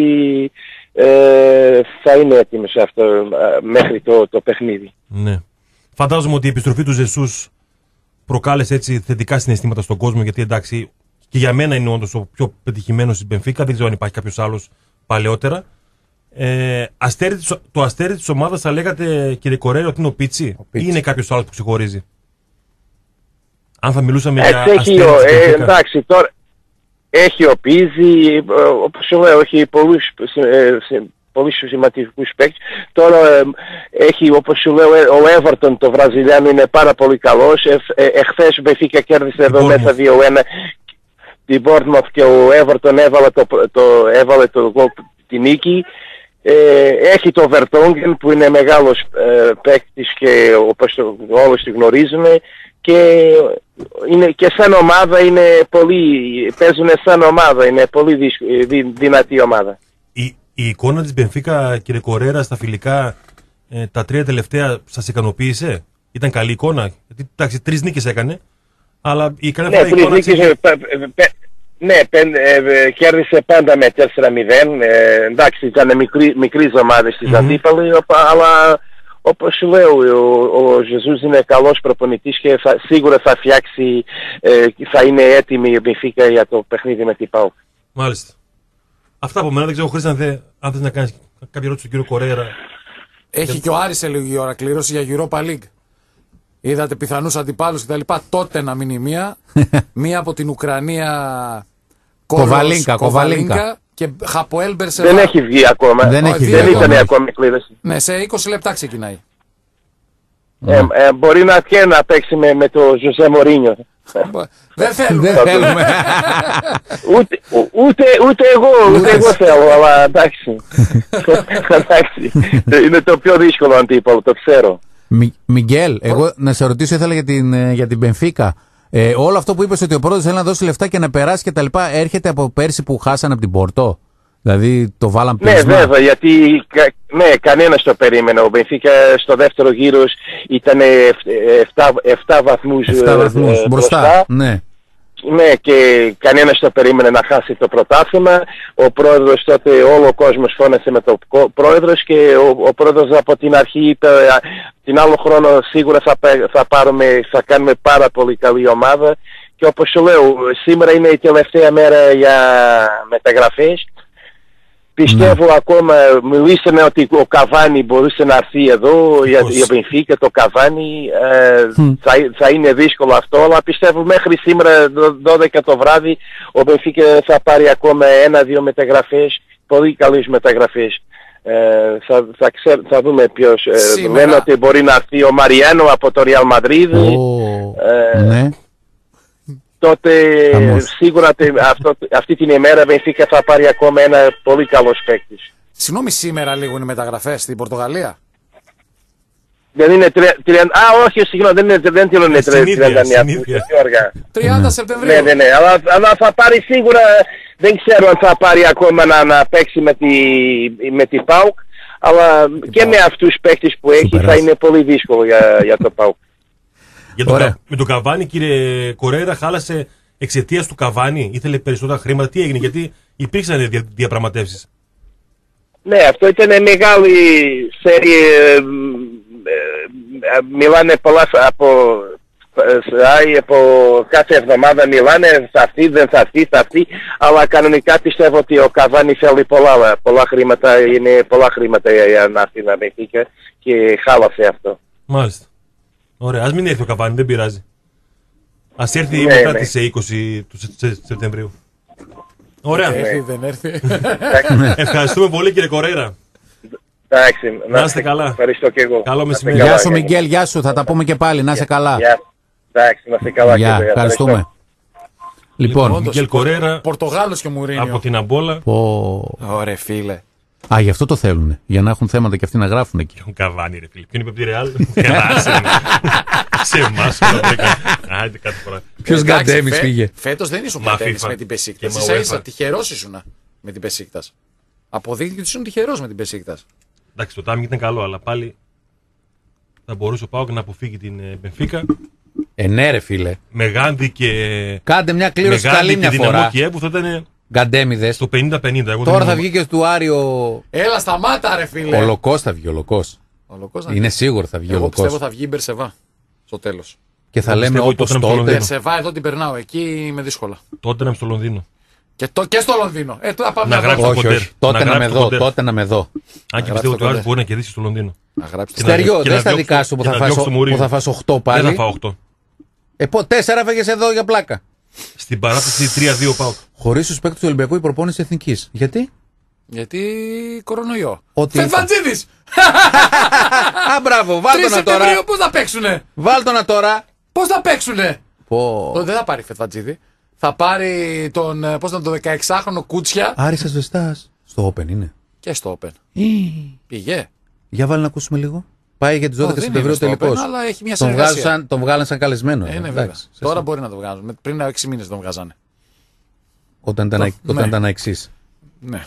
ε, θα είναι έτοιμος αυτό μέχρι το, το παιχνίδι. Ναι. Φαντάζομαι ότι η επιστροφή του Ζεσούς προκάλεσε έτσι θετικά συναισθήματα στον κόσμο, γιατί εντάξει, και για μένα είναι όντως ο πιο πετυχημένος της Μπενφίκα, δεν ξέρω αν υπάρχει κάποιος άλλος παλαιότερα. Ε, αστέρι, το αστέρι της ομάδας θα λέγατε, κύριε Κορέρα, ότι είναι ο Πίτσι, ο Πίτσι. Ή είναι κάποιος άλλος που ξεχωρίζει? Αν θα μιλούσαμε έτσι για αστέρι ο, της ε, εντάξει, τώρα έχει ο Πίζη, όπως σου λέω, έχει πολλούς, ε, πολύ σημαντικούς παίκτες. Τώρα ε, έχει, όπως σου λέω, ο Everton, το Βραζιλιάνο, είναι πάρα πολύ καλός. Ε, ε, εχθές ο Μπενφίκα κέρδισε εδώ μέσα δύο ένα την Bournemouth και ο Everton έβαλε το, το, έβαλε το γκολ τη νίκη. Ε, έχει το Vertonghen που είναι μεγάλος ε, παίκτης και όπως το, όλους τη γνωρίζουμε, και, είναι, και σαν ομάδα είναι πολύ, παίζουν σαν ομάδα, είναι πολύ δυ, δυ, δυνατή ομάδα. Η, η εικόνα της Μπενφίκα, κύριε Κορέρα, στα φιλικά ε, τα τρία τελευταία σας ικανοποίησε? Ήταν καλή εικόνα? Γιατί εντάξει, τρεις νίκες έκανε, αλλά η κανένα ναι, εικόνα... Νίκες, ε, πε, πε, ναι, πεν, ε, κέρδισε πάντα με τέσσερα μηδέν, ε, εντάξει, ήταν μικρή, μικρής ομάδες της mm-hmm. αντίπαλοι, αλλά όπως σου λέω, ο, ο Ζεσούς είναι καλός προπονητής και θα, σίγουρα θα φτιάξει, ε, θα είναι έτοιμη η Μπενφίκα για το παιχνίδι με την ΠΑΟΚ. Μάλιστα. Αυτά από μένα, δεν ξέρω, Χρήστο, αν, θε, αν θες να κάνεις κάποια ερώτηση στον κύριο Κορέρα. Έχει και, και ο Άρης σε λίγη ώρα κλήρωση για Europa League. Είδατε πιθανούς αντιπάλους κτλ. Τότε να μείνει μία. Μία από την Ουκρανία. Κοβαλίνκα, Κοβαλίνκα. Και Χαποέλ Μπερσεβά. Δεν έχει βγει ακόμα. Δεν, έχει βγει δεν ακόμα. ήταν ακόμη κλήρωση. Ναι, σε είκοσι λεπτά ξεκινάει. Ε, ε, μπορεί να και να παίξει με, με το Ζωζέ Μορίνιο. Δεν θέλουμε. Δεν θέλουμε. ούτε, ούτε, ούτε εγώ, ούτε εγώ θέλω, αλλά εντάξει. εντάξει. Είναι το πιο δύσκολο αντίπαλο, το ξέρω. Μι, Μιγγέλ, εγώ να σε ρωτήσω, ήθελα για την, για την Μπενφίκα. Ε, όλο αυτό που είπες ότι ο πρόεδρος θέλει να δώσει λεφτά και να περάσει και τα λοιπά, έρχεται από πέρσι που χάσανε από την Πόρτο? Δηλαδή το βάλαν πίσω? Ναι, βέβαια, γιατί ναι, κανένας το περίμενε. Ο Μπενφίκα στο δεύτερο γύρο ήταν επτά βαθμούς, επτά βαθμούς μπροστά. μπροστά. Ναι. Ναι, και κανένας το περίμενε να χάσει το πρωτάθλημα. Ο πρόεδρος τότε, όλο ο κόσμος φώνασε με τον πρόεδρος, και ο, ο πρόεδρος από την αρχή είπε την άλλο χρόνο σίγουρα θα, θα, πάρουμε, θα κάνουμε πάρα πολύ καλή ομάδα. Και όπως σου λέω, σήμερα είναι η τελευταία μέρα για μεταγραφές. Πιστεύω ναι. ακόμα, μιλήσαμε ότι ο Καβάνι μπορούσε να έρθει εδώ για την Μπενφίκα, το Καβάνι, ε, mm. θα, θα είναι δύσκολο αυτό, αλλά πιστεύω μέχρι σήμερα δώδεκα το βράδυ ο Μπενφίκα θα πάρει ακόμα ένα-δύο μεταγραφές, πολύ καλές μεταγραφές. Ε, θα, θα, ξέ, θα δούμε ποιος. Ε, λένε ότι μπορεί να έρθει ο Μαριάνο από το Real Madrid. Oh. Ε, ναι. Τότε Αμώς. σίγουρα αυτό, αυτή την ημέρα Μπενφίκα θα πάρει ακόμα ένα πολύ καλό παίκτη. Συγγνώμη, σήμερα λίγο είναι μεταγραφές στην Πορτογαλία? Δεν είναι τριάντα... Α, όχι, συγγνώμη, δεν είναι δεν είναι τριάντα εννέα. τριάντα Σεπτεμβρίου. Ναι, ναι, ναι, αλλά, αλλά θα πάρει σίγουρα, δεν ξέρω αν θα πάρει ακόμα να, να παίξει με τη, με τη ΠΑΟΚ, αλλά και με αυτούς τους παίκτες που έχει θα είναι πολύ δύσκολο για, για το ΠΑΟΚ. Για το κα... Με τον Καβάνι, κύριε Κορέρα, χάλασε εξαιτίας του Καβάνι, ήθελε περισσότερα χρήματα. Τι έγινε, γιατί υπήρξαν δια... διαπραγματεύσεις. Ναι, αυτό ήταν μεγάλη σέρια. Μιλάνε πολλά από, από κάθε εβδομάδα, μιλάνε θα έρθει, δεν θα έρθει, θα έρθει, αλλά κανονικά πιστεύω ότι ο Καβάνι θέλει πολλά, πολλά χρήματα, είναι πολλά χρήματα για να έρθει να Μπενφίκα και χάλασε αυτό. Μάλιστα. Ωραία, ας μην έρθει ο Καβάνι, δεν πειράζει. Ας έρθει ναι, μετά ναι. τις είκοσι του Σεπτεμβρίου. Ωραία. Έρθει, δεν έρθει. Ευχαριστούμε πολύ, κύριε Κορέρα. Εντάξει, να είστε καλά. Ευχαριστώ και εγώ. Καλό μεσημέρι. Γεια σου, Μιγγέλ, γεια σου. Θα τα πούμε και πάλι. Να είσαι καλά. Εντάξει, να είστε καλά. Γεια, ευχαριστούμε. Λοιπόν, Μιγγέλ Κορέρα. Πορτογάλος και Μουρίνιο. Από την Αμπόλα. Ωραία, φίλε. Α, γι' αυτό το θέλουνε. Για να έχουν θέματα και αυτοί να γράφουν εκεί. Έχουν Καβάνι, ρε φίλε. Ποιον είπε από τη Ρεάλ. Σε εμάς. Άντε κάτι φορά. Ποιος Γκαντέμις πήγε. Φέτος δεν ήσουν Γκαντέμις με την Πεσίκτας. Ίσα ίσα τυχερός ήσουν με την Πεσίκτας. Αποδείχθηκε ότι ήσουν τυχερός με την Πεσίκτας. Εντάξει, το τάμι ήταν καλό, αλλά πάλι θα μπορούσε ο ΠΑΟΚ να αποφύγει την Μπενφίκα. Ε, ναι, ρε φίλε. Με Γάντι και. Κάντε μια κλήρωση καλή μια φορά. Που θα ήταν. Γκαντέμιδες. Στο πενήντα πενήντα. Τώρα θα βγει και του Άριο. Έλα, σταμάτα, ρε φίλε. Ο Λοκός θα βγει, ο Λοκός. Είναι σίγουρο θα βγει. Εγώ ο Λοκός. πιστεύω θα βγει η Μπερσεβά στο τέλος. Και θα λέμε όπως τότε. Μπερσεβά εδώ την περνάω, εκεί είμαι δύσκολα. Τότε να είμαι στο Λονδίνο. Και, το, και στο Λονδίνο. Ε, τώρα πάμε να γράψει όχι, όχι. Τότε να, να με δω. Τότε να με δω. Αν και πιστεύω ότι ο Άρης μπορεί να κερδίσει στο Λονδίνο. Στεριό, δεν στα δικά σου που θα φας οκτώ πάλι. Δεν θα φάω οκτώ. Ε, πω, τέσσερα φάγες εδώ για πλάκα. Στην παράταση τρία δύο ΠΑΟΚ. Χωρίς τους παίκτες του Ολυμπιακού η προπόνηση εθνικής. Γιατί? Γιατί κορονοϊό. Φετβατζίδης! Α, μπράβο, βάλτο να τώρα. Πώς θα παίξουνε. Βάλτο να τώρα. Πώς θα παίξουνε. Πω. Δεν θα πάρει Φετβατζίδη. Θα πάρει τον, πώς ήταν, το δεκαεξάχρονο Κούτσια. Άρης Βεστάς. Στο Open είναι. Και στο Open. Ή... Πήγε. Για βάλει να ακούσουμε λίγο. Πάει για τις δώδεκα Σεπτεμβρίου τελικώς. Αλλά έχει μια τον, βγάζουν, τον βγάλαν σαν καλεσμένο. Ε, ναι, εντάξει, τώρα σαν. Μπορεί να τον βγάζουν. Πριν έξι μήνες τον βγάζανε. Όταν ήταν, το, όταν ναι. ήταν εξής. Ναι.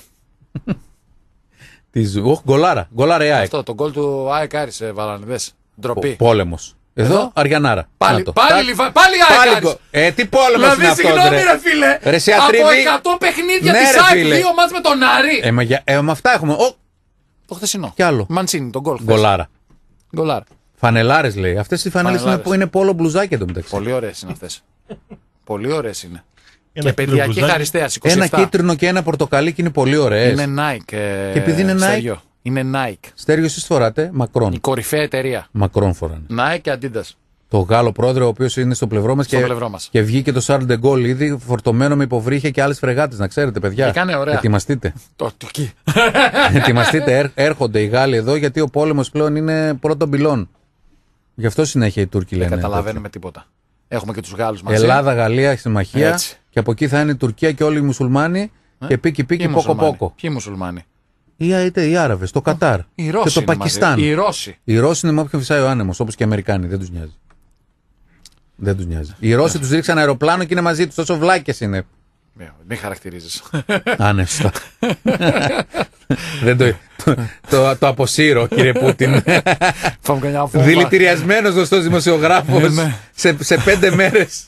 Της, οχ, γκολάρα. Γκολάρα η ΑΕΚ. Αυτό, το γκολ του ΑΕΚ Άρης βάλανε, δες. Ντροπή. Πόλεμος. Εδώ, Εδώ, Αριανάρα. Πάλι, πάλι, λιβα... πάλι ΑΕΚ Άρης. Ε, τι πόλεμος δηλαδή, είναι αυτός, συγγνώμη, ρε φίλε. Ρε, σε από εκατό παιχνίδια ναι, της ΑΕΚ, δύο μάτς με τον Άρη. Ε, μα, για, ε, με αυτά έχουμε. Ο... Το χθεσινό. Κι άλλο. Μαντσίνη, τον γκολ. Γκολάρα. Γκολάρα. Φανελάρες λέει. Αυτές οι φανέλες είναι, είναι πόλο μπλουζάκια εντωμεταξύ. Πολύ ωραίες είναι αυτές. Πολύ ωραίες είναι. Ένα και παιδιακή χαριστέας είκοσι επτά. Ένα κίτρινο και ένα πορτοκαλί και είναι πολύ ωραίες. Είναι Nike. Ε, και επειδή είναι Nike. Στέριο. Είναι Nike. Στέριο εσείς φοράτε, Μακρόν. Η κορυφαία εταιρεία. Μακρόν φοράνε. Nike και Adidas. Το Γάλλο πρόεδρο, ο οποίος είναι στο πλευρό μας, στο και, πλευρό μας. και βγήκε το Charles de Gaulle ήδη φορτωμένο με υποβρύχια και άλλες φρεγάτες. Να ξέρετε, παιδιά. Και κάνε ωραία. Ετοιμαστείτε. Το εκεί. Ετοιμαστείτε, έρ, έρχονται οι Γάλλοι εδώ γιατί ο πόλεμος πλέον είναι πρώτον πυλών. Γι' αυτό συνέχεια οι Τούρκοι λένε. Δεν καταλαβαίνουμε τίποτα. Έχουμε και τους Γάλλους μαζί. Ελλάδα, Γαλλία, συμμαχία. Και από εκεί θα είναι η Τουρκία και όλοι οι μουσουλμάνοι. Ε? Και πίκι πίκι πόκο πόκο. Ποιοι μουσουλμάνοι? Ή είτε οι Άραβες, το Κατάρ. Οι Ρώσοι και το Πακιστάν. Οι Ρώσοι. Οι Ρώσοι είναι με όποιον φυσάει ο άνεμος, όπως και οι Αμερικάνοι. Δεν τους νοιάζει. Δεν τους νοιάζει. Οι Ρώσοι τους ρίξαν αεροπλάνο και είναι μαζί τους. Τόσο βλάκες είναι. Μην χαρακτηρίζεις. Άνευστα. Δεν το, το, το, το αποσύρω, κύριε Πούτιν. Δηλητηριασμένος γνωστός δημοσιογράφος σε, σε πέντε μέρες.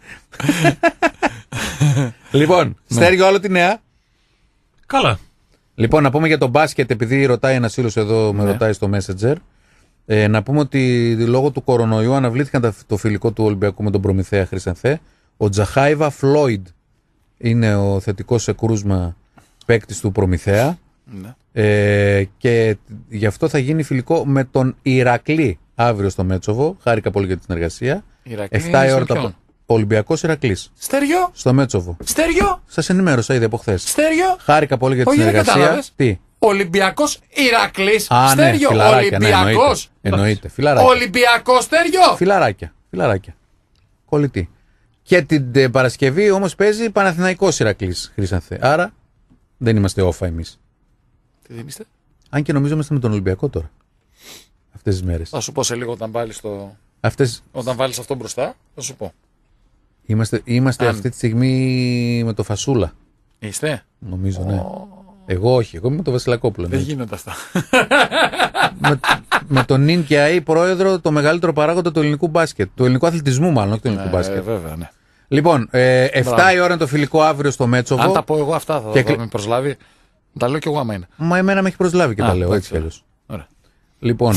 Λοιπόν, Στέργιο, όλο τη νέα. Καλά. Λοιπόν, να πούμε για το μπάσκετ, επειδή ρωτάει ένας φίλος εδώ, με ρωτάει στο Messenger. Ε, να πούμε ότι λόγω του κορονοϊού αναβλήθηκαν το φιλικό του Ολυμπιακού με τον Προμηθέα Χρυσανθέ. Ο Τζαχάιβα Φλόιντ είναι ο θετικός σε κρούσμα παίκτης του Προμηθέα. Ναι. Ε, και γι' αυτό θα γίνει φιλικό με τον Ηρακλή αύριο στο Μέτσοβο. Χάρηκα πολύ για την συνεργασία. εφτά η ώρα το Ολυμπιακός Ηρακλής. Στέργιο. Στο Μέτσοβο. Στέργιο. Σας ενημέρωσα ήδη από χθες. Στέργιο. Χάρηκα πολύ για την συνεργασία. Τι. Ολυμπιακός Ηρακλής. Α, Στέργιο. Ναι, Ολυμπιακός. Ναι, εννοείται. Φιλαράκια. Ολυμπιακός Στέργιο. Φιλαράκια. Φιλαράκια. Κολλητή. Και την Παρασκευή όμως παίζει Παναθηναϊκός Ηρακλής Χρυσανθέ. Άρα δεν είμαστε όφα εμείς. Τι δεν είστε? Αν και νομίζω είμαστε με τον Ολυμπιακό τώρα. Αυτές τις μέρες. Θα σου πω σε λίγο όταν βάλεις το. Αυτές... Όταν βάλεις αυτό μπροστά, θα σου πω. Είμαστε, είμαστε Αν... αυτή τη στιγμή με το Φασούλα. Είστε? Νομίζω, ναι. Εγώ όχι, εγώ είμαι με τον Βασιλακόπουλο. Δεν γίνονται αυτά. με, με τον Νιν και Αΐ πρόεδρο, το μεγαλύτερο παράγοντα του ελληνικού μπάσκετ. Του ελληνικού αθλητισμού, μάλλον, όχι του ελληνικού Ναι, μπάσκετ. βέβαια, ναι. Λοιπόν, ε, εφτά η ώρα είναι το φιλικό αύριο στο Μέτσοβο. Αν τα πω εγώ αυτά θα Και και... κλει- με προσλάβει. Τα λέω κι εγώ άμα είναι. Μα εμένα με έχει προσλάβει και Α, τα λέω, εντάξει, έτσι κι αλλιώς. Ωραία. Λοιπόν,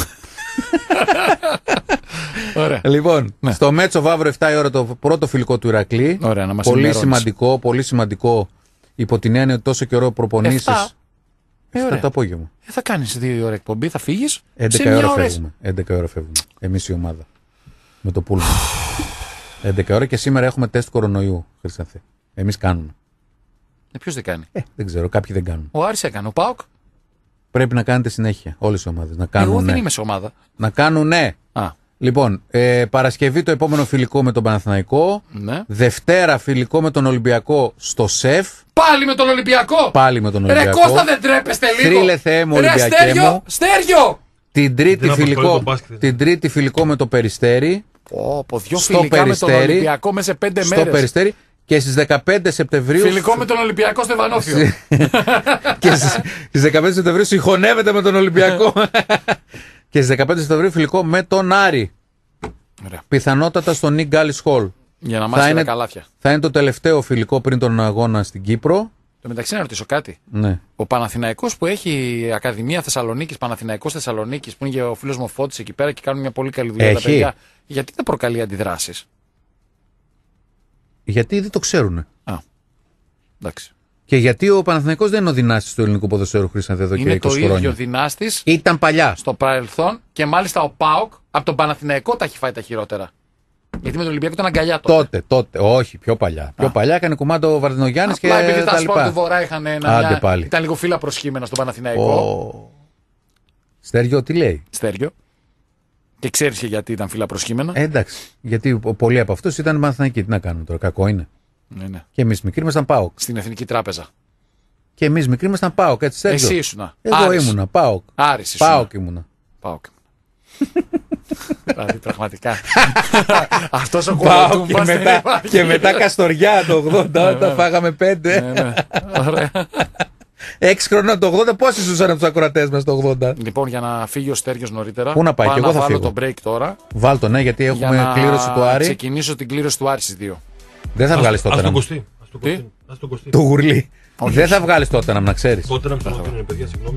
Ωραία. λοιπόν Ναι. στο Μέτσοβο αύριο εφτά η ώρα το πρώτο φιλικό του Ηρακλή. Ωραία, να μας Πολύ ενημερώνεις. σημαντικό, πολύ σημαντικό. Υπό την έννοια ότι τόσο καιρό προπονήσεις. Εφτά. Ε, Εφτά ωραία. το απόγευμα. Ε, θα κάνεις δύο ώρα εκπομπή, θα φύγεις. Σε έντεκα μια ώρα ώρα. φεύγουμε. έντεκα ώρα φεύγουμε. Εμείς η ομάδα. Με το πούλμα. έντεκα ώρα και σήμερα έχουμε τεστ κορονοϊού, Χρυσανθέ. Εμείς κάνουμε. Ε, ποιος δεν κάνει. Ε, δεν ξέρω, κάποιοι δεν κάνουν. Ο Άρης έκανε, ο ΠΑΟΚ. Πρέπει να κάνετε συνέχεια όλες οι ομάδες. Να Εγώ κάνουν δεν ναι. είμαι σε ομάδα. Να κάνουν ναι. Α, Λοιπόν, ε, Παρασκευή το επόμενο φιλικό με τον Παναθηναϊκό. ναι. Δευτέρα φιλικό με τον Ολυμπιακό στο ΣΕΦ. Πάλι με τον Ολυμπιακό. Πάλι με τον Ρε Ολυμπιακό. Κώστα, δεν τρέπεστε λίγο. Θρύλε Θεέ μου, Ρε Ολυμπιακέ Στέργιο, μου. Στέργιο. Την τρίτη, Δεν απασχολεί φιλικό, το μπάσκετ. την τρίτη φιλικό με το Περιστέρι. Πω, πω, δυο Στο φιλικά με τον Περιστέρι. Ολυμπιακό μέσα σε πέντε Στο μέρες. Περιστέρι. Και στις δεκαπέντε Σεπτεμβρίου. Φιλικό με τον Ολυμπιακό στο Ευανόφιο. Και στις, στις δεκαπέντε Σεπτεμβρίου συγχωνεύεται με τον Ολυμπιακό. Και στις δεκαπέντε Σεπτεμβρίου φιλικό με τον Άρη. Ωραία. Πιθανότατα στο Νικ Γκάλις Χολ. Για να Θα μάθει τα είναι- καλάθια. Θα είναι το τελευταίο φιλικό πριν τον αγώνα στην Κύπρο. Το μεταξύ να ρωτήσω κάτι. Ναι. Ο Παναθηναϊκός που έχει Ακαδημία Θεσσαλονίκης, Παναθηναϊκός Θεσσαλονίκης, που είναι και ο φίλος μου ο Φώτης εκεί πέρα και κάνουν μια πολύ καλή δουλειά τα Έχει. παιδιά, γιατί δεν προκαλεί αντιδράσεις. Γιατί δεν το ξέρουν. Α, εντάξει. Και γιατί ο Παναθηναϊκός δεν είναι ο δυνάστης του ελληνικού ποδοσφαίρου, Χρήσανθε, εδώ Είναι και το είκοσι ίδιο χρόνια. δυνάστης Ήταν παλιά. στο παρελθόν και μάλιστα ο ΠΑΟΚ από τον Παναθηναϊκό τα έχει φάει τα χειρότερα. Γιατί με τον Ολυμπιακό ήταν αγκαλιά τότε. Τότε, τότε. Όχι, πιο παλιά. Πιο παλιά έκανε κουμάντο ο Βαρδινογιάννης και Απλά επειδή τα τα σπορ του λοιπά. Βορρά είχαν ένα. Άντε Μια... πάλι. Ήταν λίγο φύλλα προσχήμενα στον Παναθηναϊκό. Ο... Στέργιο, τι λέει. Στέργιο. Και ξέρεις και γιατί ήταν φύλλα προσχήμενα. Ε, εντάξει. Γιατί ο- πολλοί από αυτούς ήταν Παναθηναϊκοί. Τι να κάνουμε τώρα, κακό είναι. Ναι, ναι. Και εμείς μικροί ήμασταν ΠΑΟΚ. Στην Εθνική Τράπεζα. Και εμείς μικροί ήμασταν ΠΑΟΚ, έτσι Στέργιο. Εσύ ήσουνα. Εγώ Άρης. ήμουνα ΠΑΟΚ. Άρης ήσουνα. ΠΑΟΚ ήμουνα. ΠΑΟΚ. Δηλαδή πραγματικά. Αυτός ο ΠΑΟΚ και κολοτούμπας δεν μετά, υπάρχει. και μετά Καστοριά το ογδόντα, τα φάγαμε πέντε. Ναι, ναι. Ωραία. Έξι χρονών το ογδόντα, πόσοι ζούσαν από τους ακροατές μας το ογδόντα. Λοιπόν, για να φύγει ο Στέργιος νωρίτερα. Πού να πάει, πάω και εγώ θα βάλω φύγω. το break τώρα. Βάλτο, ναι, γιατί Για έχουμε να κλήρωση του Άρη. ξεκινήσω την κλήρωση του Άρη στις δύο. Δεν θα βγάλεις τότε Ας να τον μου. κοστί. Ας τον Τι? κοστί. Ας τον κοστί. Το γουρλί. Δεν θα βγάλεις τότε να ξέρεις. Τότε να μου το δίνουν, παιδιά, συγγνώμη.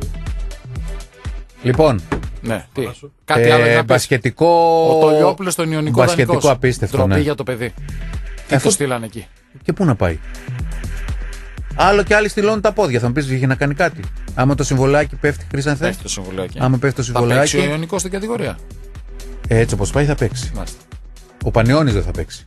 Λοιπόν, Ναι, τι. Φωνάσου. Κάτι άλλο ε, να πεις. μπασκετικό. Ο Τολιόπουλος στον Ιωνικό Μπασκετικό δανεικός. απίστευτο, Ντροπή ναι. για το παιδί. Τι Αυτό- το στείλανε εκεί. Και πού να πάει. Άλλο και άλλοι στυλώνουν τα πόδια. Θα μου πεις είχε να κάνει κάτι. Άμα το συμβολάκι πέφτει, Χρήσανθε. Έχει το συμβολάκι. Άμα πέφτει το Θα παίξει ο συμβολάκι. Ιωνικός στην κατηγορία. Έτσι όπως πάει θα παίξει. Μάλιστα. Ο Πανιώνης δεν θα παίξει.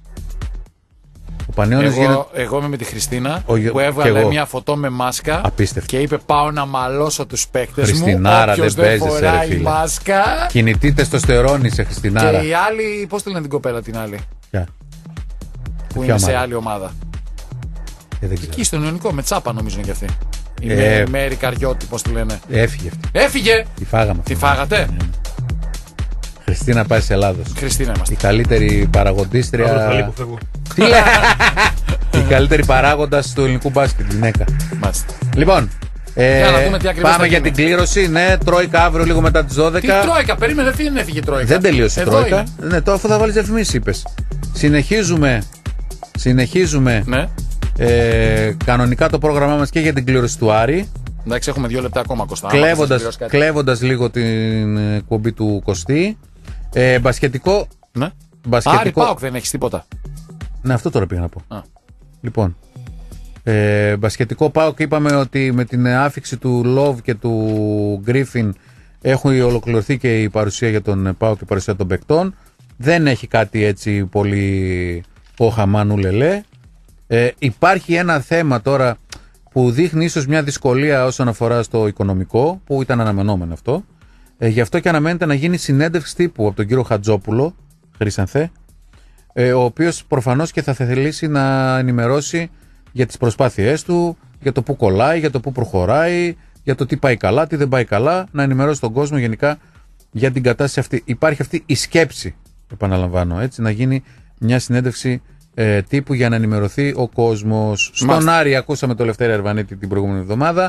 Ο Πανιώνης Εγώ, γίνεται. εγώ είμαι με τη Χριστίνα Ο Γε- που κι έβγαλε εγώ. μια φωτό με μάσκα Απίστευτο. και είπε πάω να μαλώσω τους παίκτες μου. Χριστινάρα, Όποιος δεν παίζεσαι, ρε φοράει φίλε. μάσκα. Κινητή τεστοστερόνη σε Χριστινάρα. Και η άλλη, πώς τη λένε την κοπέλα την άλλη, Ποια? που Ποια είναι σε ομάδα? άλλη ομάδα. Ε, δεν ξέρω. Εκεί στον Ιωνικό, με τσάπα νομίζω είναι κι αυτή. Η Ε, Μέ- Μέρη Καριώτη, πώς τη λένε. Έφυγε αυτή. Έφυγε! Τη φάγαμε. Τη αυτή. φάγατε. Χριστίνα πάει σε Ελλάδος. Χριστίνα είμαστε. Η καλύτερη Αύριο θα λείπω, παραγοντίστρια. φεύγω. Τι λέει? Η καλύτερη παράγοντα του ελληνικού μπάσκετ, γυναίκα. Μάλιστα. Λοιπόν, ε, Για να δούμε τι ακριβώς πάμε θα για γίνει. την κλήρωση. Ναι, Τρόικα αύριο λίγο μετά τις Τι δώδεκα. Τρόικα, περίμενε, δεν έφυγε η Τρόικα. Δεν τελείωσε η Εδώ Τρόικα. είναι. Ναι, τώρα αφού θα βάλεις διαφημίσεις είπες. Συνεχίζουμε, συνεχίζουμε Ναι. ε, κανονικά το πρόγραμμά μας και για την κλήρωση του Άρη. Εντάξει, έχουμε δύο λεπτά ακόμα, Κώστα. Άμα θες να Κλέβοντας, συμπληρώσεις κάτι. κλέβοντας λίγο την εκπομπή του Κωστή. Ε, μπασκετικό. Ναι. Άρη, μπασκετικό... Πάοκ δεν έχεις τίποτα. Ναι, αυτό τώρα πήγα να πω. Α. Λοιπόν, ε, μπασκετικό ΠΑΟΚ είπαμε ότι με την άφιξη του Λοβ και του Γκρίφιν έχουν ολοκληρωθεί και η παρουσία για τον ΠΑΟΚ και η παρουσία των παικτών. Δεν έχει κάτι έτσι πολύ οχαμάνου λελέ. Ε, υπάρχει ένα θέμα τώρα που δείχνει ίσως μια δυσκολία όσον αφορά στο οικονομικό, που ήταν αναμενόμενο αυτό. Ε, γι' αυτό και αναμένεται να γίνει συνέντευξη τύπου από τον κύριο Χατζόπουλο, Χρήσανθε, ε, ο οποίος προφανώς και θα θελήσει να ενημερώσει για τις προσπάθειές του, για το που κολλάει, για το που προχωράει, για το τι πάει καλά, τι δεν πάει καλά, να ενημερώσει τον κόσμο γενικά για την κατάσταση αυτή. Υπάρχει αυτή η σκέψη, επαναλαμβάνω, έτσι, να γίνει μια συνέντευξη ε, τύπου για να ενημερωθεί ο κόσμος. Στον Μάλιστα. Άρη ακούσαμε το Λευτέρη Αρβανίτη την προηγούμενη εβδομάδα.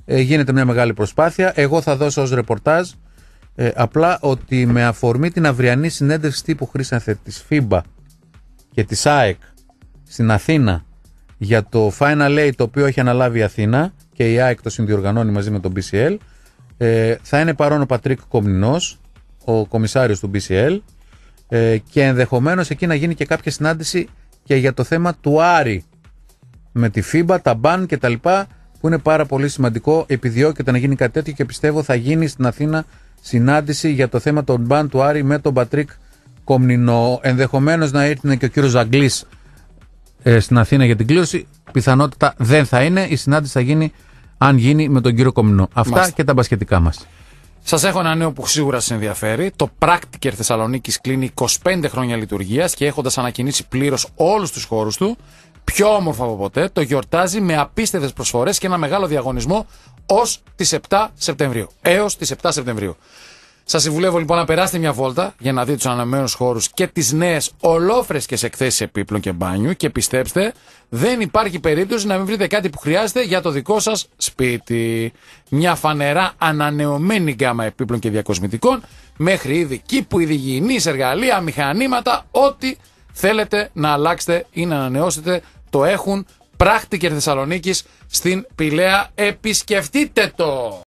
Ε, γίνεται μια μεγάλη προσπάθεια. Εγώ θα δώσω ως ρεπορτάζ ε, απλά ότι με αφορμή την αυριανή συνέντευξη τύπου Χρήσανθε της φίμπα και της ΑΕΚ στην Αθήνα για το Final Eight το οποίο έχει αναλάβει η Αθήνα και η ΑΕΚ το συνδιοργανώνει μαζί με τον μπι σι ελ, ε, θα είναι παρόν ο Πατρίκ Κομνηνός, ο κομισάριος του μπι σι ελ, ε, και ενδεχομένως εκεί να γίνει και κάποια συνάντηση και για το θέμα του Άρη με τη φίμπα, τα μπαν και τα λοιπά, που είναι πάρα πολύ σημαντικό. Επιδιώκεται να γίνει κάτι τέτοιο και πιστεύω θα γίνει στην Αθήνα συνάντηση για το θέμα των μπαν του Άρη με τον Πατρίκ Κομνηνό. Ενδεχομένως να έρθει και ο κύριος Ζαγκλής ε, στην Αθήνα για την κλήρωση. Πιθανότητα δεν θα είναι. Η συνάντηση θα γίνει, αν γίνει, με τον κύριο Κομνηνό. Αυτά Μάλιστα. Και τα μπασκετικά μας. Σας έχω ένα νέο που σίγουρα σας ενδιαφέρει. Το Practiker Θεσσαλονίκης κλείνει είκοσι πέντε χρόνια λειτουργίας και έχοντας ανακοινήσει πλήρως όλους τους χώρους του, πιο όμορφο από ποτέ, το γιορτάζει με απίστευτες προσφορές και ένα μεγάλο διαγωνισμό ως τις επτά Σεπτεμβρίου. Έως τις επτά Σεπτεμβρίου. Σας συμβουλεύω λοιπόν να περάσετε μια βόλτα για να δείτε τους αναμενόμενους χώρους και τις νέες ολόφρεσκες εκθέσεις επίπλων και μπάνιου και πιστέψτε, δεν υπάρχει περίπτωση να μην βρείτε κάτι που χρειάζεται για το δικό σας σπίτι. Μια φανερά ανανεωμένη γκάμα επίπλων και διακοσμητικών μέχρι ήδη κήπου, είδη υγιεινής, εργαλεία, μηχανήματα, ό,τι θέλετε να αλλάξετε ή να ανανεώσετε το έχουν. Practiker Θεσσαλονίκης στην Πηλαία. Επισκεφτείτε το!